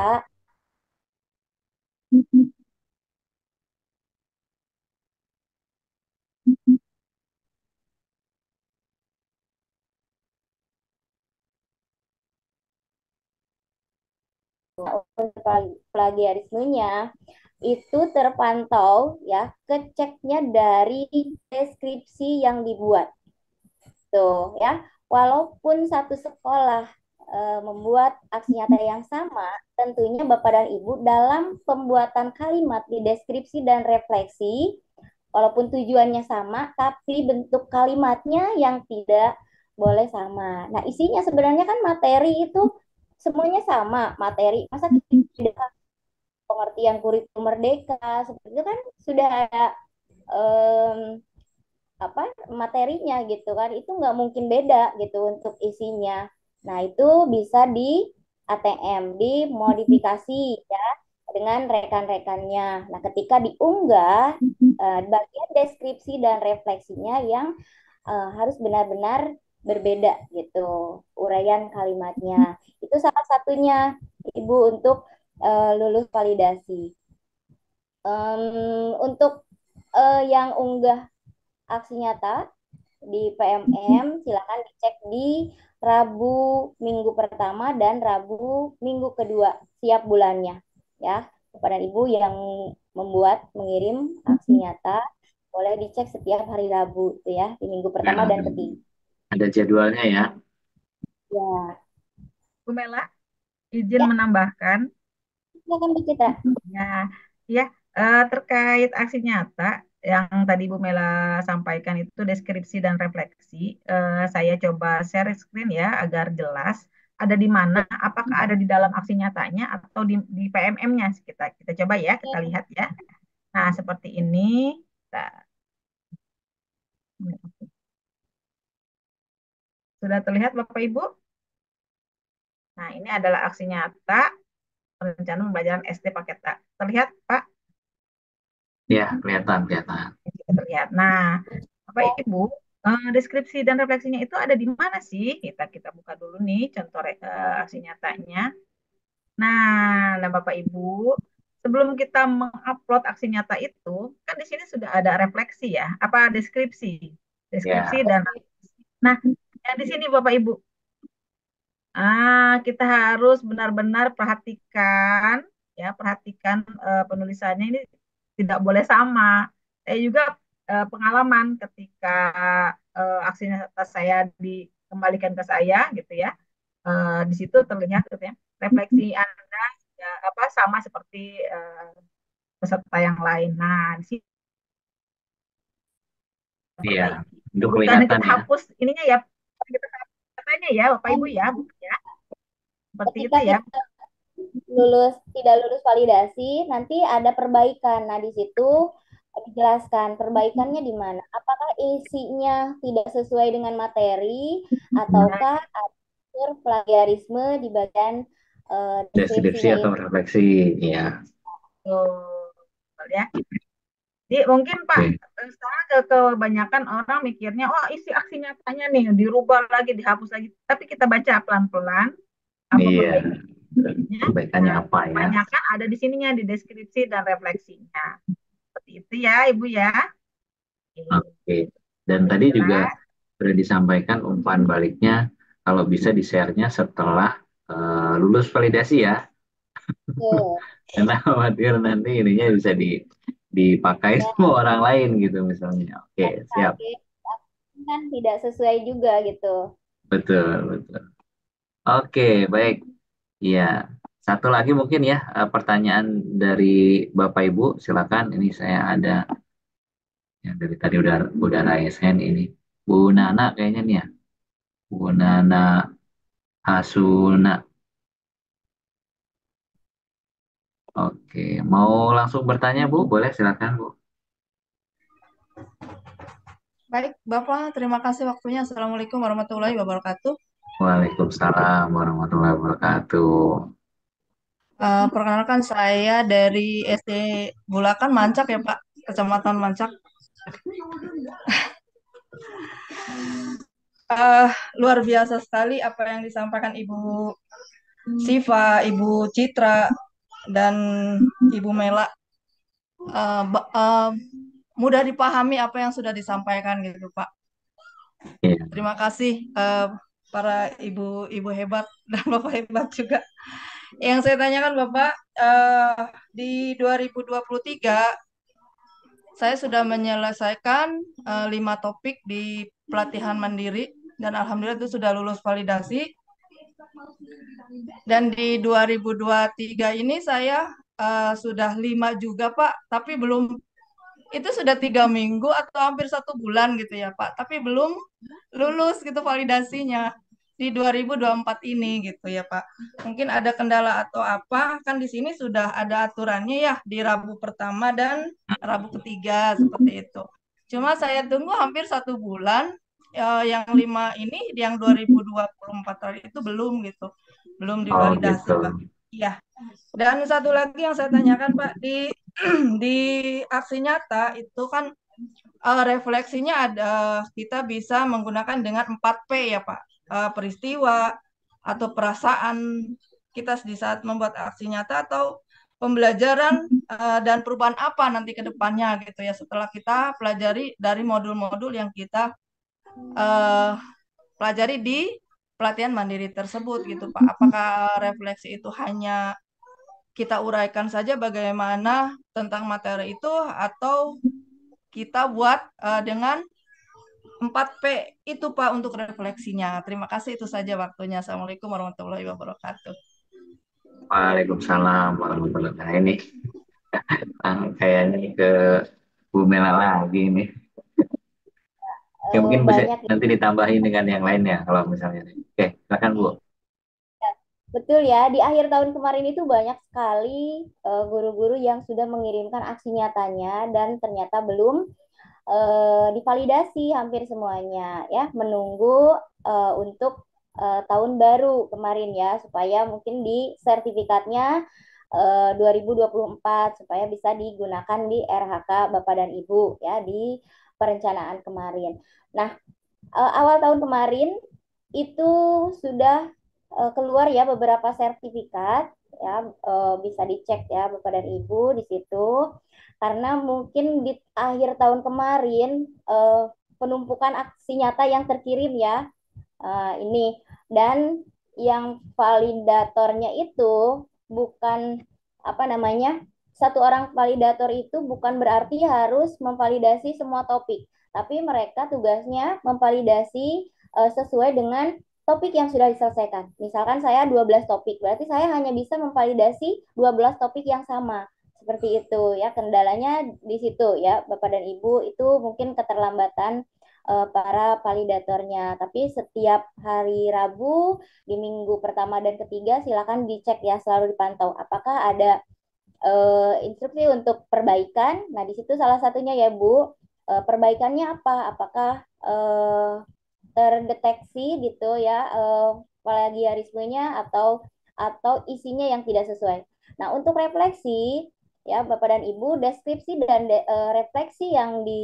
plagiarismenya itu terpantau ya, keceknya dari deskripsi yang dibuat. Tuh ya, walaupun satu sekolah e, membuat aksi nyata yang sama, tentunya Bapak dan Ibu dalam pembuatan kalimat di deskripsi dan refleksi, walaupun tujuannya sama, tapi bentuk kalimatnya yang tidak boleh sama. Nah, isinya sebenarnya kan materi itu semuanya sama, materi. Masa tidak pengertian kurikulum merdeka seperti itu kan sudah ada em, apa materinya gitu kan, itu nggak mungkin beda gitu untuk isinya. Nah itu bisa di A T M, dimodifikasi ya dengan rekan-rekannya. Nah ketika diunggah, eh, bagian deskripsi dan refleksinya yang eh, harus benar-benar berbeda gitu uraian kalimatnya. Itu salah satunya Ibu untuk eh, lulus validasi. Em, untuk eh, yang unggah aksi nyata di P M M silakan dicek di Rabu minggu pertama dan Rabu minggu kedua siap bulannya ya. Kepada Ibu yang membuat mengirim aksi nyata boleh dicek setiap hari Rabu itu ya di minggu pertama Ya, dan ketiga. ada jadwalnya ya. Ya, Bu Mela, izin ya, menambahkan. silakan Bu Citra. Ya, ya eh, terkait aksi nyata yang tadi Bu Mela sampaikan itu deskripsi dan refleksi. Eh, saya coba share screen ya agar jelas. Ada di mana? Apakah ada di dalam aksi nyatanya atau di, di P M M-nya? Kita kita coba ya, kita lihat ya. Nah, seperti ini. Nah, sudah terlihat Bapak Ibu? Nah, ini adalah aksi nyata perencanaan pembelajaran S D paket A. Terlihat, Pak? Ya, kelihatan, kelihatan. Terlihat. Nah, Bapak Ibu, eh, deskripsi dan refleksinya itu ada di mana sih? Kita kita buka dulu nih contoh eh, aksi nyatanya. Nah, nah Bapak Ibu, sebelum kita mengupload aksi nyata itu, kan di sini sudah ada refleksi ya, apa deskripsi, deskripsi Ya, dan nah, yang di sini Bapak Ibu, ah kita harus benar-benar perhatikan ya, perhatikan eh, penulisannya ini tidak boleh sama. Saya juga eh, pengalaman ketika eh, aksi nyata saya dikembalikan ke saya gitu ya. Eh, di situ terlihat gitu ya, refleksi Anda ya, apa sama seperti eh, peserta yang lain. Nah, di sini iya. perbaiki. Itu Bukan kelihatan kita ya. hapus ininya ya, kita katanya ya, Bapak Ibu ya, bukan ya. Seperti Ketika itu ya. kita lulus tidak lulus validasi, nanti ada perbaikan. Nah, di situ dijelaskan perbaikannya di mana. Apakah isinya tidak sesuai dengan materi Nah, ataukah ada plagiarisme di bagian eh, Deskripsi deskripsinya atau itu. refleksi, ya. betul ya. Jadi mungkin Pak, Oke. eh, sekarang ke kebanyakan orang mikirnya, oh isi aksi nyatanya nih dirubah lagi, dihapus lagi. Tapi kita baca pelan-pelan apa Iya. perbaikannya. Perbaikannya Nah, apa ya? kebanyakan ada di sininya di deskripsi dan refleksinya. Seperti itu ya, Ibu ya. Oke. Dan tadi juga Jelas. sudah disampaikan umpan baliknya kalau bisa di-share-nya setelah eh, lulus validasi ya. Tuh. Karena khawatir nanti ininya bisa di dipakai Ya, sama orang lain gitu misalnya. Oke, siap. pakai kan tidak sesuai juga gitu. Betul, betul. Oke, baik. Iya. Satu lagi mungkin ya eh, pertanyaan dari Bapak Ibu, silakan. Ini saya ada yang dari tadi udah udah raise hand ini. Bu Nana kayaknya nih ya. Bu Nana Hasuna. Oke, mau langsung bertanya Bu? Boleh silakan Bu. Baik, Bapak, terima kasih waktunya. Assalamualaikum warahmatullahi wabarakatuh. Waalaikumsalam warahmatullahi wabarakatuh. Eh, perkenalkan saya dari S D Bulakan Mancak ya Pak, Kecamatan Mancak. Eh, luar biasa sekali apa yang disampaikan Ibu Siva, Ibu Citra, dan Ibu Mela. Eh, ba- eh, mudah dipahami apa yang sudah disampaikan gitu Pak. Iya. Terima kasih eh, para ibu-ibu hebat dan bapak hebat juga. Yang saya tanyakan Bapak, eh, di dua ribu dua puluh tiga saya sudah menyelesaikan eh, lima topik di pelatihan mandiri dan alhamdulillah itu sudah lulus validasi. Dan di dua ribu dua puluh tiga ini saya eh, sudah lima juga Pak, tapi belum itu sudah tiga minggu atau hampir satu bulan gitu ya Pak, tapi belum lulus gitu validasinya di dua ribu dua puluh empat ini gitu ya Pak. Mungkin ada kendala atau apa, kan di sini sudah ada aturannya ya di Rabu pertama dan Rabu ketiga seperti itu. Cuma saya tunggu hampir satu bulan, eh, yang lima ini, yang dua ribu dua puluh empat tadi itu belum gitu, belum Oh divalidasi gitu. Pak. Iya. Dan satu lagi yang saya tanyakan Pak, di di aksi nyata itu kan eh, refleksinya ada kita bisa menggunakan dengan empat P ya Pak. Eh, peristiwa atau perasaan kita di saat membuat aksi nyata atau pembelajaran eh, dan perubahan apa nanti ke depannya gitu ya setelah kita pelajari dari modul-modul yang kita eh, pelajari di pelatihan mandiri tersebut gitu Pak. Apakah refleksi itu hanya kita uraikan saja bagaimana tentang materi itu atau kita buat eh, dengan empat P itu Pak untuk refleksinya. Terima kasih itu saja waktunya. Assalamualaikum warahmatullahi wabarakatuh. Waalaikumsalam warahmatullahi wabarakatuh. Nah, ini ah, kayaknya ke Bu Mela lagi ini. Ya Eh, mungkin bisa banyak ya. nanti ditambahin dengan yang lainnya kalau misalnya. Oke, silakan Bu. Betul ya, di akhir tahun kemarin itu banyak sekali eh, guru-guru yang sudah mengirimkan aksi nyatanya dan ternyata belum eh, divalidasi hampir semuanya ya, menunggu eh, untuk eh, tahun baru kemarin ya, supaya mungkin di sertifikatnya eh, dua ribu dua puluh empat supaya bisa digunakan di R H K Bapak dan Ibu ya di perencanaan kemarin. Nah, eh, awal tahun kemarin itu sudah eh, keluar ya beberapa sertifikat ya, eh, bisa dicek ya Bapak dan Ibu di situ karena mungkin di akhir tahun kemarin eh, penumpukan aksi nyata yang terkirim ya, eh, ini, dan yang validatornya itu bukan apa namanya, satu orang validator itu bukan berarti harus memvalidasi semua topik, tapi mereka tugasnya memvalidasi eh, sesuai dengan topik yang sudah diselesaikan. Misalkan saya dua belas topik, berarti saya hanya bisa memvalidasi dua belas topik yang sama. Seperti itu ya, kendalanya di situ ya Bapak dan Ibu, itu mungkin keterlambatan eh, para validatornya. Tapi setiap hari Rabu di minggu pertama dan ketiga silakan dicek ya, selalu dipantau apakah ada eh, instruksi untuk perbaikan. Nah, di situ salah satunya ya Bu, eh, perbaikannya apa? Apakah eh, terdeteksi gitu ya eh, plagiarismenya atau atau isinya yang tidak sesuai. Nah, untuk refleksi ya Bapak dan Ibu, deskripsi dan de, eh, refleksi yang di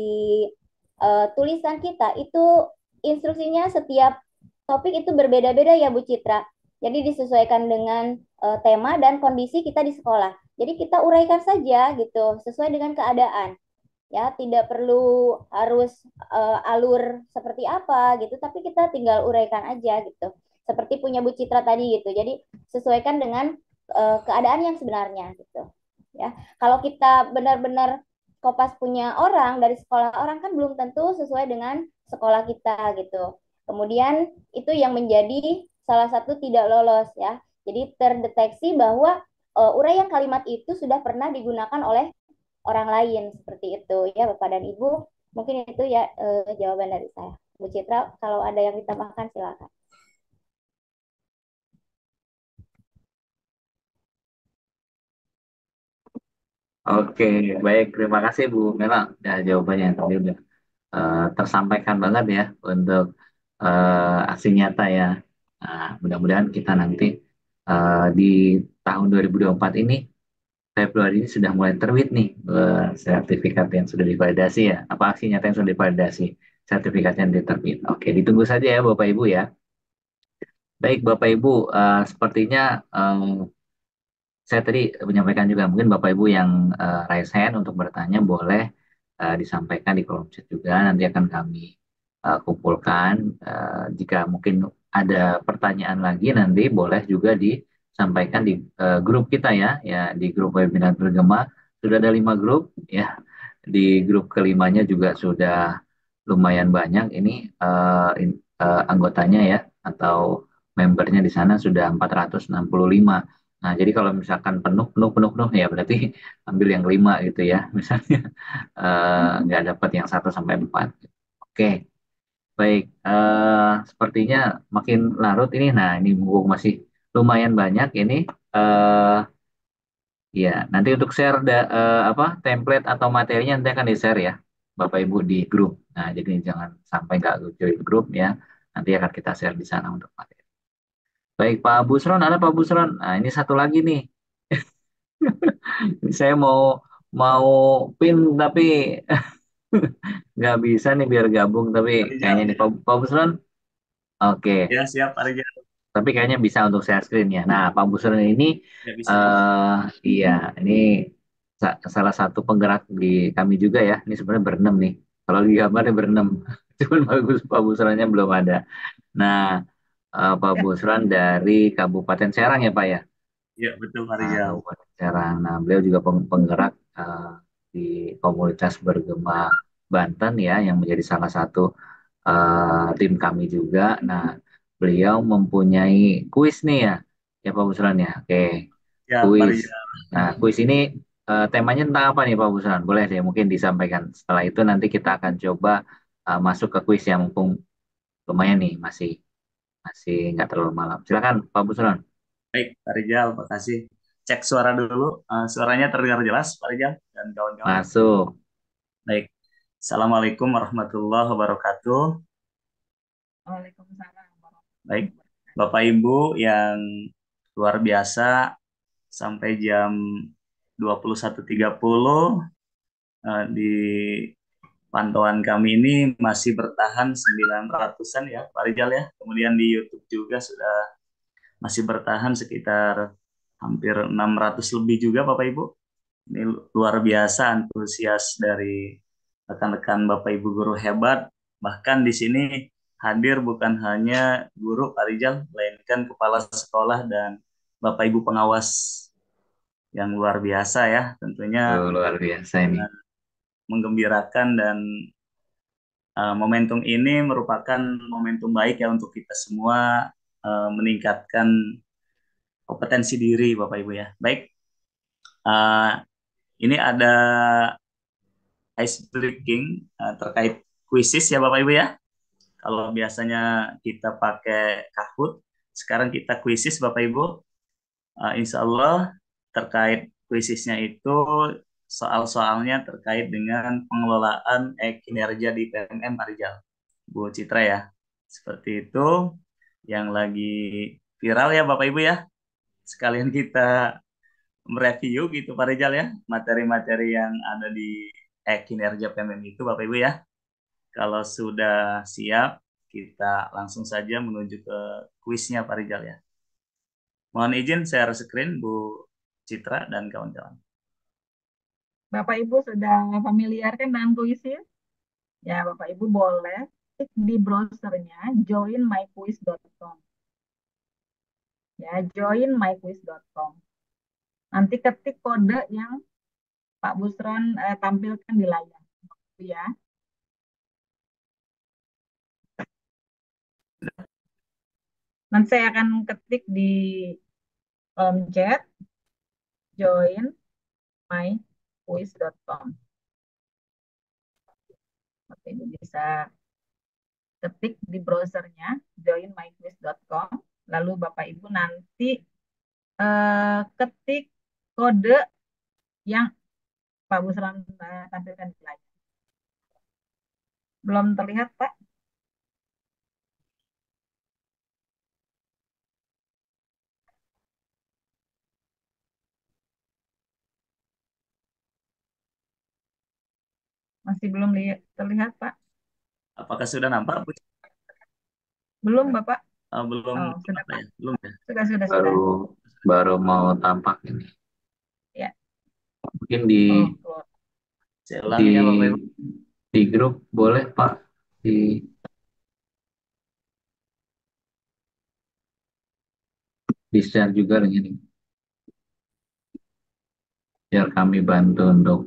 eh, tulisan kita itu instruksinya setiap topik itu berbeda-beda ya Bu Citra. Jadi disesuaikan dengan eh, tema dan kondisi kita di sekolah. Jadi kita uraikan saja gitu sesuai dengan keadaan. Ya, tidak perlu harus eh, alur seperti apa gitu, tapi kita tinggal uraikan aja gitu. Seperti punya Bu Citra tadi gitu. Jadi sesuaikan dengan eh, keadaan yang sebenarnya gitu. Ya, kalau kita benar-benar kopas punya orang dari sekolah orang kan belum tentu sesuai dengan sekolah kita gitu. Kemudian itu yang menjadi salah satu tidak lolos ya. Jadi terdeteksi bahwa uh, uraian kalimat itu sudah pernah digunakan oleh orang lain, seperti itu ya Bapak dan Ibu. Mungkin itu ya uh, jawaban dari saya. Bu Citra, kalau ada yang ditambahkan silakan. Oke, baik. Terima kasih Bu Mela. Ya, jawabannya yang tadi udah eh, tersampaikan banget ya untuk eh, aksi nyata ya. Nah, mudah-mudahan kita nanti eh, di tahun dua ribu dua puluh empat ini, Februari ini sudah mulai terbit nih eh, sertifikat yang sudah divalidasi ya. Apa aksi nyata yang sudah divalidasi, sertifikatnya yang diterbit. Oke, ditunggu saja ya Bapak Ibu ya. Baik Bapak Ibu, eh, sepertinya eh, saya tadi menyampaikan juga mungkin Bapak Ibu yang eh, raise hand untuk bertanya boleh eh, disampaikan di kolom chat juga. Nanti akan kami eh, kumpulkan. Eh, jika mungkin ada pertanyaan lagi nanti boleh juga disampaikan di eh, grup kita ya, ya di grup webinar bergema. Sudah ada lima grup ya. Di grup kelimanya juga sudah lumayan banyak. Ini eh, in- eh, anggotanya ya atau membernya di sana sudah empat ratus enam puluh lima. Nah, jadi kalau misalkan penuh, penuh, penuh, penuh, ya berarti ambil yang lima gitu ya. Misalnya eh, nggak dapat yang satu sampai empat. Oke, baik. Eh, sepertinya makin larut ini. Nah, ini mumpung masih lumayan banyak ini. eh ya, nanti untuk share da, eh, apa template atau materinya nanti akan di-share ya, Bapak Ibu di grup. Nah, jadi jangan sampai nggak join grup ya. Nanti akan kita share di sana untuk materi. Baik, Pak Busron, ada Pak Busron. Nah, ini satu lagi nih. Saya mau mau pin tapi Nggak bisa nih biar gabung, tapi Pak Rijal. kayaknya nih Pak, Pak Busron, oke. Ya, siap Pak Rijal. Tapi kayaknya bisa untuk share screen ya. Nah, Pak Busron ini, Ya, bisa. eh iya, ini sa- salah satu penggerak di kami juga ya. Ini sebenarnya berenam nih. Kalau di gambarnya berenam, cuman bagus Pak Busronnya belum ada. Nah, eh, Pak Ya, Busron dari Kabupaten Serang ya Pak ya. Ya, betul Pak Nah, Rijal. Kabupaten Serang. Nah, beliau juga peng- penggerak eh, di komunitas bergema Banten ya, yang menjadi salah satu eh, tim kami juga. Nah, beliau mempunyai kuis nih ya, ya Pak Busran ya. Oke, Ya, Pak kuis. Rijal. Nah, kuis ini eh, temanya tentang apa nih Pak Busran? Boleh deh mungkin disampaikan. Setelah itu nanti kita akan coba eh, masuk ke kuis yang mumpung lumayan nih, masih masih nggak terlalu malam. Silakan Pak Busran. Baik, Pak Rijal, makasih. Cek suara dulu. Eh, suaranya terdengar jelas, Pak Rijal dan kawan-kawan. Masuk. Baik. Assalamualaikum warahmatullahi wabarakatuh. Waalaikumsalam. Baik, Bapak Ibu yang luar biasa, sampai jam dua puluh satu tiga puluh eh, di pantauan kami ini masih bertahan sembilan ratusan ya, Pak Rijal ya. Kemudian di YouTube juga sudah masih bertahan sekitar hampir enam ratus lebih juga Bapak Ibu. Ini luar biasa antusias dari rekan-rekan Bapak Ibu guru hebat. Bahkan di sini hadir bukan hanya guru Pak Rijal, melainkan kepala sekolah dan Bapak Ibu pengawas yang luar biasa ya. Tentunya Oh, luar biasa ini. menggembirakan dan uh, momentum ini merupakan momentum baik ya untuk kita semua uh, meningkatkan kompetensi diri Bapak Ibu ya. Baik, uh, ini ada ice breaking uh, terkait kuisis ya Bapak Ibu ya. Kalau biasanya kita pakai Kahoot, sekarang kita kuisis Bapak Ibu. Uh, insya Allah terkait kuisisnya itu soal-soalnya terkait dengan pengelolaan eh, kinerja di P M M Pak Rijal. Bu Citra ya. Seperti itu yang lagi viral ya Bapak Ibu ya. Sekalian kita mereview gitu Pak Rijal ya, materi-materi yang ada di eh, kinerja P M M itu Bapak Ibu ya. Kalau sudah siap, kita langsung saja menuju ke kuisnya Pak Rijal ya. Mohon izin share screen Bu Citra dan kawan-kawan. Bapak Ibu sudah familiar kan dengan kuisnya? Ya, Bapak Ibu boleh klik di browsernya join my quiz dot com. Ya, join my quiz dot com. Nanti ketik kode yang Pak Busron eh, tampilkan di layar. Ya. Nanti saya akan ketik di kolom chat join my quiz dot com. Bapak Ibu bisa ketik di browsernya join my quiz dot com. Lalu Bapak Ibu nanti eh, ketik kode yang Pak Busron eh, tampilkan di layar. Belum terlihat, Pak? Masih belum lihat, terlihat, Pak? Apakah sudah nampak Bu? Belum, Bapak? Uh, belum Oh, sudah, apa Pak. ya? Belum ya. Sudah, sudah, Baru sudah. baru mau tampak ini. Ya. Mungkin di Oh, Saya ulang di ya Bapak Ibu. di grup boleh Pak, di di share juga dengan ini biar kami bantu untuk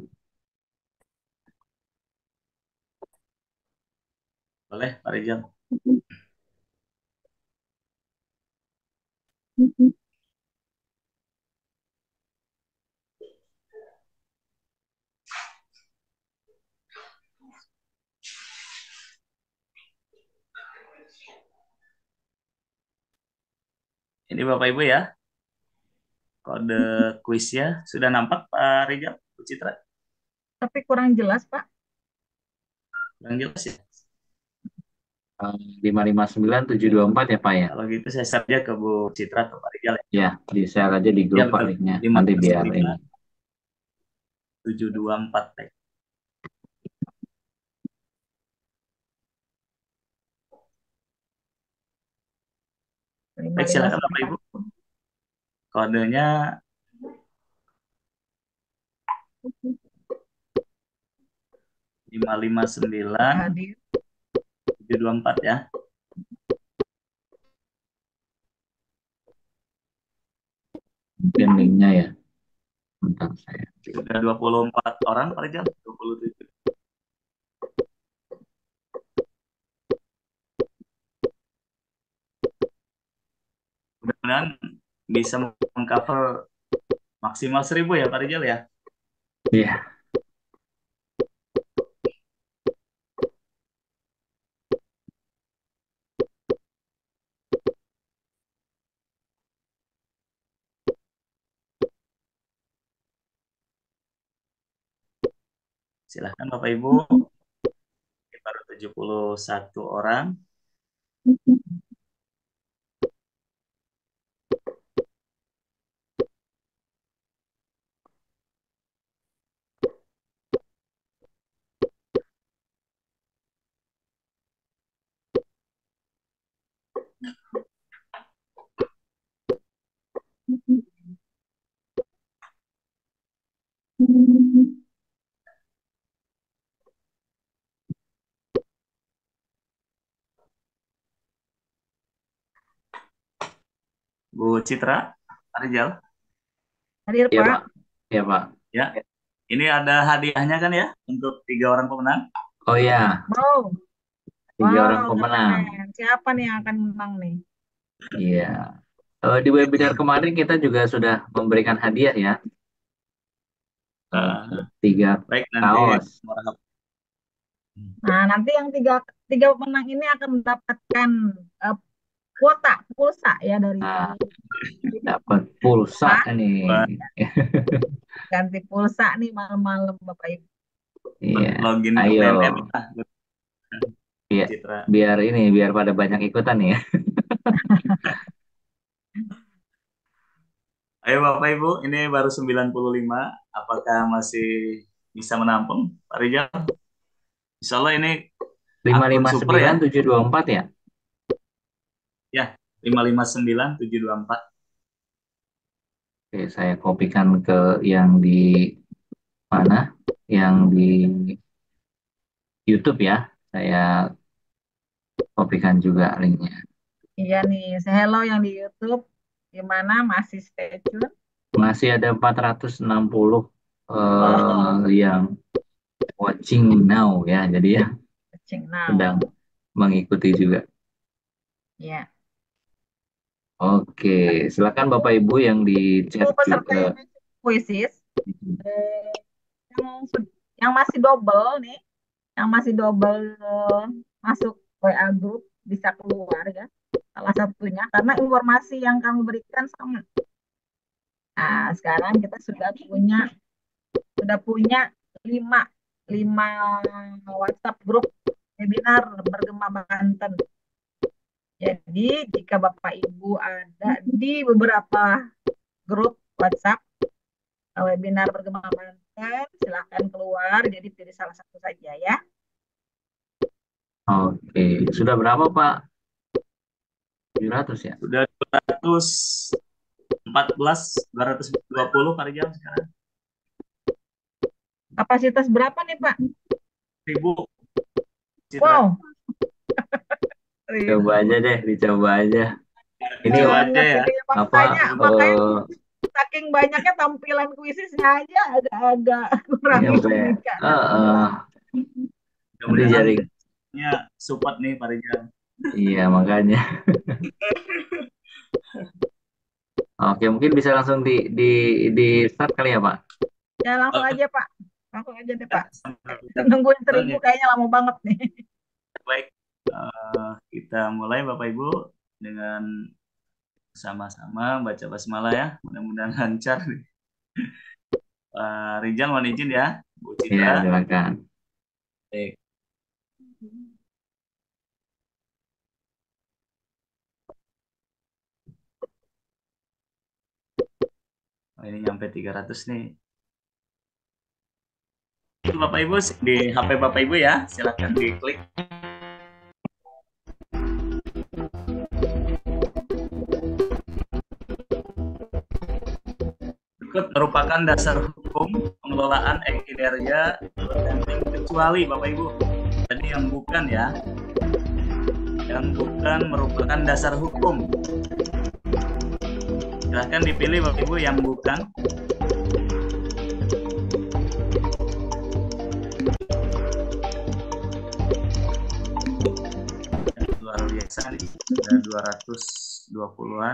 Boleh Pak Rijal. Ini Bapak Ibu ya, kode kuisnya sudah nampak Pak Rijal, Bu Citra? tapi kurang jelas, Pak. Kurang jelas ya. lima lima sembilan tujuh dua empat ya Pak ya. Kalau gitu saya share aja ke Bu Citra atau Pak Rijal ya. Ya, di share aja di grup Ya, Pak betul. linknya. lima Nanti biar ini. tujuh dua empat. lima Baik, lima silakan Bapak sembilan. Ibu. Kodenya lima lima sembilan Hadir. tujuh dua empat ya. Mungkin linknya ya. Bentar saya. Sudah dua puluh empat orang Pak Rijal, dua puluh tujuh. Mudah-mudahan bisa mengcover maksimal seribu ya Pak Rijal ya. Iya. Silahkan Bapak Ibu. Baru tujuh puluh satu orang. Bu Citra, Pak Rijal. Hadir Iya, Pak. Pak. Iya, Pak. Ya, ini ada hadiahnya kan ya untuk tiga orang pemenang. Oh iya, Wow, tiga orang wow, pemenang. keren. Siapa nih yang akan menang nih? Iya. Eh, di webinar kemarin kita juga sudah memberikan hadiah ya. Eh, Uh, tiga baik, nanti kaos. Nah, nanti yang tiga tiga pemenang ini akan mendapatkan eh, kuota pulsa ya dari Nah, dapat pulsa Pak. nih. Ganti pulsa nih malam-malam Bapak Ibu. Iya. login ke Ayo. P M M lah. Iya. Citra. Biar ini, biar pada banyak ikutan ya. Ayo Bapak Ibu, ini baru sembilan puluh lima. Apakah masih bisa menampung Pak Rijal? Insya Allah ini lima akun lima super ya. sembilan tujuh dua empat ya? Ya, lima lima sembilan tujuh dua empat. Oke, saya kopikan ke yang di mana? Yang di YouTube ya. Saya kopikan juga linknya. Iya nih, say hello yang di YouTube. Gimana? Masih stay tune? Masih ada empat ratus enam puluh eh, Oh, yang watching now ya. Jadi ya watching now. sedang mengikuti juga. Ya. Oke, silakan Bapak Ibu yang di chat Untuk peserta juga. yang kuisis, eh, yang, sud- yang masih double nih, yang masih double eh, masuk W A group bisa keluar ya. Salah satunya karena informasi yang kami berikan sama. Nah, sekarang kita sudah punya sudah punya lima lima WhatsApp grup webinar bergema Banten. Jadi jika Bapak Ibu ada di beberapa grup WhatsApp webinar bergema Banten, silahkan keluar. Jadi pilih salah satu saja ya. Oke, sudah berapa Pak? tujuh ratus ya? Sudah dua ratus empat belas, dua ratus dua puluh Pak Rijal sekarang. Kapasitas berapa nih Pak? Ribu. Citra. Wow. Coba aja deh, dicoba aja. Ini Coba Banyak aja ya. ini, apa? makanya makanya eh, saking banyaknya tampilan kuisisnya aja agak-agak kurang Iya, Pak. ini Kak. Eh, eh, nanti Mudah-mudahan jaring. ya support nih Pak Rijal. Iya, makanya. Oke, mungkin bisa langsung di di di start kali ya Pak? Ya langsung aja Pak. Langsung aja deh Pak. Sampai kita- Nungguin seribu kayaknya lama banget nih. Baik, eh, kita mulai Bapak Ibu dengan sama-sama baca basmalah ya. Mudah-mudahan lancar. Pak Rijal mohon izin ya, Bu Iya, Citra. silakan. Baik. Oh, ini nyampe tiga ratus nih. Itu Bapak Ibu di H P Bapak Ibu ya, silakan diklik. Berikut merupakan dasar hukum pengelolaan e-kinerja kecuali Bapak Ibu. Tadi yang bukan ya. Yang bukan merupakan dasar hukum. Silahkan dipilih Bapak Ibu yang bukan. Luar biasa nih, ada dua ratus dua puluhan.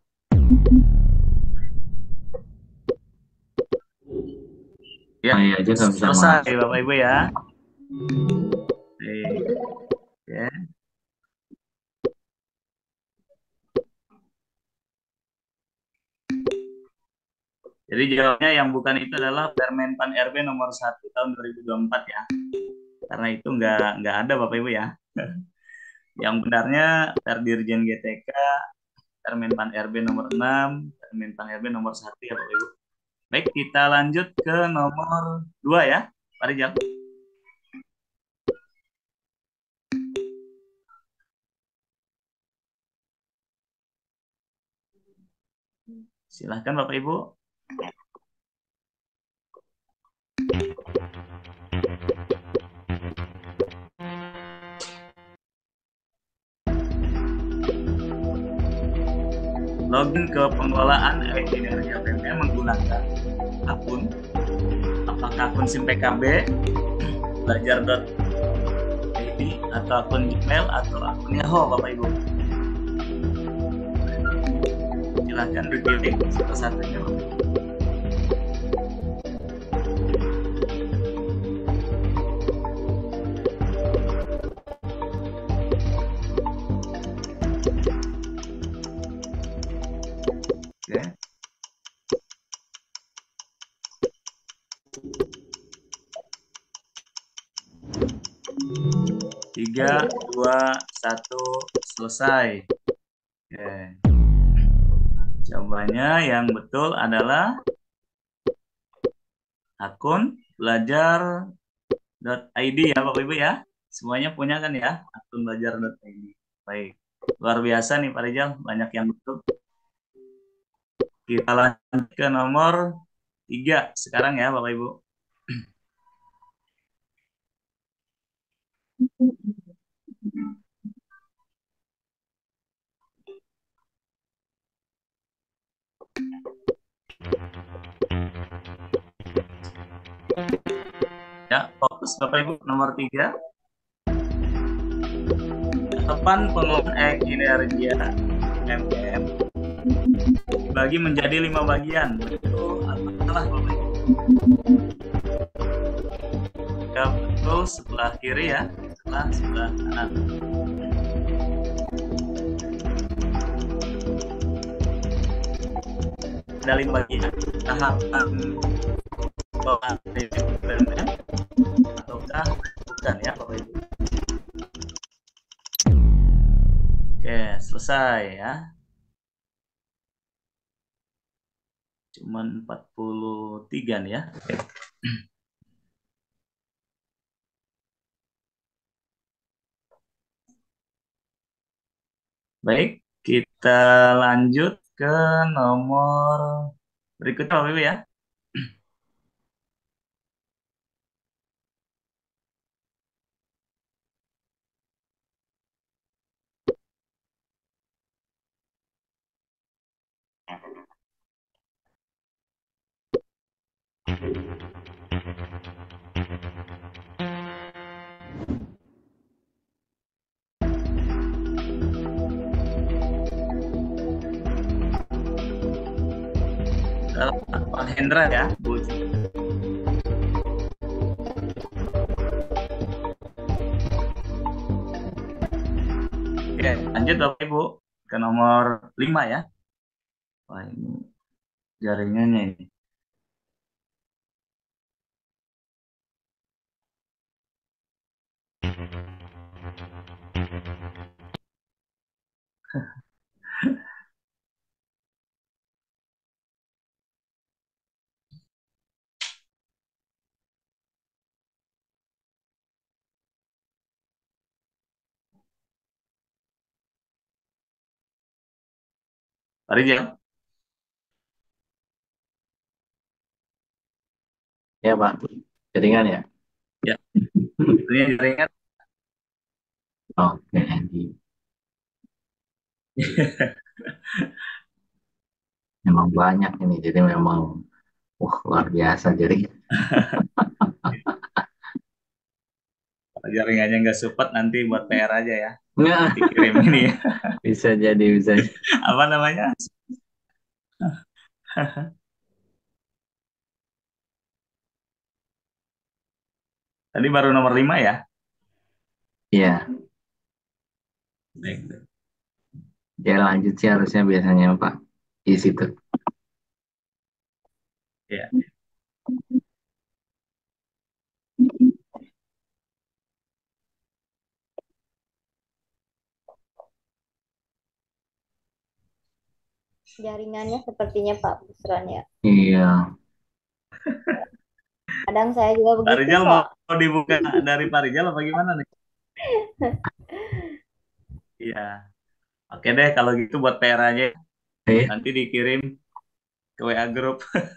Ya, Saya aja nggak bisa selesai masuk. Bapak Ibu ya. Oke. Ya. Jadi jawabnya yang bukan itu adalah Permen Pan R B nomor satu tahun dua ribu dua puluh empat ya. Karena itu nggak nggak ada Bapak Ibu ya. Yang benarnya Perdirjen G T K, Permen Pan R B nomor enam, Permen Pan R B nomor satu ya Bapak Ibu. Baik, kita lanjut ke nomor dua ya, Pak Rijal. Silahkan Bapak Ibu. Login ke pengelolaan e-kinerja P M M menggunakan akun, apakah akun SIM P K B, belajar dot I D, atau akun Gmail, atau akun Yahoo, Bapak Ibu. Silahkan dipilih salah satunya, Bapak Ibu. Oke. Tiga, dua, satu, selesai. Oke. Jawabannya yang betul adalah akun belajar dot I D ya Bapak Ibu ya. Semuanya punya kan ya akun belajar dot I D. Baik. Luar biasa nih Pak Rijal, banyak yang betul. Kita lanjut ke nomor tiga sekarang ya Bapak Ibu. Ya, fokus Bapak Ibu nomor tiga. Cakupan pengelolaan e-kinerja P M M dibagi menjadi lima bagian. Betul atau salah Bapak Ibu? Ya, betul sebelah kiri ya, sebelah sebelah kanan. Ada lima bagian. Tahapan pengelolaan P M M ataukah bukan ya Bapak Ibu? Oke, selesai ya. Cuman empat puluh tiga nih ya. Oke. Baik, kita lanjut ke nomor berikutnya Bapak Ibu ya. Pak Hendra ya, Bu. Oke, lanjut Bapak Ibu ke nomor lima ya. Wah, ini jaringannya ini. Pak Rijal. Ya Pak, jaringan ya. Ya, ini jaringan. Oke, memang banyak ini, jadi memang wah luar biasa jadi. Kalau jaringannya nggak support nanti buat P R aja ya. Nggak, Dikirim ini ya. bisa jadi, bisa. Apa namanya? Tadi baru nomor lima ya? Iya, Baik. ya lanjut sih harusnya biasanya Pak di situ. Ya. Jaringannya sepertinya Pak Busron ya. Iya. Kadang saya juga Pak begitu Rizal mau kok. mau dibuka dari Pak Rizal apa gimana nih? Iya. Oke deh kalau gitu buat P R aja. Eh, Nanti dikirim ke W A grup.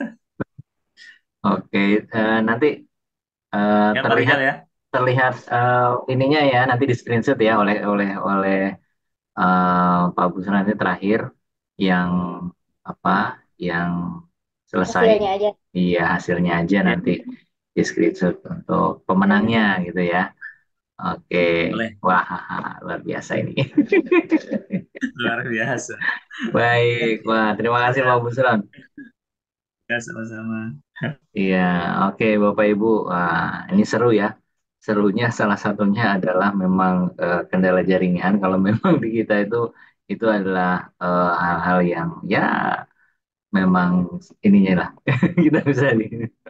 Oke, eh, nanti eh, Ya Pak terlihat Rizal ya. terlihat eh, ininya ya nanti di screenshot ya oleh oleh oleh eh, Pak Busro nanti terakhir yang apa yang selesai. Hasilnya aja. Iya, hasilnya aja Ya, nanti di screenshot untuk Ya. pemenangnya gitu ya. Oke, boleh. wah luar biasa ini. Luar biasa. Baik, wah terima kasih Ya, Pak Busron. ya sama-sama. Iya, oke Bapak Ibu, wah ini seru ya. Serunya salah satunya adalah memang eh, kendala jaringan. Kalau memang di kita itu itu adalah eh, hal-hal yang ya memang ininya lah kita bisa di.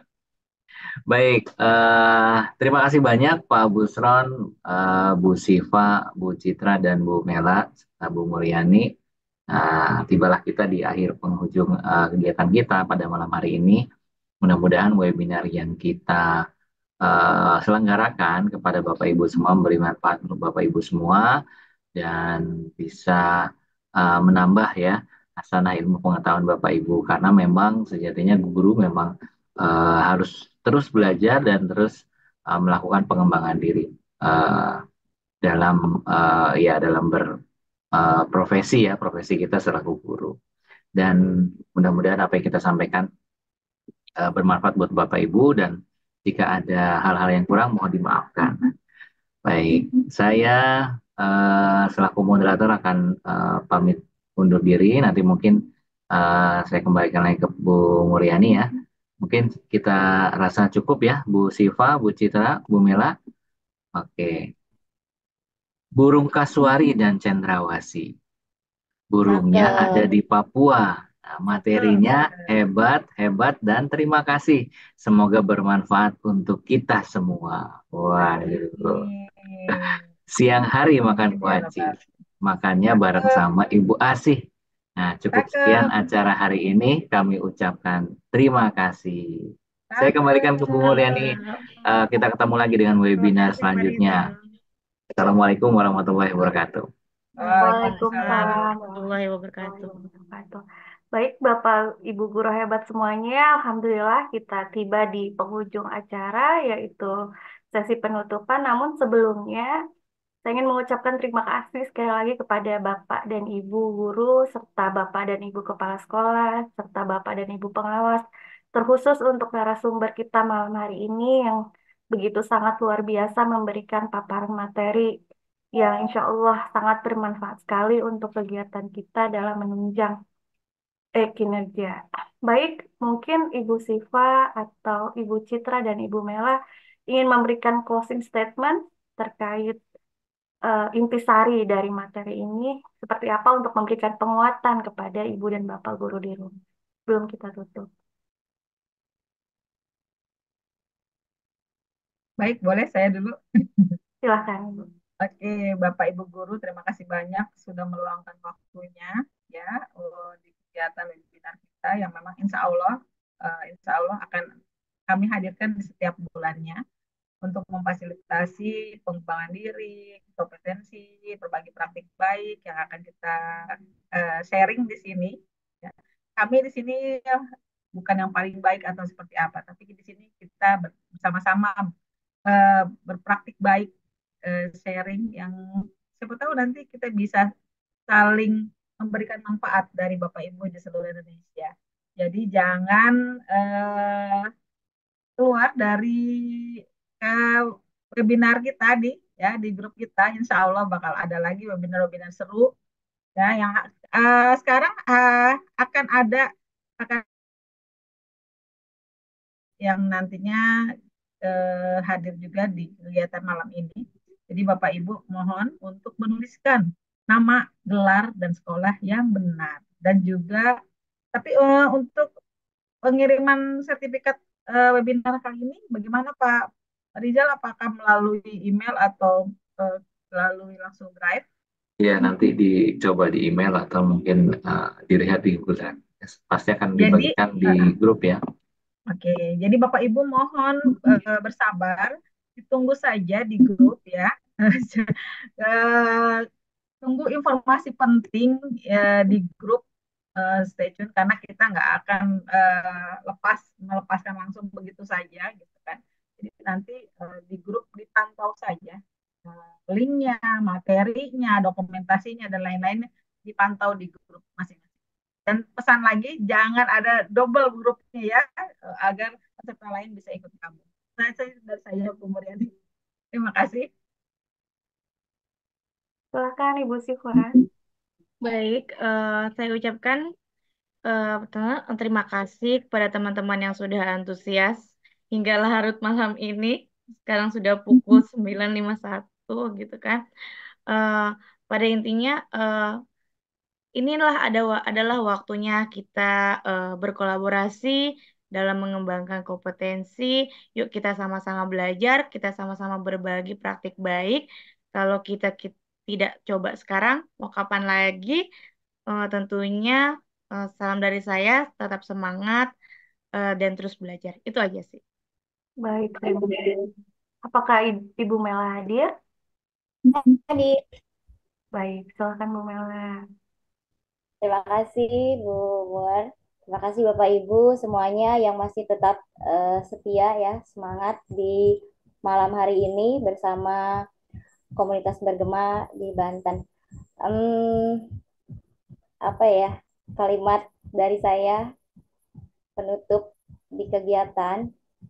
Baik, eh, terima kasih banyak Pak Busron, eh, Bu Siva, Bu Citra dan Bu Mela, serta Bu Mulyani. Nah, tibalah kita di akhir penghujung eh, kegiatan kita pada malam hari ini. Mudah-mudahan webinar yang kita eh, selenggarakan kepada Bapak Ibu semua memberi manfaat untuk Bapak Ibu semua dan bisa eh, menambah ya hasanah ilmu pengetahuan Bapak Ibu karena memang sejatinya guru memang eh, harus terus belajar dan terus eh, melakukan pengembangan diri eh, dalam eh, ya dalam berprofesi ya profesi kita selaku guru dan mudah-mudahan apa yang kita sampaikan eh, bermanfaat buat Bapak Ibu dan jika ada hal-hal yang kurang mohon dimaafkan. Baik, saya eh, selaku moderator akan eh, pamit undur diri. Nanti mungkin eh, saya kembalikan lagi ke Bu Mulyani ya. Mungkin kita rasa cukup ya, Bu Siva, Bu Citra, Bu Mela. Oke, burung kasuari dan cendrawasih. Burungnya ada Cakep. di Papua. Nah, materinya hebat, hebat, dan terima kasih. Semoga bermanfaat untuk kita semua. Waduh. Siang hari makan kuaci. Makannya bareng sama Ibu Asih. Nah, cukup sekian Cakep. acara hari ini. Kami ucapkan terima kasih. Saya kembalikan ke Bu Mulyani. Eh, kita ketemu lagi dengan webinar selanjutnya. Assalamualaikum warahmatullahi wabarakatuh. Waalaikumsalam warahmatullahi wabarakatuh. wabarakatuh. Baik, Bapak Ibu guru hebat semuanya, Alhamdulillah kita tiba di penghujung acara, yaitu sesi penutupan. Namun sebelumnya, saya ingin mengucapkan terima kasih sekali lagi kepada Bapak dan Ibu guru, serta Bapak dan Ibu kepala sekolah, serta Bapak dan Ibu pengawas, terkhusus untuk narasumber kita malam hari ini yang begitu sangat luar biasa memberikan paparan materi yang insya Allah sangat bermanfaat sekali untuk kegiatan kita dalam menunjang eh, kinerja. Baik, mungkin Ibu Siva atau Ibu Citra dan Ibu Mela ingin memberikan closing statement terkait eh, intisari dari materi ini seperti apa untuk memberikan penguatan kepada Ibu dan Bapak guru di rumah. Belum kita tutup. Baik, boleh saya dulu. Silahkan, Ibu. Oke, Bapak Ibu Guru, terima kasih banyak sudah meluangkan waktunya ya eh, di kegiatan webinar kita yang memang insya Allah, eh, insya Allah akan kami hadirkan di setiap bulannya untuk memfasilitasi pengembangan diri, kompetensi, berbagi praktik baik yang akan kita eh, sharing di sini. Ya. Kami di sini bukan yang paling baik atau seperti apa, tapi di sini kita bersama-sama uh, berpraktik baik, uh, sharing yang siapa tahu nanti kita bisa saling memberikan manfaat dari Bapak Ibu di seluruh Indonesia. Jadi jangan uh, keluar dari uh, webinar kita di ya di grup kita, Insya Allah bakal ada lagi webinar-webinar seru ya yang uh, sekarang uh, akan ada akan yang nantinya uh, hadir juga di kegiatan malam ini. Jadi Bapak Ibu mohon untuk menuliskan nama, gelar, dan sekolah yang benar. Dan juga, tapi uh, untuk pengiriman sertifikat uh, webinar kali ini, bagaimana Pak Rizal? Apakah melalui email atau uh, melalui langsung drive? Ya, nanti dicoba di email atau mungkin uh, dilihat di Google Drive. Pasti akan Jadi, dibagikan di uh, grup ya. Oke, jadi Bapak Ibu mohon uh, bersabar, ditunggu saja di grup ya. uh, tunggu informasi penting uh, di grup, uh, stay tune karena kita nggak akan uh, lepas melepaskan langsung begitu saja gitu kan. Jadi nanti uh, di grup dipantau saja uh, linknya, materinya, dokumentasinya dan lain-lainnya dipantau di grup masing-masing. Dan pesan lagi, jangan ada double grupnya ya, agar peserta lain bisa ikut kamu. Nah, saya dari saya Bu Muryani. Terima kasih. Silakan Ibu Syifa. Baik, uh, saya ucapkan uh, pertama terima kasih kepada teman-teman yang sudah antusias hingga larut malam ini. Sekarang sudah pukul sembilan lewat lima puluh satu gitu kan. Uh, pada intinya uh, inilah ada adalah waktunya kita uh, berkolaborasi dalam mengembangkan kompetensi. Yuk kita sama-sama belajar, kita sama-sama berbagi praktik baik. Kalau kita, kita tidak coba sekarang, mau kapan lagi? Uh, tentunya uh, salam dari saya, tetap semangat uh, dan terus belajar. Itu aja sih. Baik, terima kasih. Apakah Ibu Mela hadir? Hadir. Baik, silakan Bu Mela. Terima kasih Bu Mur. Terima kasih Bapak Ibu semuanya yang masih tetap uh, setia ya, semangat di malam hari ini bersama komunitas bergema di Banten. Um, apa ya, kalimat dari saya penutup di kegiatan.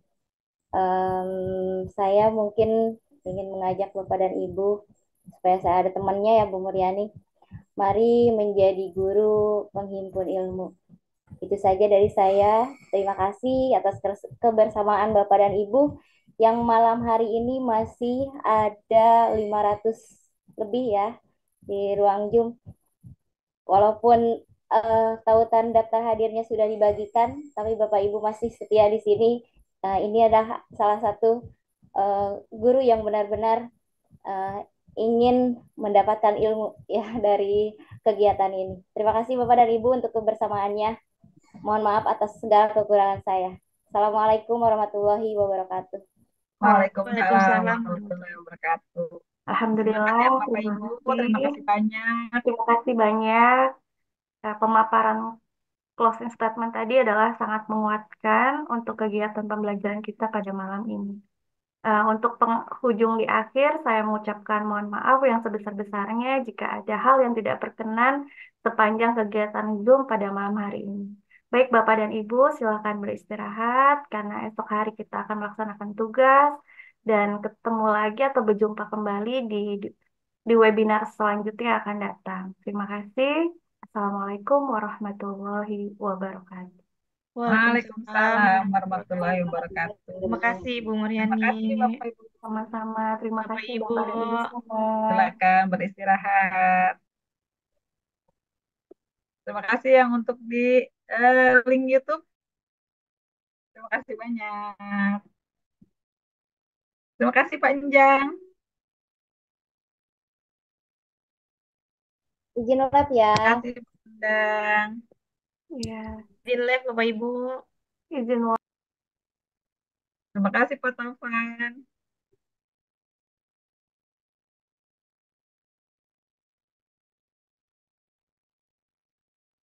Um, saya mungkin ingin mengajak Bapak dan Ibu supaya saya ada temannya ya Bu Muryani. Mari menjadi guru penghimpun ilmu. Itu saja dari saya. Terima kasih atas kebersamaan Bapak dan Ibu yang malam hari ini masih ada lima ratus lebih ya di ruang Zoom. Walaupun uh, tautan daftar hadirnya sudah dibagikan, tapi Bapak Ibu masih setia di sini. Nah, ini adalah salah satu uh, guru yang benar-benar uh, ingin mendapatkan ilmu ya dari kegiatan ini. Terima kasih Bapak dan Ibu untuk kebersamaannya. Mohon maaf atas segala kekurangan saya. Assalamualaikum warahmatullahi wabarakatuh. Waalaikumsalam warahmatullahi wabarakatuh. Alhamdulillah, Bapak terima Ibu, kasih. terima kasih banyak. Terima kasih banyak. Nah, pemaparan closing statement tadi adalah sangat menguatkan untuk kegiatan pembelajaran kita pada malam ini. Uh, untuk penghujung di akhir, saya mengucapkan mohon maaf yang sebesar-besarnya jika ada hal yang tidak berkenan sepanjang kegiatan Zoom pada malam hari ini. Baik Bapak dan Ibu, silakan beristirahat karena esok hari kita akan melaksanakan tugas dan ketemu lagi atau berjumpa kembali di di webinar selanjutnya yang akan datang. Terima kasih. Assalamualaikum warahmatullahi wabarakatuh. Waalaikumsalam warahmatullahi wabarakatuh. Terima kasih Bu Muryani. Terima kasih Bapak Ibu. Sama-sama. Terima Bapak kasih Ibu. Bapak dan Ibu semua. Silakan beristirahat. Terima kasih yang untuk di uh, link YouTube. Terima kasih banyak. Terima kasih Pak Injang. Izin live ya. Terima kasih Pak Injang. Iya. Izin live Bapak Ibu. Izin Terima kasih Pak Taufan.